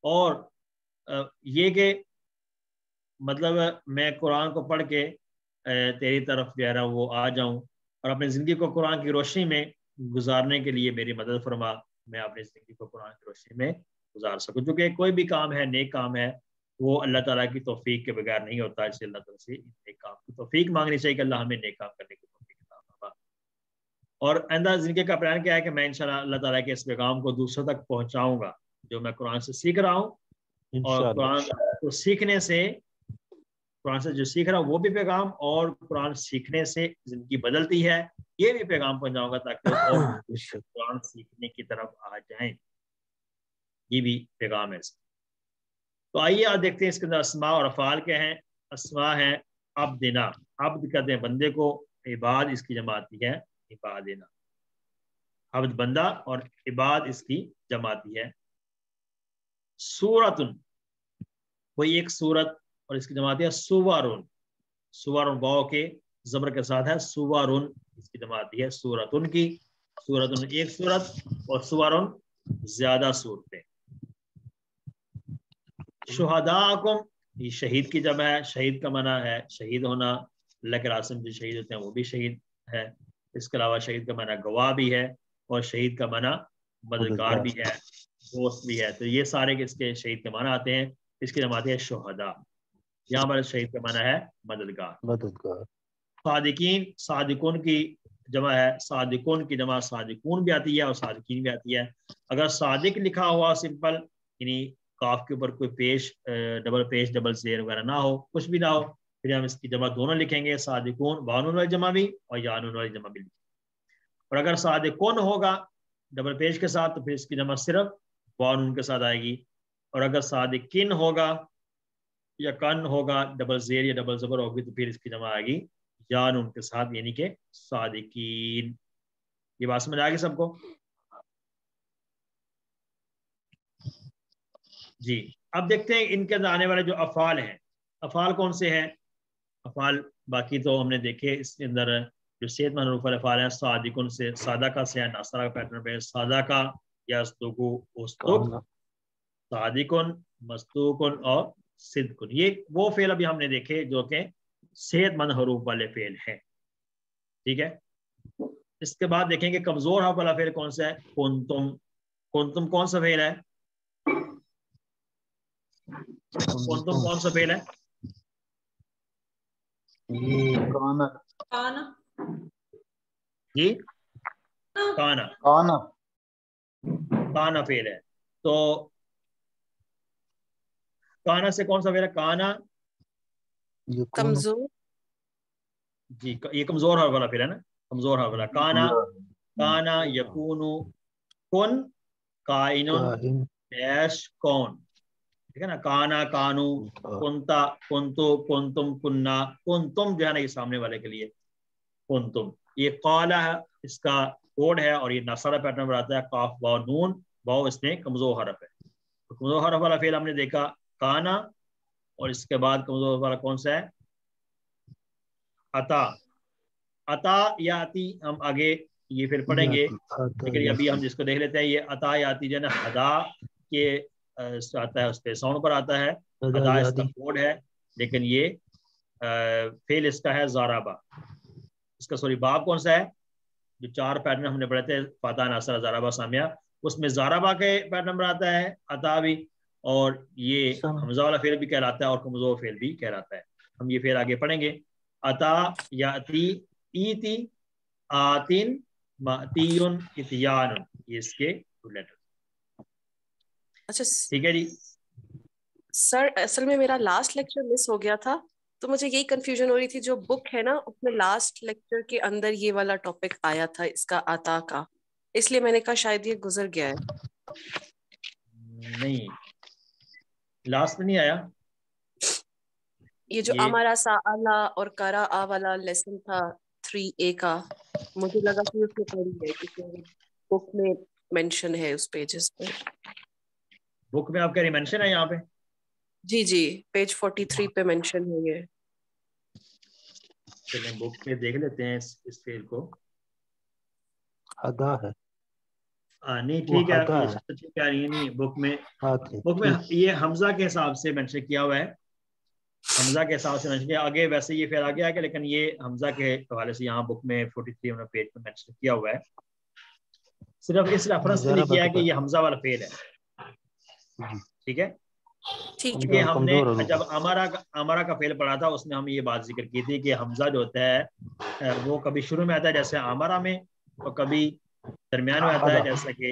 और ये कि मतलब मैं कुरान को पढ़ के तेरी तरफ जो है ना वो आ जाऊं और अपनी ज़िंदगी को कुरान की रोशनी में गुजारने के लिए मेरी मदद फरमा, मैं अपनी ज़िंदगी को कुरान की रोशनी में गुजार सकूं। क्योंकि कोई भी काम है, नेक काम है, वो अल्लाह ताला की तौफीक के बगैर नहीं होता। इसलिए अल्लाह ताला से नेक काम की तौफीक मांगनी चाहिए कि अल्लाह हमें नेक काम करने की तौफीक अता फरमा। और आइंदा ज़िंदगी का प्लान क्या है कि मैं इंशाल्लाह अल्लाह ताला के इस पैगाम को दूसरों तक पहुँचाऊँगा, जो मैं कुरान से सीख रहा हूँ। और कुरान को सीखने से, कुरान से जो सीख रहा हूँ वो भी पैगाम, और कुरान सीखने से ज़िंदगी बदलती है, ये भी पैगाम पहुँचाऊँगा ताकि और कुरान सीखने की तरफ आ जाएं। ये भी पैगाम है। तो आइए आज देखते हैं इसके अंदर अस्मा और अफ़ाल क्या हैं। अस्मा है अब्दिना, अब्द कहते हैं बंदे को, इबाद इसकी जमाती है इबादिना। अब्द बंदा और इबाद इसकी जमाती है। सूरतुन कोई एक सूरत, और इसकी जमाती है सुवारुन। सुवारुन वाव के जबर के साथ है, सुवारुन इसकी जमाती है सूरतुन की। सूरतुन एक सूरत और सुवारुन ज्यादा सूरतें। शुहदाकुम ये शहीद की जमा है, शहीद का मना है शहीद होना। अल्लाह के रास्ते में जो शहीद होते हैं वो भी शहीद है। इसके अलावा शहीद का मना गवाह भी है, और शहीद का मना मददगार भी है, दोस्त भी है। तो ये सारे इसके शहीद के माना आते हैं। इसकी जमाती है शुहदा। यहाँ पर शहीद का माना है मददगार। सादिकीन, सादिकुन की जमा है, सादिकुन की जमा सादिकुन भी आती है और सादिकीन भी आती है। अगर सादिक लिखा हुआ सिंपल, यानी काफ के ऊपर कोई पेश, डबल पेश, डबल जेर वगैरह ना हो, कुछ भी ना हो, फिर हम इसकी जमा दोनों लिखेंगे, सादिकुन बानून वाली जमा भी और यानून वाली जमा भी लिखेंगे। और अगर सादिकुन होगा डबल पेश के साथ, तो फिर इसकी जमा सिर्फ बानून के साथ आएगी। और अगर सादिकिन होगा या कन होगा, डबल जेर या डबल जबर होगी, तो फिर इसकी जमा आएगी यानून के साथ, यानी कि सादिकीन। ये बात समझ आ गई सबको? जी। अब देखते हैं इनके अंदर आने वाले जो अफ़ाल हैं, अफ़ाल कौन से हैं? अफ़ाल बाकी तो हमने देखे। इसके अंदर जो सेहतमंद रूफ अफ़ाल हैं, सादिकुन से सादा का से नासरा का पैटर्न पे, सादा का यस्तुकु उस्तुक, सादिकुन मस्तूकुन और सिद्कुन। ये वो फेल अभी हमने देखे जो कि सेहत मंद हरूफ वाले फेल हैं। ठीक है, इसके बाद देखेंगे कमजोर हर्फ वाला फेल कौन सा है। कुंतुम, कुंतुम कौन सा फेल है? कुंतुम कौन सा फेल है? काना काना जी काना, काना काना फेल है। तो काना से कौन सा फेल है? काना कमजोर, जी, ये कमजोर हर्फ वाला फेल है ना, कमजोर हर्फ वाला। काना, काना यकूनु, कुन, काइनुन, डैश, कौन। ठीक है ना, काना, कानू, कुंता, कुंतु, कुंतुम, कुन्ना, कुंतुम जो है ना ये सामने वाले के लिए कुंतुम। ये काला है, इसका कोड है और ये नसरा पैटर्न बनाता है, काफ वाव नून, वाव इसमें कमजोर हरफ है। तो कमजोर हरफ वाला फेल हमने देखा काना, और इसके बाद कमजोर वाला कौन सा है? अता। अता या आती हम आगे ये फिर पढ़ेंगे, लेकिन अभी हम जिसको देख लेते हैं, ये अता या आती जो है ना हदा के आता है, उस पर साउंड पर आता है, हदा इसका कोड है, लेकिन ये फेल इसका है ज़ाराबा। इसका सॉरी बाब कौन सा है? जो चार पैटर्न हमने पढ़े थे, फता, नसरा, ज़ाराबा, सामिया, उसमें ज़ाराबा के पैटर्न पर आता है अता भी, और ये हमजा वाला फेल भी कहलाता है और कमजोर फेल भी कहलाता है। हम ये फेल आगे पढ़ेंगे। अता याती, ईती, आतिन, मातीयुन, इतियानुन, ये इसके लेटर। अच्छा ठीक है जी। सर, असल में मेरा लास्ट लेक्चर मिस हो गया था, तो मुझे यही कंफ्यूजन हो रही थी। जो बुक है ना उसमें लास्ट लेक्चर के अंदर ये वाला टॉपिक आया था इसका आता का, इसलिए मैंने कहा शायद ये गुजर गया है। नहीं, लास्ट में नहीं आया ये जो अमारा साला और करा आ वाला लेसन था 3A का, मुझे लगा कि उसमें पढ़ी है क्योंकि बुक में मेंशन है उस पेजेस पे। बुक में आपका मेंशन है यहाँ पे? जी जी, पेज 43 पे मेंशन है ये। चलिए बुक पे देख लेते हैं इस फेल को। अदा है, नहीं ठीक है, हदा ये है। सब ठीक है, नहीं बुक में ठीक। ये हमजा के हिसाब से मेंशन किया हुआ है, हमजा के हिसाब से मेंशन किया। आगे वैसे ये फिर आगे आगे, लेकिन ये हमजा के हवाले से यहाँ बुक में 43 पेज पे मेंशन किया हुआ है। सिर्फ इस रेफरेंस के लिए किया है कि ये हमजा वाला फेल है। ठीक है, क्योंकि हमने जब अमारा का फेल पढ़ा था उसमें हम ये बात जिक्र की थी कि हमजा जो होता है वो कभी शुरू में आता है जैसे अमारा में, और कभी दरमियान में आता है जैसा कि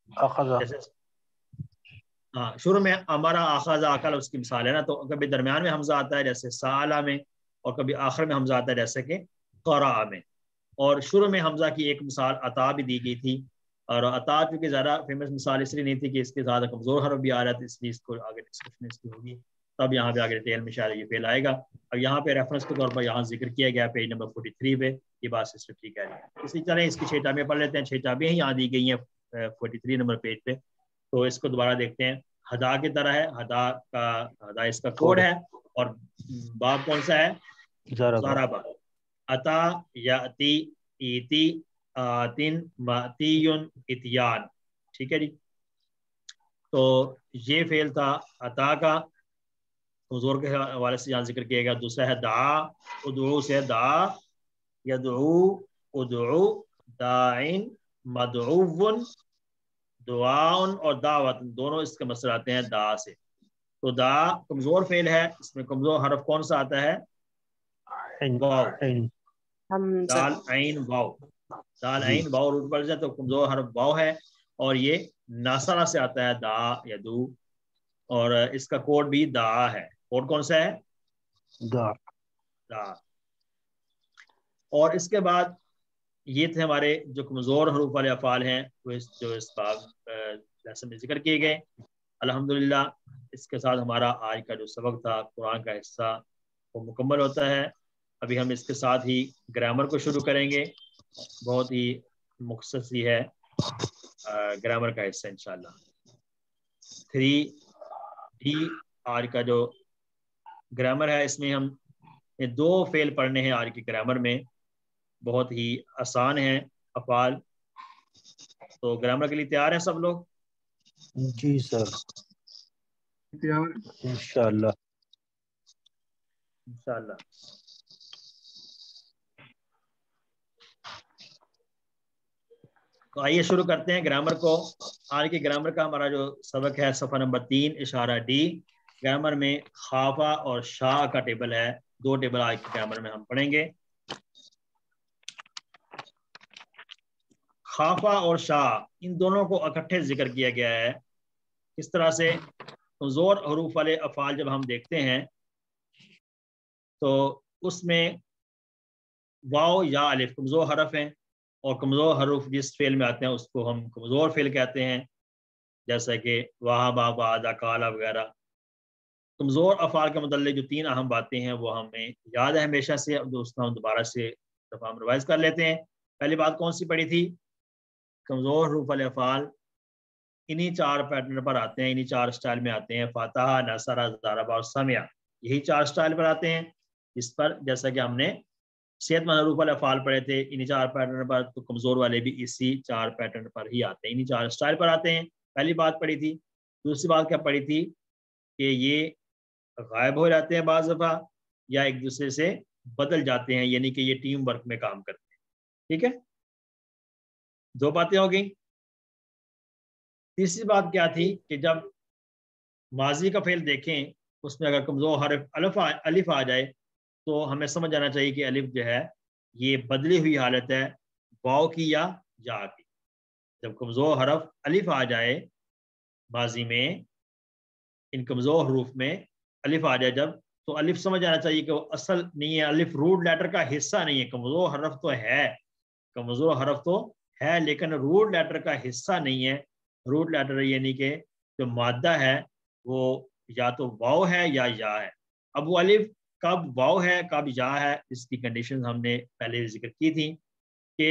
हाँ शुरू में अमारा, आखाजा, अकल उसकी मिसाल है ना। तो कभी दरमियान में हमजा आता है जैसे साला में, और कभी आखिर में हमजा आता है जैसे कि क़रा में। और शुरू में हमजा की एक मिसाल अता भी दी गई थी, और अता चूंकि ज़्यादा फेमस मिसाल इसलिए नहीं थी कि इसके ज़्यादा कमज़ोर हर्फ भी आ रहा था, इसलिए इसको आगे डिस्कशन इसकी होगी, तब यहाँ पे आगे डिटेल में शायद ये फेल आएगा। अब यहाँ पे रेफरेंस के तौर पर यहाँ जिक्र किया गया पेज नंबर 43 पे, ये बात सिस्टर ठीक है। इसलिए चलें इसकी 6 टाइमें पढ़ लेते हैं। 6 टाइमें ही यहाँ दी गई हैं 43 नंबर पेज पे, तो इसको दोबारा देखते हैं। हदा की तरह है, हदा इसका कोड है, और बाब कौन सा है? ज़ाराबा। अता याती, ईती, आतिन, मातीयुन, इतियान। ठीक है जी। तो ये फेल था अता का, हुजूर के हवाले से यहाँ जिक्र किया गया। दूसरा है दा, उदू से दा, यदू, उदू, दाइन, मदऊवन, दुआउन और दावत, दोनों इसके मसले आते हैं दा से। तो दा कमजोर फेल है, इसमें कमजोर हरफ कौन सा आता है? वाव, दाल आइन वाव, दाल आइन वाव रूट पड़ जाए तो कमजोर हरफ वाव है, और ये नासरा से आता है दा या दू, और इसका कोड भी दा है। कोड कौन सा है? दा। और इसके बाद ये थे हमारे जो कमजोर हरूफ वाले अफ़ाल हैं, वो जो इस लेसन में जिक्र किए गए। अल्हम्दुलिल्लाह, इसके साथ हमारा आज का जो सबक था कुरान का हिस्सा वो मुकम्मल होता है। अभी हम इसके साथ ही ग्रामर को शुरू करेंगे, बहुत ही मुख्तसर ही है ग्रामर का हिस्सा इंशाल्लाह। 3D आज का जो ग्रामर है, इसमें हम 2 फेल पढ़ने हैं आज की ग्रामर में, बहुत ही आसान है अफ़ाल। तो ग्रामर के लिए तैयार हैं सब लोग? जी सर, तैयार इंशाल्लाह। इंशाल्लाह। تو آئیے شروع کرتے ہیں گرامر کو. آج کے گرامر کا ہمارا جو سبق ہے صفحہ نمبر 3 اشارہ ڈی. گرامر میں خافا اور شاہ کا ٹیبل ہے. 2 ٹیبل آج کے گرامر میں ہم پڑھیں گے. خافا اور شاہ ان دونوں کو اکٹھے ذکر کیا گیا ہے. کس طرح سے؟ کمزور حروف والے افعال جب ہم دیکھتے ہیں تو اس میں واو یا الف کمزور حرف ہیں، اور کمزور حروف جس فعل میں آتے ہیں اس کو ہم کمزور فعل کہتے ہیں، جیسا کہ وہابا، وعدہ، کالا وغیرہ. کمزور افعال کے متعلق جو 3 اہم باتیں ہیں وہ ہمیں یاد ہے ہمیشہ سے، اس کو ہم دوبارہ سے دفعہ ہم ریوائز کر لیتے ہیں. پہلی بات کون سی پڑھی تھی؟ کمزور حروف والے افعال انہی 4 پیٹرن پر آتے ہیں، انہی 4 سٹائل میں آتے ہیں: فاتحہ، نصرہ، ضربہ اور سمعہ. یہی 4 سٹائل پر آتے ہیں. اس پر جیسا کہ ہم نے صحت مند حروف والے افعال پڑھے تھے انہی 4 پیٹرن پر، تو کمزور والے بھی اسی 4 پیٹرن پر ہی آتے ہیں، انہی 4 سٹائل پر آتے ہیں. پہلی بات پڑھی تھی. دوسری بات کیا پڑھی تھی؟ کہ یہ غائب ہو جاتے ہیں بعض دفعہ، یا ایک دوسرے سے بدل جاتے ہیں، یعنی کہ یہ ٹیم ورک میں کام کرتے ہیں. ٹھیک ہے، 2 باتیں ہو گئیں. تیسری بات کیا تھی کہ جب ماضی کا فعل دیکھیں اس میں اگر کمزور حرف الف آ جائے تو ہمیں سمجھ آنا چاہیے کہ الف جو ہے یہ بدلی ہوئی حالت ہے واو کی یا یا کی. جب کمزور حرف الف آ جائے ماضی میں، ان کمزور حروف میں الف آ جائے جب، تو الف سمجھ آنا چاہیے کہ وہ اصل نہیں ہے، الف روٹ لیٹر کا حصہ نہیں ہے. کمزور حرف تو ہے، کمزور حرف تو ہے، لیکن روٹ لیٹر کا حصہ نہیں ہے. روٹ لیٹر یعنی کہ جو مادہ ہے وہ یا تو واو ہے یا ہے. اب وہ الف کب واو ہے کب یا ہے، اس کی کنڈیشن ہم نے پہلے ذکر کی تھی کہ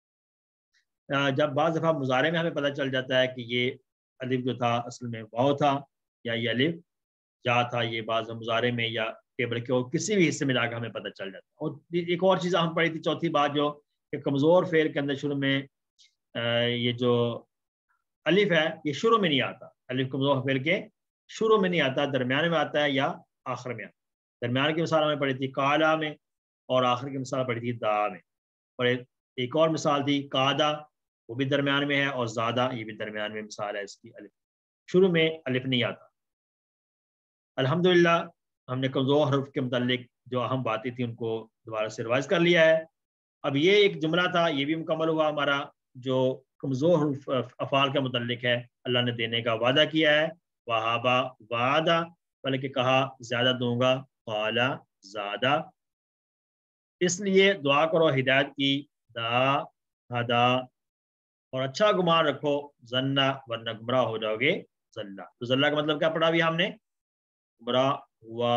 جب بعض دفعہ مضارع میں ہمیں پتہ چل جاتا ہے کہ یہ الف جو تھا اصل میں واو تھا، یا یہ الف یا تھا، یہ بعض مضارع میں یا ٹیبل کے اور کسی بھی حصے میں جا کے ہمیں پتہ چل جاتا ہے. اور ایک اور چیز ہم پڑھی تھی، چوتھی بات جو کہ کمزور فعل کے اندر شروع میں یہ جو الف ہے یہ شروع میں نہیں آتا. الف کمزور فعل کے شروع میں نہیں آتا، درمیان میں آتا ہے یا آخر میں آتا ہے. درمیان کی مثال ہمیں پڑھی تھی کالا میں، اور آخر کی مثال پڑھی تھی دا میں. اور ایک اور مثال تھی قادا، وہ بھی درمیان میں ہے، اور زادہ یہ بھی درمیان میں مثال ہے اس کی. الف شروع میں الف نہیں آتا. الحمدللہ ہم نے کمزور حروف کے متعلق جو اہم باتیں تھیں ان کو دوبارہ سے ریوائز کر لیا ہے. اب یہ ایک جملہ تھا، یہ بھی مکمل ہوا ہمارا جو کمزور حروف افعال کے متعلق ہے. اللہ نے دینے کا وعدہ کیا ہے، وہابا وعدہ، بلکہ کہا زیادہ دوں گا، قالا زادہ. اس لیے دعا کرو ہدایت کی، دا ہدا، اور اچھا گمان رکھو، زنا، ورنہ گمراہ ہو جاؤ گے، زلہ. تو زلہ کا مطلب کیا پڑھا ابھی ہم نے؟ گمراہ ہوا.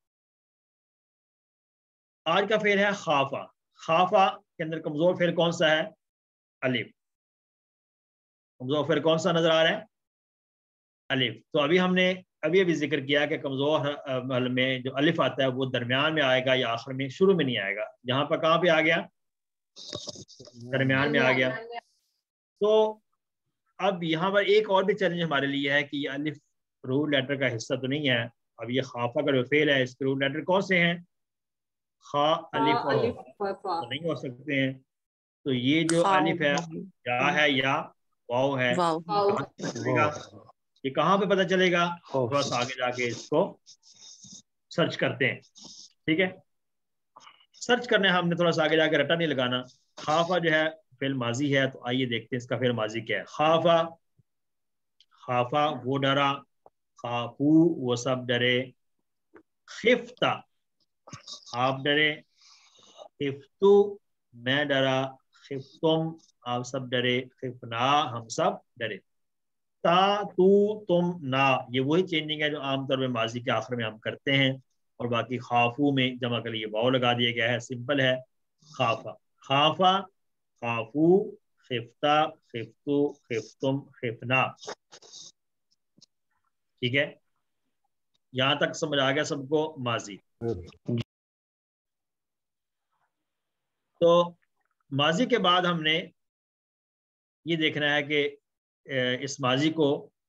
آج کا فعل ہے خافا. خافا کے اندر کمزور فعل کون سا ہے؟ الف. کمزور فعل کون سا نظر آ رہا ہے؟ الف. تو ابھی ہم نے ابھی ذکر کیا کہ کمزور حل میں جو الف آتا ہے وہ درمیان میں آئے گا یا آخر میں، شروع میں نہیں آئے گا. یہاں پر کہاں پہ آ گیا؟ درمیان میں آ گیا. تو اب یہاں پر ایک اور بھی چیلنج ہمارے لیے ہے کہ یہ الف روٹ لیٹر کا حصہ تو نہیں ہے. اب یہ خافا کا جو فعل ہے اس کے روٹ لیٹر کون سے ہیں؟ خا، الف اور تو نہیں ہو سکتے ہیں. تو یہ جو الف ہے یا ہے یا واو ہے، یہ کہاں پہ پتہ چلے گا؟ تھوڑا سا آگے جا کے اس کو سرچ کرتے ہیں. ٹھیک ہے، سرچ کرنے ہم نے تھوڑا سا آگے جا کے رٹا نہیں لگانا. خافا جو ہے فعل ماضی ہے، تو آئیے دیکھتے ہیں اس کا فعل ماضی کیا ہے. خافا، خافا وہ ڈرا، خافو وہ سب ڈرے، خفتا آپ ڈرے، خفتو میں ڈرا، خفتم آپ سب ڈرے، خفنا ہم سب ڈرے. تا، تو، تم، نا، یہ وہی چینجنگ ہے جو عام طور پہ ماضی کے آخر میں ہم کرتے ہیں. اور باقی خافو میں جمع کے لیے واو لگا دیا گیا ہے، سمپل ہے. خافا، خافا، خافو، خفتا، خفتو، خفتم، خفنا. ٹھیک ہے، یہاں تک سمجھ آ گیا سب کو ماضی. تو ماضی کے بعد ہم نے یہ دیکھنا ہے کہ اس ماضی کو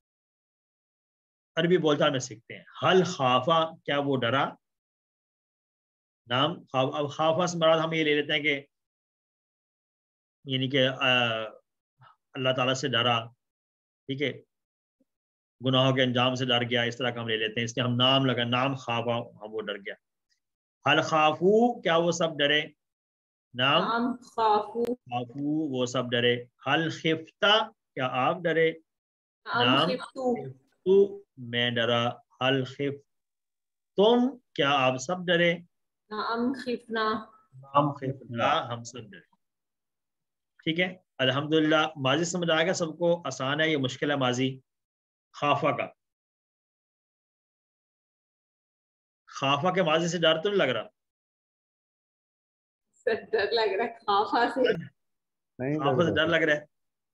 عربی بول چال میں سیکھتے ہیں. حل خافا، کیا وہ ڈرا؟ نام. اب خافا سے مراد ہم یہ لے لیتے ہیں کہ یعنی کہ अल्लाह ताला से डरा, ठीक है, गुनाहों के अंजाम से डर गया, इस तरह का हम ले लेते हैं, इसलिए हम नाम लगा, नाम खाफा, हम वो डर गया। हल खाफू, क्या वो सब डरे? नाम खाफू, खाफू वो सब डरे। हल खिफ्ता, क्या आप डरे? नाम खिफ्तू, मैं डरा। हल खिफ तुम, क्या आप सब डरे? नाम खिफना, नाम खिफना, हम सब डरे। ठीक है, अल्हम्दुलिल्लाह। माजी समझ आ गया सबको? आसान है, ये मुश्किल है माजी? खाफा का, खाफा के माजी से डर तो नहीं लग रहा? सर डर लग रहा है खाफा से, नहीं खाफा से डर लग रहा है।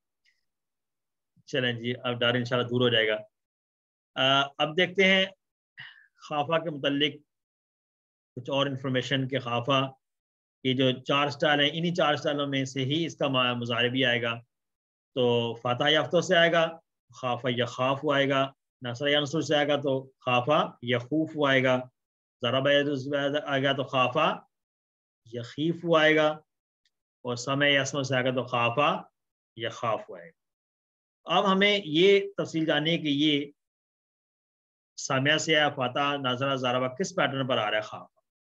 चलें जी, अब डर इंशाल्लाह दूर हो जाएगा। अब देखते हैं खाफा के मुतालिक कुछ और इंफॉर्मेशन के खाफा ये जो 4 स्टाइल हैं, इन्हीं 4 स्टाइलों में से ही इसका मुजारे भी आएगा। तो फातह याफ्तों से आएगा, खाफा यखाफ आएगा। नसर यंसुर से आएगा तो खाफा यखूफ आएगा। ज़रब आएगा तो खाफा यखीफ आएगा। और समय यसम से आएगा तो खाफा यखाफ आएगा। अब हमें ये तफसील जाननी है कि ये सामिया से या फातह, नाजरा, ज़रबा किस पैटर्न पर आ रहा है खाफा।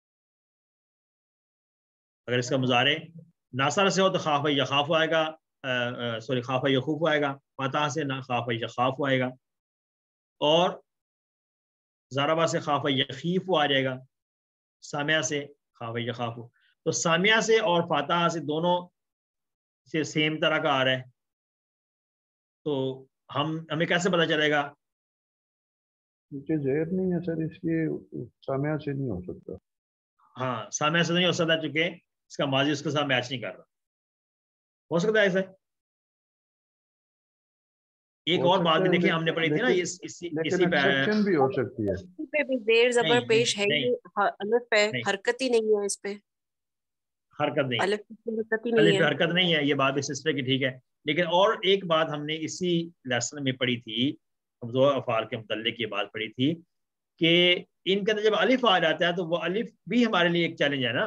अगर इसका मुजारे नासर से हो तो खाफा यखाफ आएगा, सॉरी खाफा यखूफ आएगा। फातह से ना खाफा यखाफ आएगा। और ज़रबा से खाफा यखीफ आ जाएगा। सामिया से खाफा यखाफ। तो सामिया से और फातह से दोनों से सेम तरह का आ रहा है। तो हमें कैसे पता चलेगा? नीचे ज़ेर नहीं है सर, इसलिए सामिया से नहीं हो सकता। हाँ, सामिया से नहीं हो सकता चूंकि इसका माजी उसके साथ मैच नहीं कर रहा। हो सकता है ऐसा? एक और बात भी देखिए, हमने पढ़ी थी ना, इसी एक्सेप्शन भी हो सकती है। पे भी देर जबर पेश है, ये अलिफ पे हरकत ही नहीं है, इस पे हरकत नहीं, अलिफ पे हरकत ही अलिफ नहीं पे है। हरकत नहीं है, ये बात इस सिलसिले की ठीक है। लेकिन और एक बात हमने इसी लेसन में पढ़ी थी, कमजोर अफआल के मुतल्लिक ये बात पढ़ी थी कि इनके अंदर जब अलिफ आ जाता है तो वो अलिफ भी हमारे लिए एक चैलेंज है ना।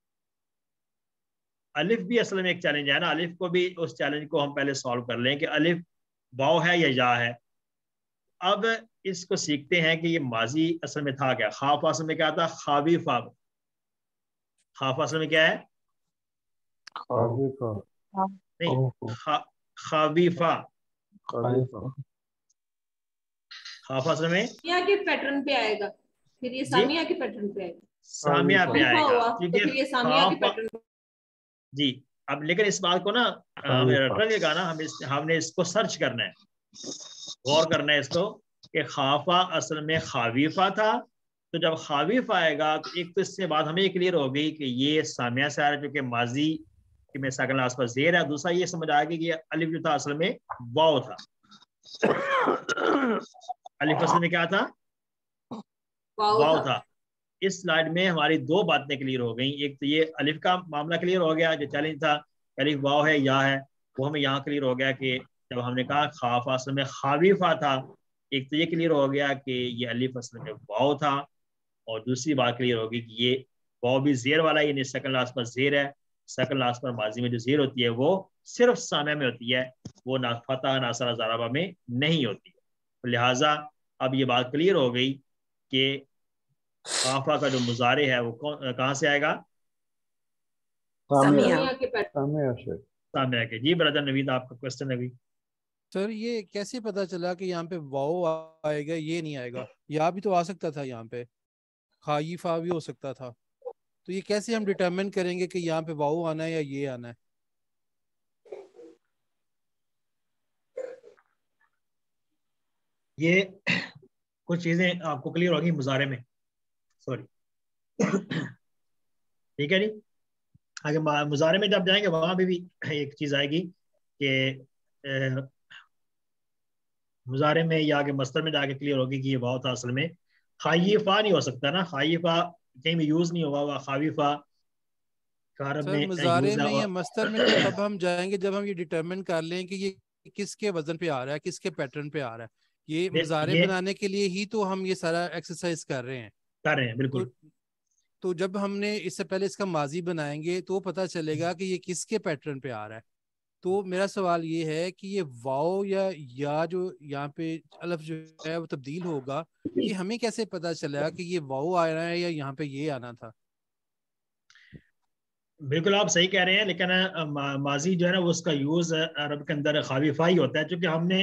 अलिफ भी असल में एक चैलेंज है ना। अलिफ को भी, उस चैलेंज को हम पहले सॉल्व कर लें कि अलिफ वाव है या या है। अब इसको सीखते हैं कि ये माजी असल में था क्या। खाफ असल में क्या था? खावीफा। खाफ असल में क्या है? नहीं, खावीफा। खाफ असल में सामिया के पैटर्न पे आएगा, फिर ये सामिया के पैटर्न पे आएगा। सामिया पे आएगा तो फिर ये सामिया के पैटर्न। जी, अब लेकिन इस बात को ना हमें रटना ना, हमने इसको सर्च करना है, गौर करना है इसको कि खाफा असल में खावीफा था। तो जब खावीफ आएगा तो एक तो इससे बात हमें क्लियर हो गई कि ये सामिया से आ रहा है, क्योंकि माजी में सकल आस पास जेर है। दूसरा ये समझ आ गया कि ये अलिफ जो था असल में वाव था। अलिफ असल में क्या था? वाव था। इस स्लाइड में हमारी 2 बातें क्लियर हो गई। एक तो ये अलिफ का मामला क्लियर हो गया, जो चैलेंज था अलिफ वाव है या है, वो हमें यहाँ क्लियर हो गया कि जब हमने कहा खाफ असल में खावीफा था। एक तो ये क्लियर हो गया कि ये अलिफ असल में वाव था। और दूसरी बात क्लियर होगी कि ये वाव भी जेर वाला, ये सकल लास पर जेर है। सकल लास पर माजी में जो जेर होती है वो सिर्फ सामिया में होती है, वो ना फतह नासरा ज़रबा में नहीं होती है। तो लिहाजा अब ये बात क्लियर हो गई कि खाफा का जो मुजारे है वो कहाँ से आएगा? सामिया के पैटर्न से। सामिया के। जी ब्रदर नवीद, आपका क्वेश्चन है अभी। सर ये कैसे पता चला कि यहाँ पे वाओ आएगा, ये नहीं आएगा? या भी तो आ सकता था, यहाँ पे खाईफा भी हो सकता था। तो ये कैसे हम डिटरमिन करेंगे कि यहाँ पे वाओ आना है या ये आना है? ये कुछ चीजें आपको क्लियर होगी मुजारे में, सॉरी ठीक है जी। आगे मुजारे में जब जाएंगे वहां पे भी एक चीज आएगी कि मुजारे में या आगे मस्तर में जाके क्लियर होगी कि ये वाव था असल में। खाईफा नहीं हो सकता ना, खाईफा कहीं भी यूज नहीं होगा हुआ। खावीफा सर मुजारे में या मस्तर में तो तब हम जाएंगे जब हम ये डिटरमिन कर लें कि ये किसके वजन पे आ रहा है, किसके पैटर्न पे आ रहा है। ये मुजारे बनाने के लिए ही तो हम ये सारा एक्सरसाइज कर रहे हैं। बिल्कुल। तो जब हमने इससे पहले इसका माजी बनाएंगे तो पता चलेगा कि ये किसके पैटर्न पे आ रहा है। تو میرا سوال یہ ہے کہ یہ واو یا جو یہاں پہ الف جو ہے وہ تبدیل ہوگا، یہ ہمیں کیسے پتا چلا کہ یہ واو آ رہا ہے یا یہاں پہ یہ آنا تھا؟ بالکل آپ صحیح کہہ رہے ہیں، لیکن ماضی جو ہے نا وہ اس کا یوز عرب کے اندر خاوی فائی ہوتا ہے، چونکہ ہم نے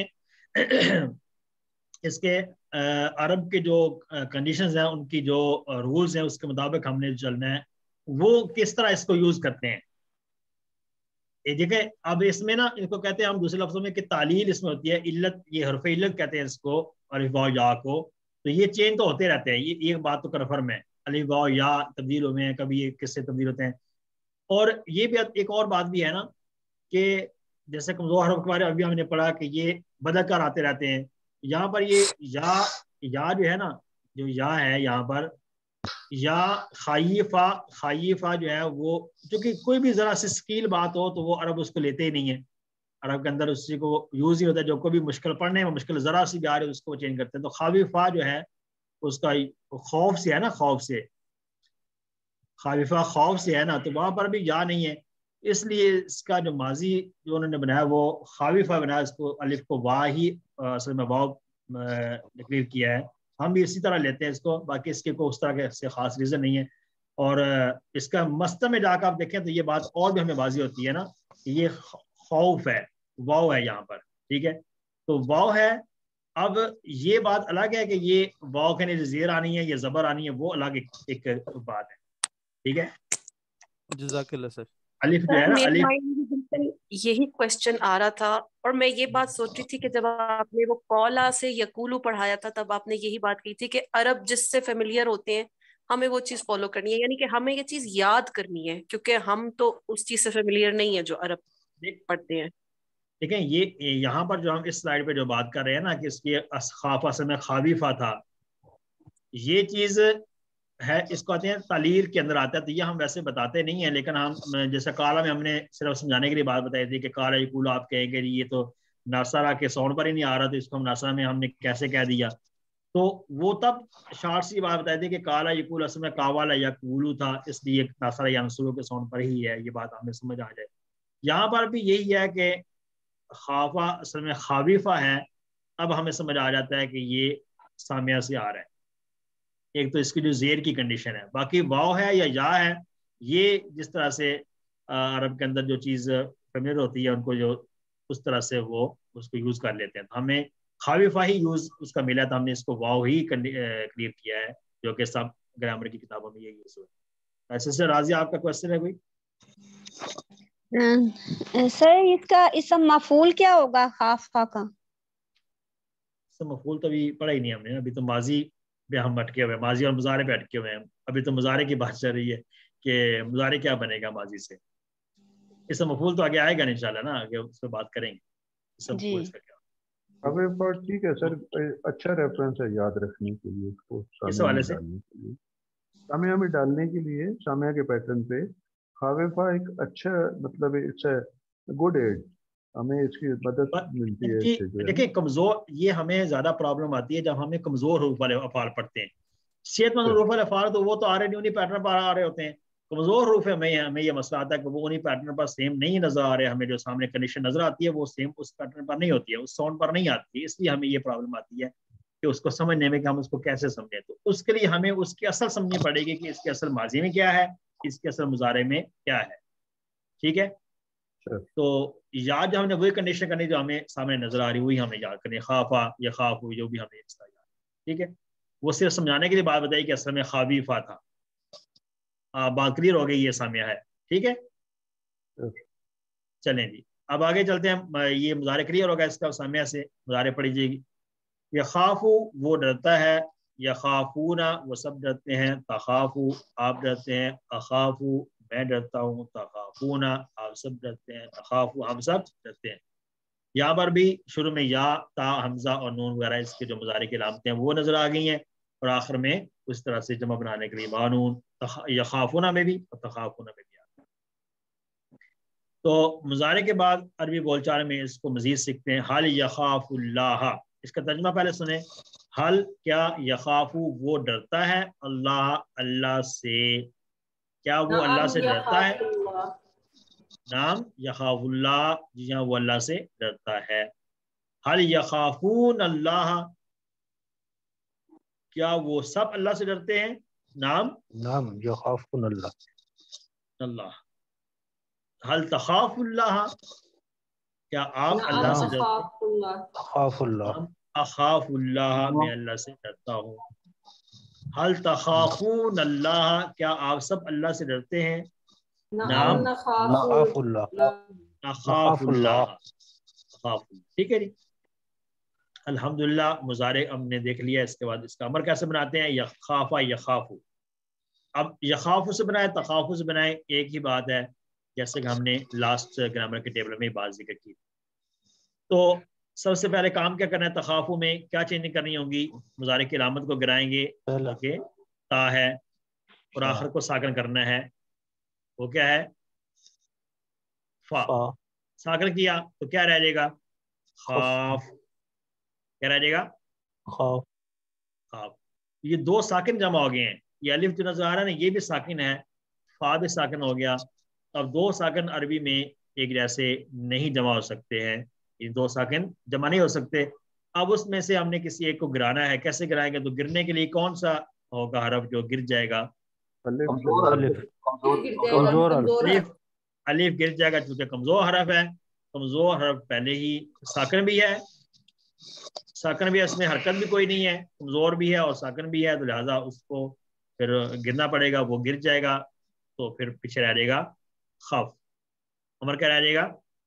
اس کے عرب کے جو کنڈیشنز ہیں، ان کی جو رولز ہیں، اس کے مطابق ہم نے چلنا ہے، وہ کس طرح اس کو یوز کرتے ہیں۔ دیکھیں اب اس میں نا ان کو کہتے ہیں ہم دوسرے لفظوں میں کہ تعلیل اس میں ہوتی ہے، علت، یہ حرف علت کہتے ہیں اس کو، الف واو یا کو، تو یہ چینج تو ہوتے رہتے ہیں، یہ ایک بات تو کنفرم ہے، الف واو یا تبدیل ہوئے ہیں، کبھی یہ کس سے تبدیل ہوتے ہیں۔ اور یہ بھی ایک اور بات بھی ہے نا کہ جیسے کمزور حرف کے بارے میں ابھی ہم نے پڑھا کہ یہ بدل کر آتے رہتے ہیں، یہاں پر یہ یا جو ہے نا، جو یا ہے یہاں پر یا خائفہ جو ہے وہ، چونکہ کوئی بھی ذرا سی سکیل بات ہو تو وہ عرب اس کو لیتے ہی نہیں ہے، عرب کے اندر اسی کو یوز ہی ہوتا ہے، جو کوئی بھی مشکل پڑھنے میں مشکل ذرا سی بھی آ رہی ہے اس کو چینج کرتے ہیں۔ تو خائفہ جو ہے اس کا خوف سے ہے نا، خوف سے، خائفہ خوف سے ہے نا، تو وہاں پر بھی یا نہیں ہے، اس لیے اس کا جو ماضی جو انہوں نے بنایا وہ خائفہ بنایا، اس کو الف کو وا ہی اصل میں واو تقریر کیا ہے، ہم بھی اسی طرح لیتے ہیں اس کو، باقی اس کے کوئی اس طرح کے سے خاص ریزن نہیں ہے۔ اور اس کا مستر میں جا کر آپ دیکھیں تو یہ بات اور بھی ہمیں واضح ہوتی ہے نا کہ یہ خوف ہے، واو ہے یہاں پر، ٹھیک ہے، تو واو ہے۔ اب یہ بات الگ ہے کہ یہ واو کے نیچے زیر آنی ہے یا زبر آنی ہے، وہ الگ ایک بات ہے، ٹھیک ہے۔ جزاک اللہ سر۔ الف جو ہے نا، میرے الف مائنڈ میں بالکل یہی کوشچن آ رہا تھا، اور میں یہ بات سوچ رہی تھی کہ جب آپ نے وہ قولا سے یقولو پڑھایا تھا تب آپ نے یہی بات کی تھی کہ عرب جس سے فیملیئر ہوتے ہیں ہمیں وہ چیز فالو کرنی ہے، یعنی کہ ہمیں یہ چیز یاد کرنی ہے، کیونکہ ہم تو اس چیز سے فیملیئر نہیں ہے جو عرب پڑھتے ہیں۔ دیکھیں یہ یہاں پر جو ہم اس سلائیڈ پہ جو بات کر رہے ہیں نا کہ اس کی خافہ سے میں خابیفہ تھا، یہ چیز ہے، اس کو آتے ہیں تعلیل کے اندر آتا ہے، تو یہ ہم ویسے بتاتے نہیں ہیں، لیکن ہم جیسے کالا میں ہم نے صرف سمجھانے کے لیے بات بتائی تھی کہ کالا یقول آپ کہیں گے یہ تو ناصرہ کے ساؤنڈ پر ہی نہیں آ رہا، تو اس کو ہم ناصرہ میں ہم نے کیسے کہہ دیا، تو وہ تب شارٹ سی بات بتائی تھی کہ کالا یقول اصل میں کاوالا یقولو تھا، اس لیے ناصرہ یا نصرو کے ساؤنڈ پر ہی ہے، یہ بات ہمیں سمجھ آ جائے۔ یہاں پر بھی یہی ہے کہ خافہ اصل میں خابیفہ ہے، اب ہمیں سمجھ آ جاتا ہے کہ یہ سامیہ سے آ رہا ہے، ایک تو اس کی جو زیر کی کنڈیشن ہے، باقی واو ہے یا ہے، یہ جس طرح سے عرب کے اندر جو چیز فیملیئر ہوتی ہے ان کو جو اس طرح سے وہ اس کو یوز کر لیتے ہیں، ہمیں خاوفہ ہی یوز اس کا ملا تھا، ہم نے اس کو واو ہی کلیئر کیا ہے، جو کہ سب گرامر کی کتابوں میں یہ یوز ہوا ہے۔ ایسے سے راضی آپ کا کوشچن ہے کوئی؟ سر اس کا اسم مفعول کیا ہوگا خافہ کا؟ اسم مفعول تو ابھی پڑھا ہی نہیں ہم نے، ابھی تو ماضی پہ ہم اٹکے ہوئے ہیں، ماضی اور مضارع پہ اٹکے ہوئے ہیں، ابھی تو مضارع کی بات چل رہی ہے کہ مضارع کیا بنے گا ماضی سے، اسم مفعول تو آگے آئے گا انشاءاللہ نا، آگے اس پہ بات کریں گے اسم مفعول اس کا کیا۔ اب ایک بات ٹھیک ہے سر، اچھا ریفرنس ہے یاد رکھنے کے لیے، اس کو اس سامعہ حوالے میں سے ڈالنے کے لیے، سامعہ میں ڈالنے کے لیے، سامعہ کے پیٹرن پہ خاوفہ ایک اچھا مطلب اٹس اے گڈ ایڈ، ہمیں اس کی مدد ملتی ہے اس سے جو ہے۔ دیکھیں کمزور، یہ ہمیں زیادہ پرابلم آتی ہے جب ہمیں کمزور حروف والے افعال پڑھتے ہیں، صحت مند حروف والے افعال تو وہ تو آ رہے نہیں، انہیں پیٹرن پر آ رہے ہوتے ہیں، کمزور حروف ہمیں یہ مسئلہ آتا ہے کہ وہ انہیں پیٹرن پر سیم نہیں نظر آ رہے، ہمیں جو سامنے کنڈیشن نظر آتی ہے وہ سیم اس پیٹرن پر نہیں ہوتی ہے، اس ساؤنڈ پر نہیں آتی ہے، اس لیے ہمیں یہ پرابلم آتی ہے کہ اس کو سمجھنے میں کہ ہم اس کو کیسے سمجھیں، تو اس کے لیے ہمیں اس کی اصل سمجھنی پڑے گی کہ اس کے اصل ماضی میں کیا ہے، اس کے اصل مضارع میں کیا ہے، ٹھیک ہے۔ تو یاد جو ہم نے وہی کنڈیشن کرنی جو ہمیں سامنے نظر آ رہی وہی ہمیں یاد کرنی، خافہ یا خاف ہوئی جو بھی ہمیں اس طرح یاد، ٹھیک ہے۔ وہ صرف سمجھانے کے لیے بات بتائی کہ اصل میں خابیفہ تھا، بات کلیئر ہو گئی، یہ سامعہ ہے، ٹھیک ہے۔ چلیں جی اب آگے چلتے ہیں، یہ مضارع کلیئر ہوگا اس کا، سامعہ سے مضارع پڑھی جائے گی۔ یخافو وہ ڈرتا ہے، یخافونا وہ سب ڈرتے ہیں، تخافو آپ ڈرتے ہیں، اخافو میں ڈرتا ہوں، تخافونا آپ سب ڈرتے ہیں، تخافو ہم سب ڈرتے ہیں۔ یہاں پر بھی شروع میں یا، تا، حمزہ اور نون وغیرہ اس کے جو مضارع کی علامتیں ہیں وہ نظر آ گئی ہیں، اور آخر میں اس طرح سے جمع بنانے کے لیے بانون، یخافونا میں بھی اور تخافونا میں بھی۔ تو مضارع کے بعد عربی بول چال میں اس کو مزید سیکھتے ہیں، حل یخاف اللہ، اس کا ترجمہ پہلے سنیں، حل کیا، یخافو وہ ڈرتا ہے، اللہ اللہ سے، کیا وہ اللہ سے ڈرتا ہے، नाम यखाफुल्लाह, जी हाँ वो अल्लाह से डरता है। हल यखाफून अल्लाह, क्या वो सब अल्लाह से डरते हैं? नाम नाम यखाफून अल्लाह। अल्लाह। हल तखाफुल्लाह, क्या आप अल्लाह से डरते हैं? तखाफुल्लाह। नाम अखाफुल्लाह, मैं अल्लाह से डरता हूँ। हल तखाफून अल्लाह, क्या आप सब अल्लाह से डरते हैं? नाम नखाफुल्लाह। अखाफुल्लाह। ठीक है जी, अल्हम्दुलिल्लाह। मुजारे हमने देख लिया। इसके बाद इसका अमर कैसे बनाते हैं? यखाफा यखाफू। अब यखाफू से बनाए तखाफू से बनाए एक ही बात है, जैसे कि हमने लास्ट ग्रामर के टेबल में बात जिक्र की। तो सबसे पहले काम क्या करना है? तखाफू में क्या चेंजिंग करनी होगी? मुजारे की अलामत को गिराएंगे, ओके, ता है, और आखिर को साकन करना है, वो क्या है? फा। साकन किया तो क्या रह जाएगा? खाफ। क्या रह जाएगा? खाफ। खाफ। ये दो साकिन जमा हो गए हैं। ये अलिफ जो नजर आ रहा है ना, ये भी साकिन है, फा भी साकिन हो गया। अब दो साकिन अरबी में एक जैसे नहीं जमा हो सकते हैं, ये दो साकिन जमा नहीं हो सकते। अब उसमें से हमने किसी एक को गिराना है। कैसे गिराएंगे? तो गिरने के लिए कौन सा होगा हरफ जो गिर जाएगा? अलिफ। अलिफ गिर जाएगा क्योंकि कमजोर हरफ है। कमजोर हरफ पहले ही साकिन भी है, साकन भी है, इसमें हरकत भी कोई नहीं है, कमजोर भी है और साकन भी है, तो लिहाजा उसको फिर गिरना पड़ेगा, वो गिर जाएगा। तो फिर पीछे रह जाएगा खफ। अमर क्या रह जाएगा?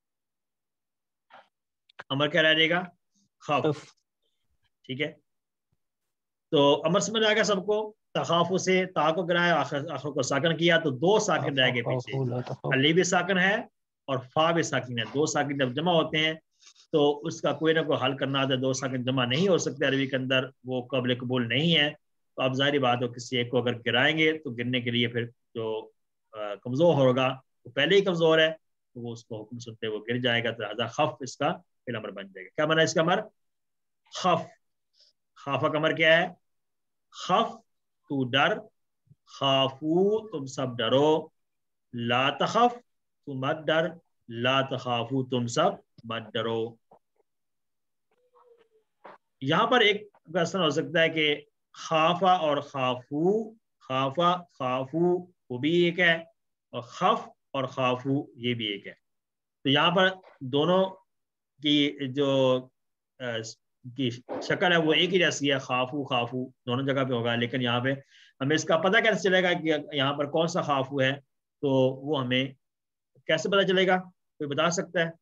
अमर क्या रह जाएगा? खफ। ठीक है, तो अमर समझ आ गया सबको? तखाफु से ता को गिराया, आखिर को साकन किया, तो दो साकिन रह गए पीछे। अली भी साकिन है और फा भी साकिन है। दो साकिन जब जमा होते हैं तो उसका कोई ना कोई हल करना आता है। दो साकिन जमा नहीं हो सकते अरबी के अंदर, वो काबिल कबूल नहीं है। तो अब जाहिर बात हो, किसी एक को अगर गिराएंगे तो गिरने के लिए फिर जो कमजोर होगा वो पहले ही कमजोर है, तो वो उसको हुक्म सुनते वो गिर जाएगा। तो लिहाजा खफ इसका फिर अमर बन जाएगा। क्या बना इसका अमर? खफ। खाफा का अमर क्या है? खफ तू डर, खाफू तुम सब डरो, ला तखफ तुम मत डर, ला तखाफू तुम सब मत डरो। यहां पर एक क्वेश्चन हो सकता है कि खाफा और खाफू, खाफा खाफू वो भी एक है, और खफ और खाफू ये भी एक है। तो यहाँ पर दोनों की जो की शक्ल है वो एक ही जैसी है, खाफू खाफू दोनों जगह पे होगा। लेकिन यहाँ पे हमें इसका पता कैसे चलेगा कि यहाँ पर कौन सा खाफू है? तो वो हमें कैसे पता चलेगा? कोई बता सकता है?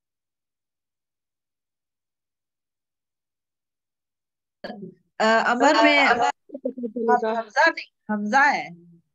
अमर में हमजा नहीं, हमजा है।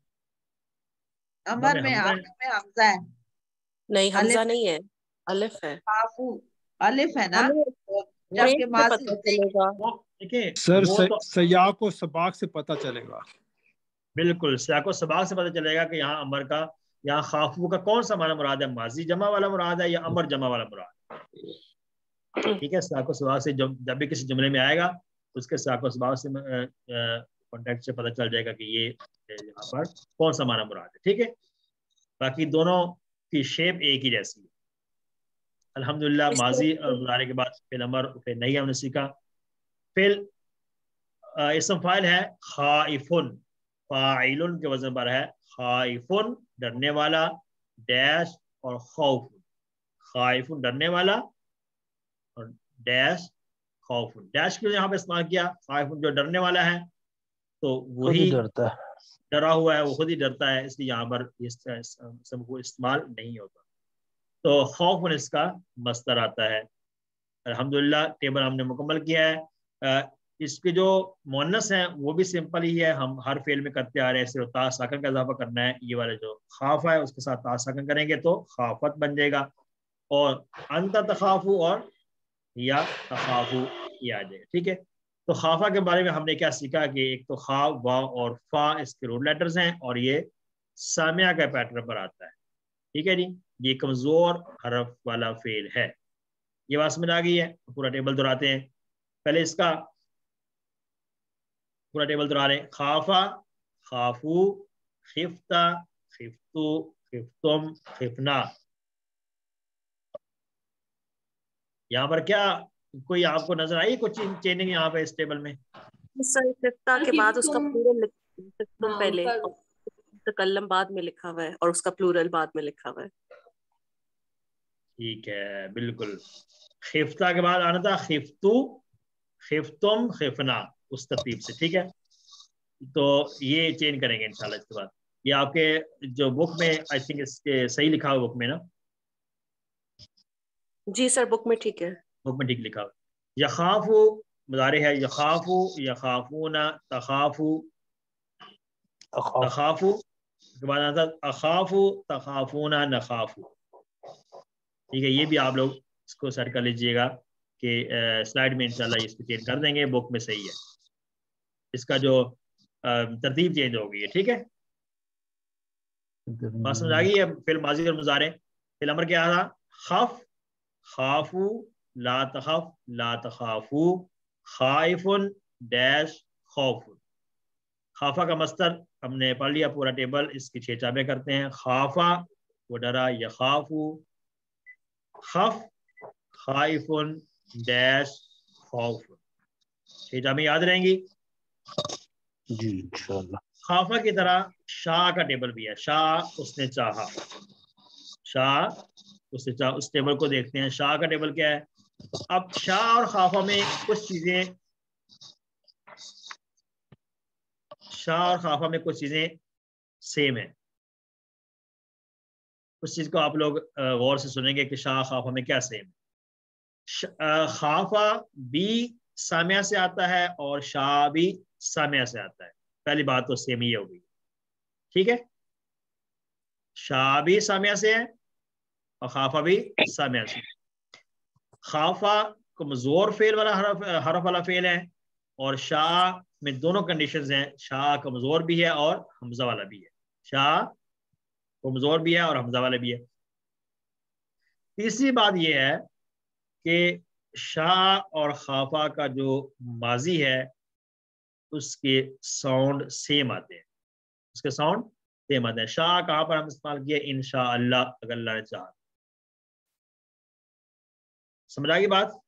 अमर में हमजा है। नहीं, हमजा नहीं है, अलिफ है। अलिफ है ना? जबकि देखिए सर, सयाक और सबाक से पता चलेगा। बिल्कुल, सयाक और सबाक से पता चलेगा कि यहाँ अमर का, यहाँ खाफू का कौन सा माना मुराद है? माजी जमा वाला मुराद है या अमर जमा वाला मुराद है? ठीक है, सयाक और सबाक से जब भी किसी जुमले में आएगा उसके सयाक और सबाक से कॉन्टेक्ट से पता चल जाएगा कि ये यहाँ पर कौन सा माना मुराद है। ठीक है, बाकी दोनों की शेप एक ही जैसी है। अल्हम्दुलिल्लाह, माजी और मुजारे के बाद फिल अमर फिर नहीं हमने सीखा। फिल इसम फाइल है खाइफुन, फाइलुन के वजन पर है। खाइफुन डरने वाला, डैश और खौफुन। खाइफुन डरने वाला और डैश खौफुन। डैश क्यों यहाँ पे इस्तेमाल किया? खाइफुन जो डरने वाला है तो वही डरता है, डरा हुआ है, वो खुद ही डरता है, इसलिए यहाँ पर इसको इस्तेमाल नहीं होता। तो खौफुन इसका मस्तर आता है। अल्हम्दुलिल्लाह, टेबल हमने मुकम्मल किया है। इसके जो मुअन्नस हैं वो भी सिंपल ही है, हम हर फेल में करते आ रहे हैं, सिर्फ ता साकन का इजाफा करना है। ये वाला जो खाफा है उसके साथ ता साकन करेंगे तो खाफत बन जाएगा, और अंता तखाफू और या तखाफू ये आ जाएगा। ठीक है, तो खाफा के बारे में हमने क्या सीखा कि एक तो खा, वा और फा इसके रूट लेटर्स हैं, और ये सामिया का पैटर्न पर आता है। ठीक है जी, ये कमजोर हरफ वाला फेल है। ये बात समझ आ गई है? पूरा टेबल दोहराते हैं। पहले इसका पूरा टेबल दोहरा रहे हैं। खाफा, खाफू, खिफ्ता, खिफ्तु, खिफ्तुम, खिफना। यहाँ पर क्या कोई आपको नजर आई कुछ चेंजिंग यहाँ पे इस टेबल में? सर खिफ्ता के बाद उसका प्लूरल हाँ, पहले और तकल्लम बाद में लिखा हुआ है और उसका प्लूरल बाद में लिखा हुआ है। ठीक है, बिल्कुल। खिफ्ता के बाद आना था खिफ्तू, खिफ्तुम, खिफना, उस तरतीब से। ठीक है, तो ये चेंज करेंगे इंशाल्लाह इसके बाद। ये आपके जो बुक में आई थिंक इसके सही लिखा हुआ बुक में ना? जी सर बुक में ठीक है, बुक में ठीक लिखा हुआ। यखाफू मुदारे है, यखाफू, यखाफूना, तखाफू, तखाफू के बाद आता अखाफू, तखाफूना, नखाफू। ठीक है, ये भी आप लोग इसको सेट कर लीजिएगा कि स्लाइड में इंशाल्लाह इसको चेंज कर देंगे, बुक में सही है, इसका जो तरतीब चेंज हो गई है। ठीक है, बात समझ आ गई है? फिर माजी और मुजारे। फिर अमर क्या था? खफ, खाफू, ला तखफ, ला तखाफू, खाइफुन डैश खौफुन। खाफा का मस्तर हमने पढ़ लिया पूरा टेबल, इसकी 6 चाबें करते हैं। खाफा वो डरा, यखाफू, खफ, खाइफुन डैश खौफुन। 6 चाबें याद रहेंगी जी इंशाल्लाह। खाफा की तरह शाह का टेबल भी है। शाह उसने चाहा, शाह उसने चाहा, उस टेबल को देखते हैं। शाह का टेबल क्या है? अब शाह और खाफा में कुछ चीजें, शाह और खाफा में कुछ चीजें सेम है। उस चीज को आप लोग गौर से सुनेंगे कि शाह खाफा में क्या सेम है। खाफा भी सामिया से आता है और शाह भी सामिया से आता है। पहली बात तो सेम ही होगी। ठीक है, शाह भी सामिया से है और खाफा भी सामिया से। खाफा कमजोर फेल वाला हरफ वाला फेल है और शाह में दोनों कंडीशंस हैं, शाह कमजोर भी है और हमजा वाला भी है। शाह कमजोर भी है और हमजा वाला भी है। तीसरी बात यह है कि शाह और खाफा का जो माजी है उसके साउंड सेम आते हैं, उसके साउंड सेम आते हैं। शाह कहाँ पर हम इस्तेमाल किए? इंशाअल्लाह, अगर अल्लाह ने चाहा। समझ आ गई बात?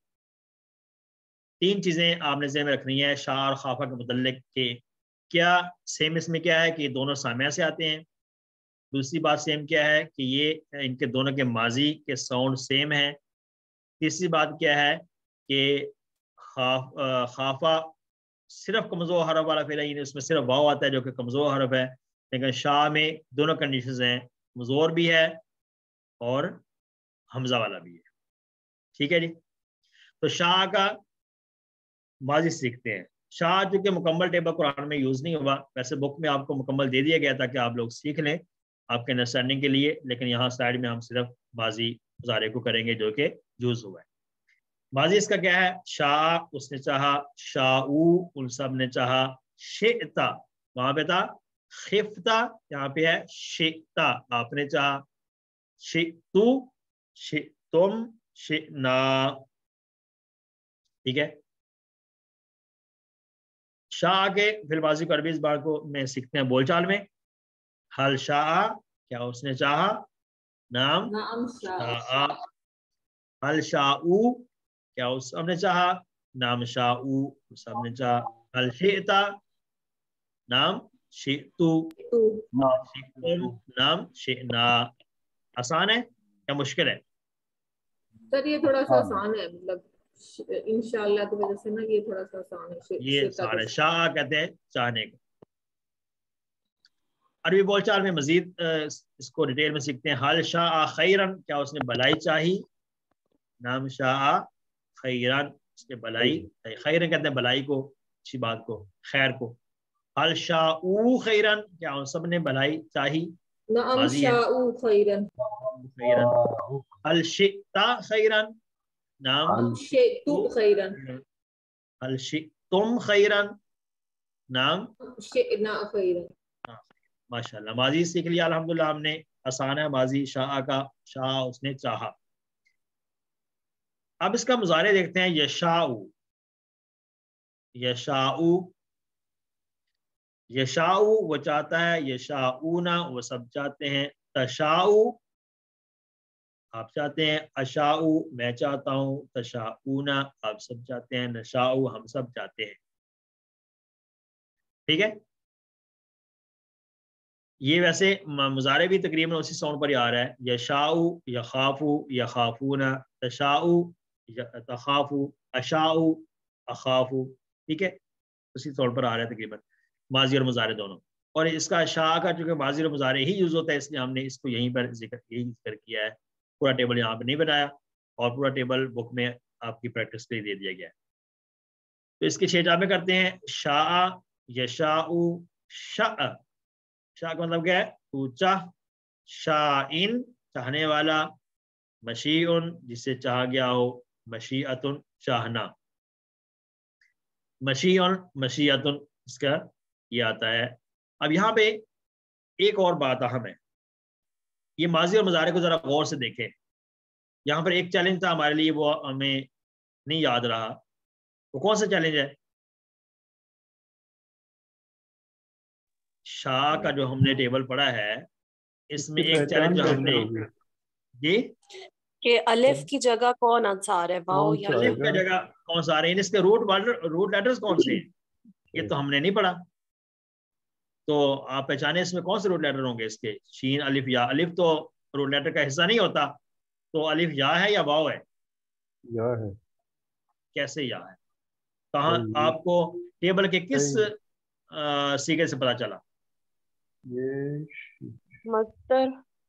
3 चीजें आपने ज़हन में रखनी है शाह और खाफा के मुतल्लिक के क्या सेम इसमें क्या है कि ये दोनों सामिया से आते हैं। दूसरी बात सेम क्या है कि ये इनके दोनों के माजी के साउंड सेम है। तीसरी बात क्या है कि खाफा सिर्फ कमजोर हरफ वाला फेल है, उसमें सिर्फ वाव आता है जो कि कमजोर हरफ है, लेकिन शाह में दोनों कंडीशंस हैं, कमजोर भी है और हमजा वाला भी है। ठीक है जी, तो शाह का माजी सीखते हैं। शाह चूंकि मुकम्मल टेबल कुरान में यूज नहीं हुआ, वैसे बुक में आपको मुकम्मल दे दिया गया था कि आप लोग सीख लें आपके अंडरस्टैंडिंग के लिए, लेकिन यहाँ साइड में हम सिर्फ माजी मुजारे को करेंगे जो कि यूज हुआ है। माजी इसका क्या है? शाह उसने चाहा, शाऊ उन सब ने चाहा, शेता वहां पे था, खिफ्ता यहाँ पे है, शेता आपने चाहा, शेतु, शेतुम, शेना। ठीक है, शाह के फिलबाजी को अरबी ज़बान को में सीखते हैं बोलचाल में। हल शाह क्या उसने चाहा, नाम शाह। हल शाऊ क्या उस सबने चाहा, नाम शाऊ सबने चाहा। हल शेता नाम शेतु, नाम शेना। आसान है या मुश्किल है? सर ये थोड़ा सा आसान है, मतलब इंशाअल्लाह की वजह से ना ये थोड़ा सा आसान है। ये आसान है। शाह कहते हैं चाहने को। अरबी बोलचाल में मजीद इसको डिटेल में सीखते हैं। हल शाह खैरन क्या उसने भलाई चाही, नाम शाह खैरन उसने भलाई, खैरन कहते हैं भलाई को, अच्छी बात को, खैर को। हल शाऊ खैरन क्या उन सब ने भलाई चाही, माजी है। खैरन। हल शिता खैरन नाम खैरन। हल शितुम खैरन नाम खैरन। माशाल्लाह, माजी सीख लिया अल्हम्दुलिल्लाह हमने। आसान है माजी शाह का, शाह उसने चाहा। अब इसका मुजारे देखते हैं। यशाऊ, यशाऊ, यशाऊ वो चाहता है, यशाऊना वो सब चाहते हैं। तशाऊ آپ چاہتے ہیں، اشاؤ میں چاہتا ہوں، تشاؤنا آپ سب چاہتے ہیں، نشاؤ ہم سب چاہتے ہیں. ٹھیک ہے. یہ ویسے مضارع بھی تقریباً اسی ساؤنڈ پر ہی آ رہا ہے. یشاؤ، یخافو، یخافون، تشاؤ، تخافو، اشاؤ، اخافو. ٹھیک ہے، اسی طور پر آ رہا ہے تقریباً ماضی اور مضارع دونوں. اور اس کا شاء کا چونکہ ماضی اور مضارع ہی یوز ہوتا ہے، اس لیے ہم نے اس کو یہیں پر ذکر کیا ہے. پورا ٹیبل یہاں پہ نہیں بنایا، اور پورا ٹیبل بک میں آپ کی پریکٹس کے لیے دے دیا گیا ہے. تو اس کے 6 جامع کرتے ہیں. شاء، یشاء، شاء. شاء کا مطلب کیا ہے؟ تو چاہ، شاءن چاہنے والا، مشیعن جسے چاہا گیا ہو، مشیعتن چاہنا. مشیعن، مشیعتن اس کا یہ آتا ہے. اب یہاں پہ ایک اور بات اہم ہے، یہ ماضی اور مضارع کو ذرا غور سے دیکھیں. یہاں پر ایک چیلنج تھا ہمارے لیے، وہ ہمیں نہیں یاد رہا. وہ کون سا چیلنج ہے؟ شاء کا جو ہم نے ٹیبل پڑھا ہے، اس میں ایک چیلنج جو ہم نے جی کہ الف کی جگہ کون سا آ رہا ہے، واو یا الف کی جگہ کون سا آ رہے ہیں، اس کے روٹ لیٹرز کون سے ہیں، یہ تو ہم نے نہیں پڑھا. تو آپ پہچانے اس میں کون سے روٹ لیٹر ہوں گے اس کے؟ شین، الف، یا. الف تو روٹ لیٹر کا حصہ نہیں ہوتا، تو الف یا ہے یا واو ہے؟ یا ہے. کیسے یا ہے؟ کہاں آپ کو ٹیبل کے کس سیگے سے پتا چلا؟ یہ مصدر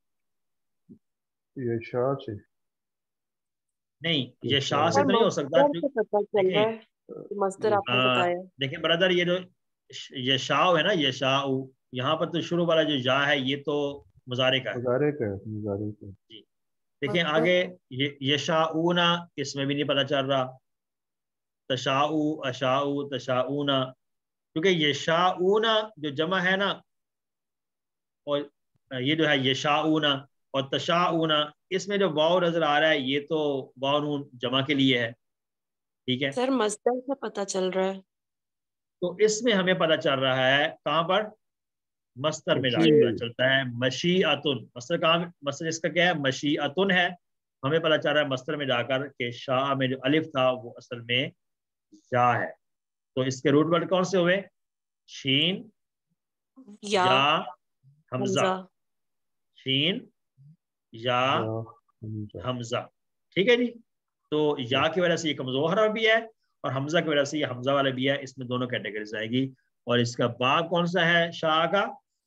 یشاء سے نہیں، یہ شاء سے تو نہیں ہو سکتا. مصدر آپ نے بتایا. دیکھیں برادر، یہ جو یشاء ہے نا، یشاء، یہاں پر تو شروع والا جو یا ہے یہ تو مضارع کا ہے. جی دیکھیں آگے، یشاؤون اس میں بھی نہیں پتا چل رہا. تشاؤ، اشاؤ، تشاؤون، کیونکہ یشاؤون جو جمع ہے نا، اور یہ جو ہے یشاؤون اور تشاؤون، اس میں جو واو نظر آ رہا ہے یہ تو واو نون جمع کے لیے ہے. ٹھیک ہے سر مصدر سے پتا چل رہا ہے، تو اس میں ہمیں پتا چل رہا ہے کہاں پر؟ مصدر میں جا کے پتا چلتا ہے. مشیعتن، مصدر کہاں؟ مصدر اس کا کیا ہے؟ مشیعتن ہے. ہمیں پتا چل رہا ہے مصدر میں جا کر کہ شاء میں جو الف تھا وہ اصل میں یا ہے. تو اس کے روٹ ورڈ کون سے ہوئے؟ شین، یا، حمزہ. شین، یا، حمزہ. ٹھیک ہے جی. تو یا کی وجہ سے یہ کمزور حرف بھی ہے، اور حمزہ کی وجہ سے یہ حمزہ والا بھی ہے. اس میں دونوں کیٹیگریز آئے گی. اور اس کا باب کون سا ہے شاء کا؟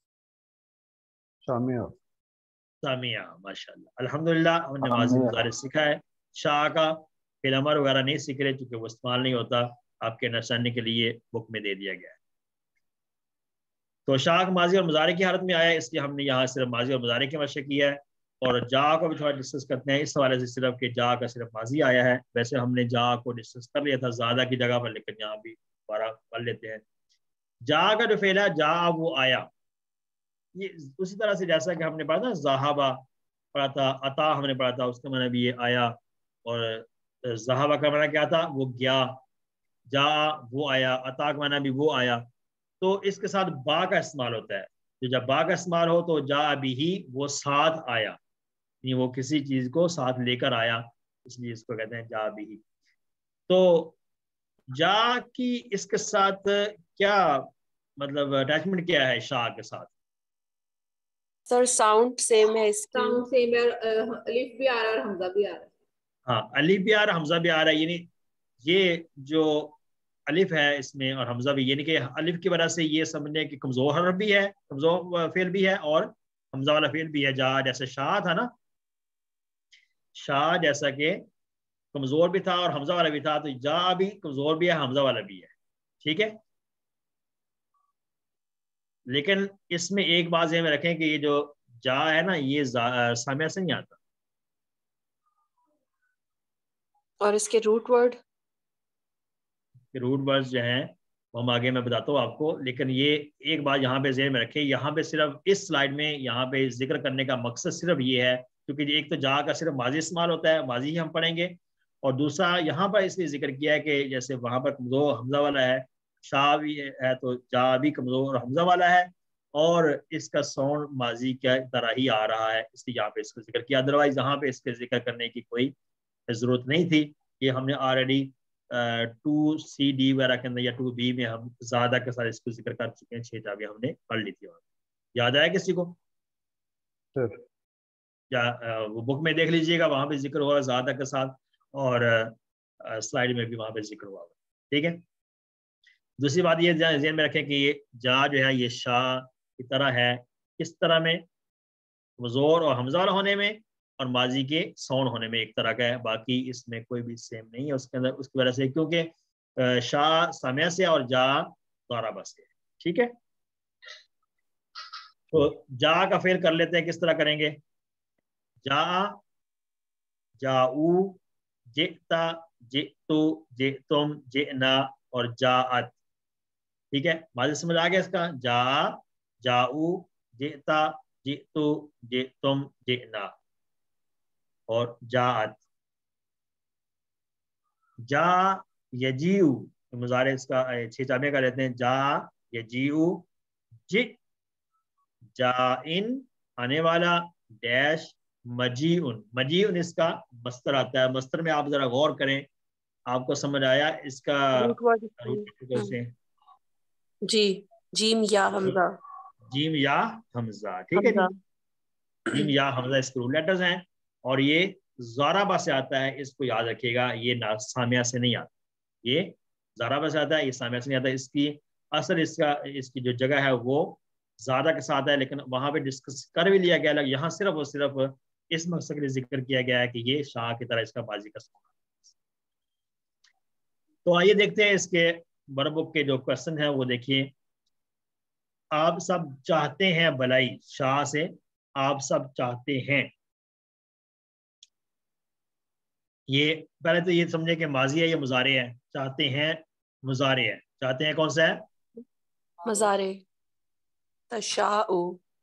سامیہ. سامیہ. ماشاءاللہ، الحمدللہ ہم نے ماضی مضارع سیکھا ہے. شاء کا فعل امر وغیرہ نہیں سیکھ رہے چونکہ وہ استعمال نہیں ہوتا، آپ کے نشانی کے لیے بک میں دے دیا گیا ہے. تو شاء ماضی اور مضارع کی حالت میں آیا، اس لیے ہم نے یہاں صرف ماضی اور مضارع کے مشق کیا ہے. اور جا کو بھی تھوڑا ڈسکس کرتے ہیں اس حوالے سے، صرف کہ جا کا صرف ماضی آیا ہے. ویسے ہم نے جا کو ڈسکس کر لیا تھا زیادہ کی جگہ پر، لیکن یہاں بھی دوبارہ پڑھ لیتے ہیں. جا کا جو فعل ہے، جا وہ آیا، یہ اسی طرح سے جیسا کہ ہم نے پڑھا تھا ذہابہ پڑھا تھا، عطا ہم نے پڑھا تھا، اس کا معنی بھی یہ آیا. اور ذہابہ کا معنی کیا تھا؟ وہ گیا. جا وہ آیا، عطا کا معنی بھی وہ آیا. تو اس کے ساتھ با کا استعمال ہوتا ہے. تو جب با کا استعمال ہو تو جا ابھی ہی وہ ساتھ آیا، یعنی وہ کسی چیز کو ساتھ لے کر آیا، اس لیے اس کو کہتے ہیں جا ابھی ہی. تو جا کی اس کے ساتھ کیا مطلب اٹیچمنٹ کیا ہے شاء کے ساتھ؟ سر ساؤنڈ سیم ہے، اس کی ساؤنڈ سیم ہے، الف بھی آ رہا ہے اور حمزہ بھی آ رہا ہے. ہاں الف بھی آ رہا ہے، حمزہ بھی آ رہا ہے. یعنی یہ جو الف ہے اس میں اور حمزہ بھی، یعنی کہ الف کی وجہ سے یہ سمجھنے کہ کمزور حرف بھی ہے، کمزور فعل بھی ہے، اور حمزہ والا فعل بھی ہے. جا جیسے شاء تھا نا، شاء جیسا کہ کمزور بھی تھا اور حمزہ والا بھی تھا، تو جا بھی کمزور بھی ہے، حمزہ والا بھی ہے. ٹھیک ہے. لیکن اس میں ایک بات ذہن میں رکھیں کہ یہ جو جا ہے نا، یہ سامیہ سے نہیں آتا. اور اس کے روٹ ورڈ ورڈز جو ہیں وہ ہم آگے میں بتاتا ہوں آپ کو. لیکن یہ ایک بات یہاں پہ ذہن میں رکھیں، یہاں پہ صرف اس سلائیڈ میں یہاں پہ ذکر کرنے کا مقصد صرف یہ ہے کیونکہ ایک تو جا کا صرف ماضی استعمال ہوتا ہے، ماضی ہی ہم پڑھیں گے، اور دوسرا یہاں پر اس لیے ذکر کیا ہے کہ جیسے وہاں پر کمزور حمزہ والا ہے، شاء بھی ہے تو جا بھی کمزور حمزہ والا ہے، اور اس کا साउंड माजी की तरह ही आ रहा है, इसलिए यहाँ पे इसको जिक्र किया, अदरवाइज यहाँ पे इसके जिक्र करने की कोई जरूरत नहीं थी। ये हमने ऑलरेडी 2CD वगैरह के अंदर या 2B में हम ज्यादा के साथ इसको जिक्र कर चुके हैं, 6 चाबियां हमने पढ़ ली थी। याद आया किसी को? सर या वो बुक में देख लीजिएगा, वहां पे जिक्र हुआ ज्यादा के साथ, और स्लाइड में भी वहां पे जिक्र हुआ। ठीक है। दूसरी बात ये ध्यान में रखें कि ये जा जो है ये शाह की तरह है, किस तरह में? ज़ोर और हमजा होने में और माजी के साउंड होने में एक तरह का है, बाकी इसमें कोई भी सेम नहीं है उसके अंदर, उसकी वजह से, क्योंकि शाह सामिया से और जा ज़ारबा से। ठीक है। तो जा का फेल कर लेते हैं, किस तरह करेंगे? जा, जाऊ, जिता, जितु, जितुम, जिना और जाअत। ठीक है, माजी समझ आ गया इसका? जा, जाऊ, जिता, जितु, जितुम, जिना और जाअत। जा यजीउ, मुजारे इसका 6 चाबियां कर लेते हैं। जा यजीउ, जित जाइन आने वाला, डैश मजीउन। मजीउन इसका मस्तर आता है। मस्तर में आप जरा गौर करें, आपको समझ आया इसका रूट से? जी, जीम या हमजा। जीम या हमजा, ठीक है जी। जीम या हमजा इसके रूट लेटर्स हैं और ये ज़ारबा से आता है, इसको याद रखिएगा। ये सामिया से नहीं आता, ये ज़ारबा से आता है, ये सामिया से नहीं आता। इसकी असल इसकी जो जगह है वो ज़्यादा के साथ है, लेकिन वहां पे डिस्कस कर भी लिया गया। यहाँ सिर्फ और सिर्फ इस मकसद के लिए जिक्र किया गया है कि ये शाह की तरह इसका बाजी का साउंड। तो आइए देखते हैं इसके बरबुक के जो क्वेश्चन है वो देखिए। आप सब चाहते हैं भलाई, शाह से आप सब चाहते हैं। ये पहले तो ये समझे कि माजी है, ये मुजारे है। चाहते हैं मुजारे है, चाहते हैं कौन सा है? मुजारे। तशाउ,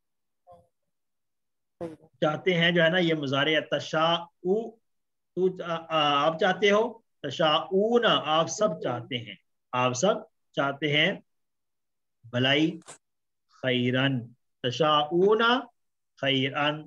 चाहते हैं जो है ना ये मुजारे है। तशाउ, आप चाहते हो। तशाऊना, आप सब चाहते हैं, आप सब चाहते हैं भलाई। खैरन, तशाऊना खैरन।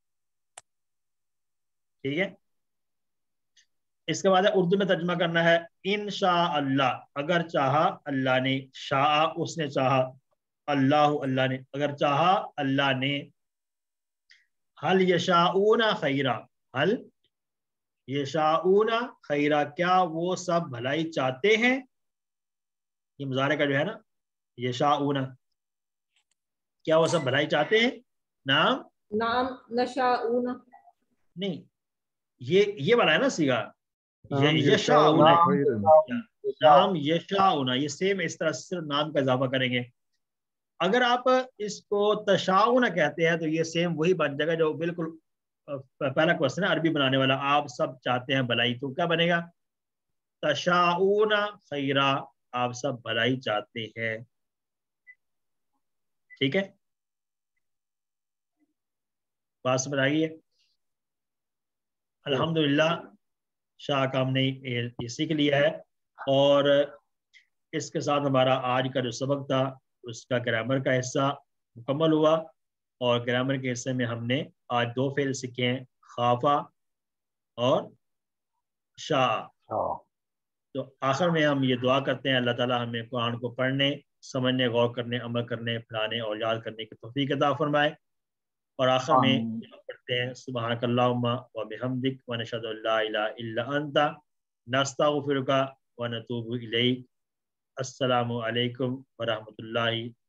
ठीक है। इसके बाद उर्दू में तर्जुमा करना है। इंशाअल्लाह, अगर चाहा अल्लाह ने। शाह उसने चाहा, अल्लाह अल्लाह ने, अगर चाहा अल्लाह ने। हल यशाऊना खैरा, हल यशाऊना खैरा, क्या वो सब भलाई चाहते हैं? ये मुजारे का जो है ना यशाऊना, क्या वो सब भलाई चाहते हैं? नाम नशाऊना नहीं, ये वाला है ना सीगा, नाम यशाऊना, यशाऊना नाम यशाऊना, ये सेम इस तरह सिर्फ नाम का इजाफा करेंगे। अगर आप इसको तशाऊना कहते हैं तो ये सेम वही बन जाएगा जो बिल्कुल पहला क्वेश्चन है अरबी बनाने वाला। आप सब चाहते हैं भलाई, तो क्या बनेगा? तशाऊना खैरा, आप सब भलाई चाहते हैं। ठीक है, बात समझ आ गई है? अल्हम्दुलिल्लाह, शाह का हमने ये सीख लिया है। और इसके साथ हमारा आज का जो सबक था उसका ग्रामर का हिस्सा मुकम्मल हुआ। और ग्रामर के हिस्से में हमने आज 2 फेल सीखे हैं, खाफा और शाह। तो आखिर में हम ये दुआ करते हैं अल्लाह ताला हमें कुरान को पढ़ने, समझने, गौर करने, अमल करने, पढ़ाने और याद करने की तौफीक अता फरमाए। और आखिर में पढ़ते हैं सुब्हानकल्लाहुम्मा व बिहम्दिक व नशहदु अल्ला इलाहा इल्ला अंता नस्तगफिरुका व नतूबु इलैक। अस्सलामु अलैकुम व रहमतुल्लाहि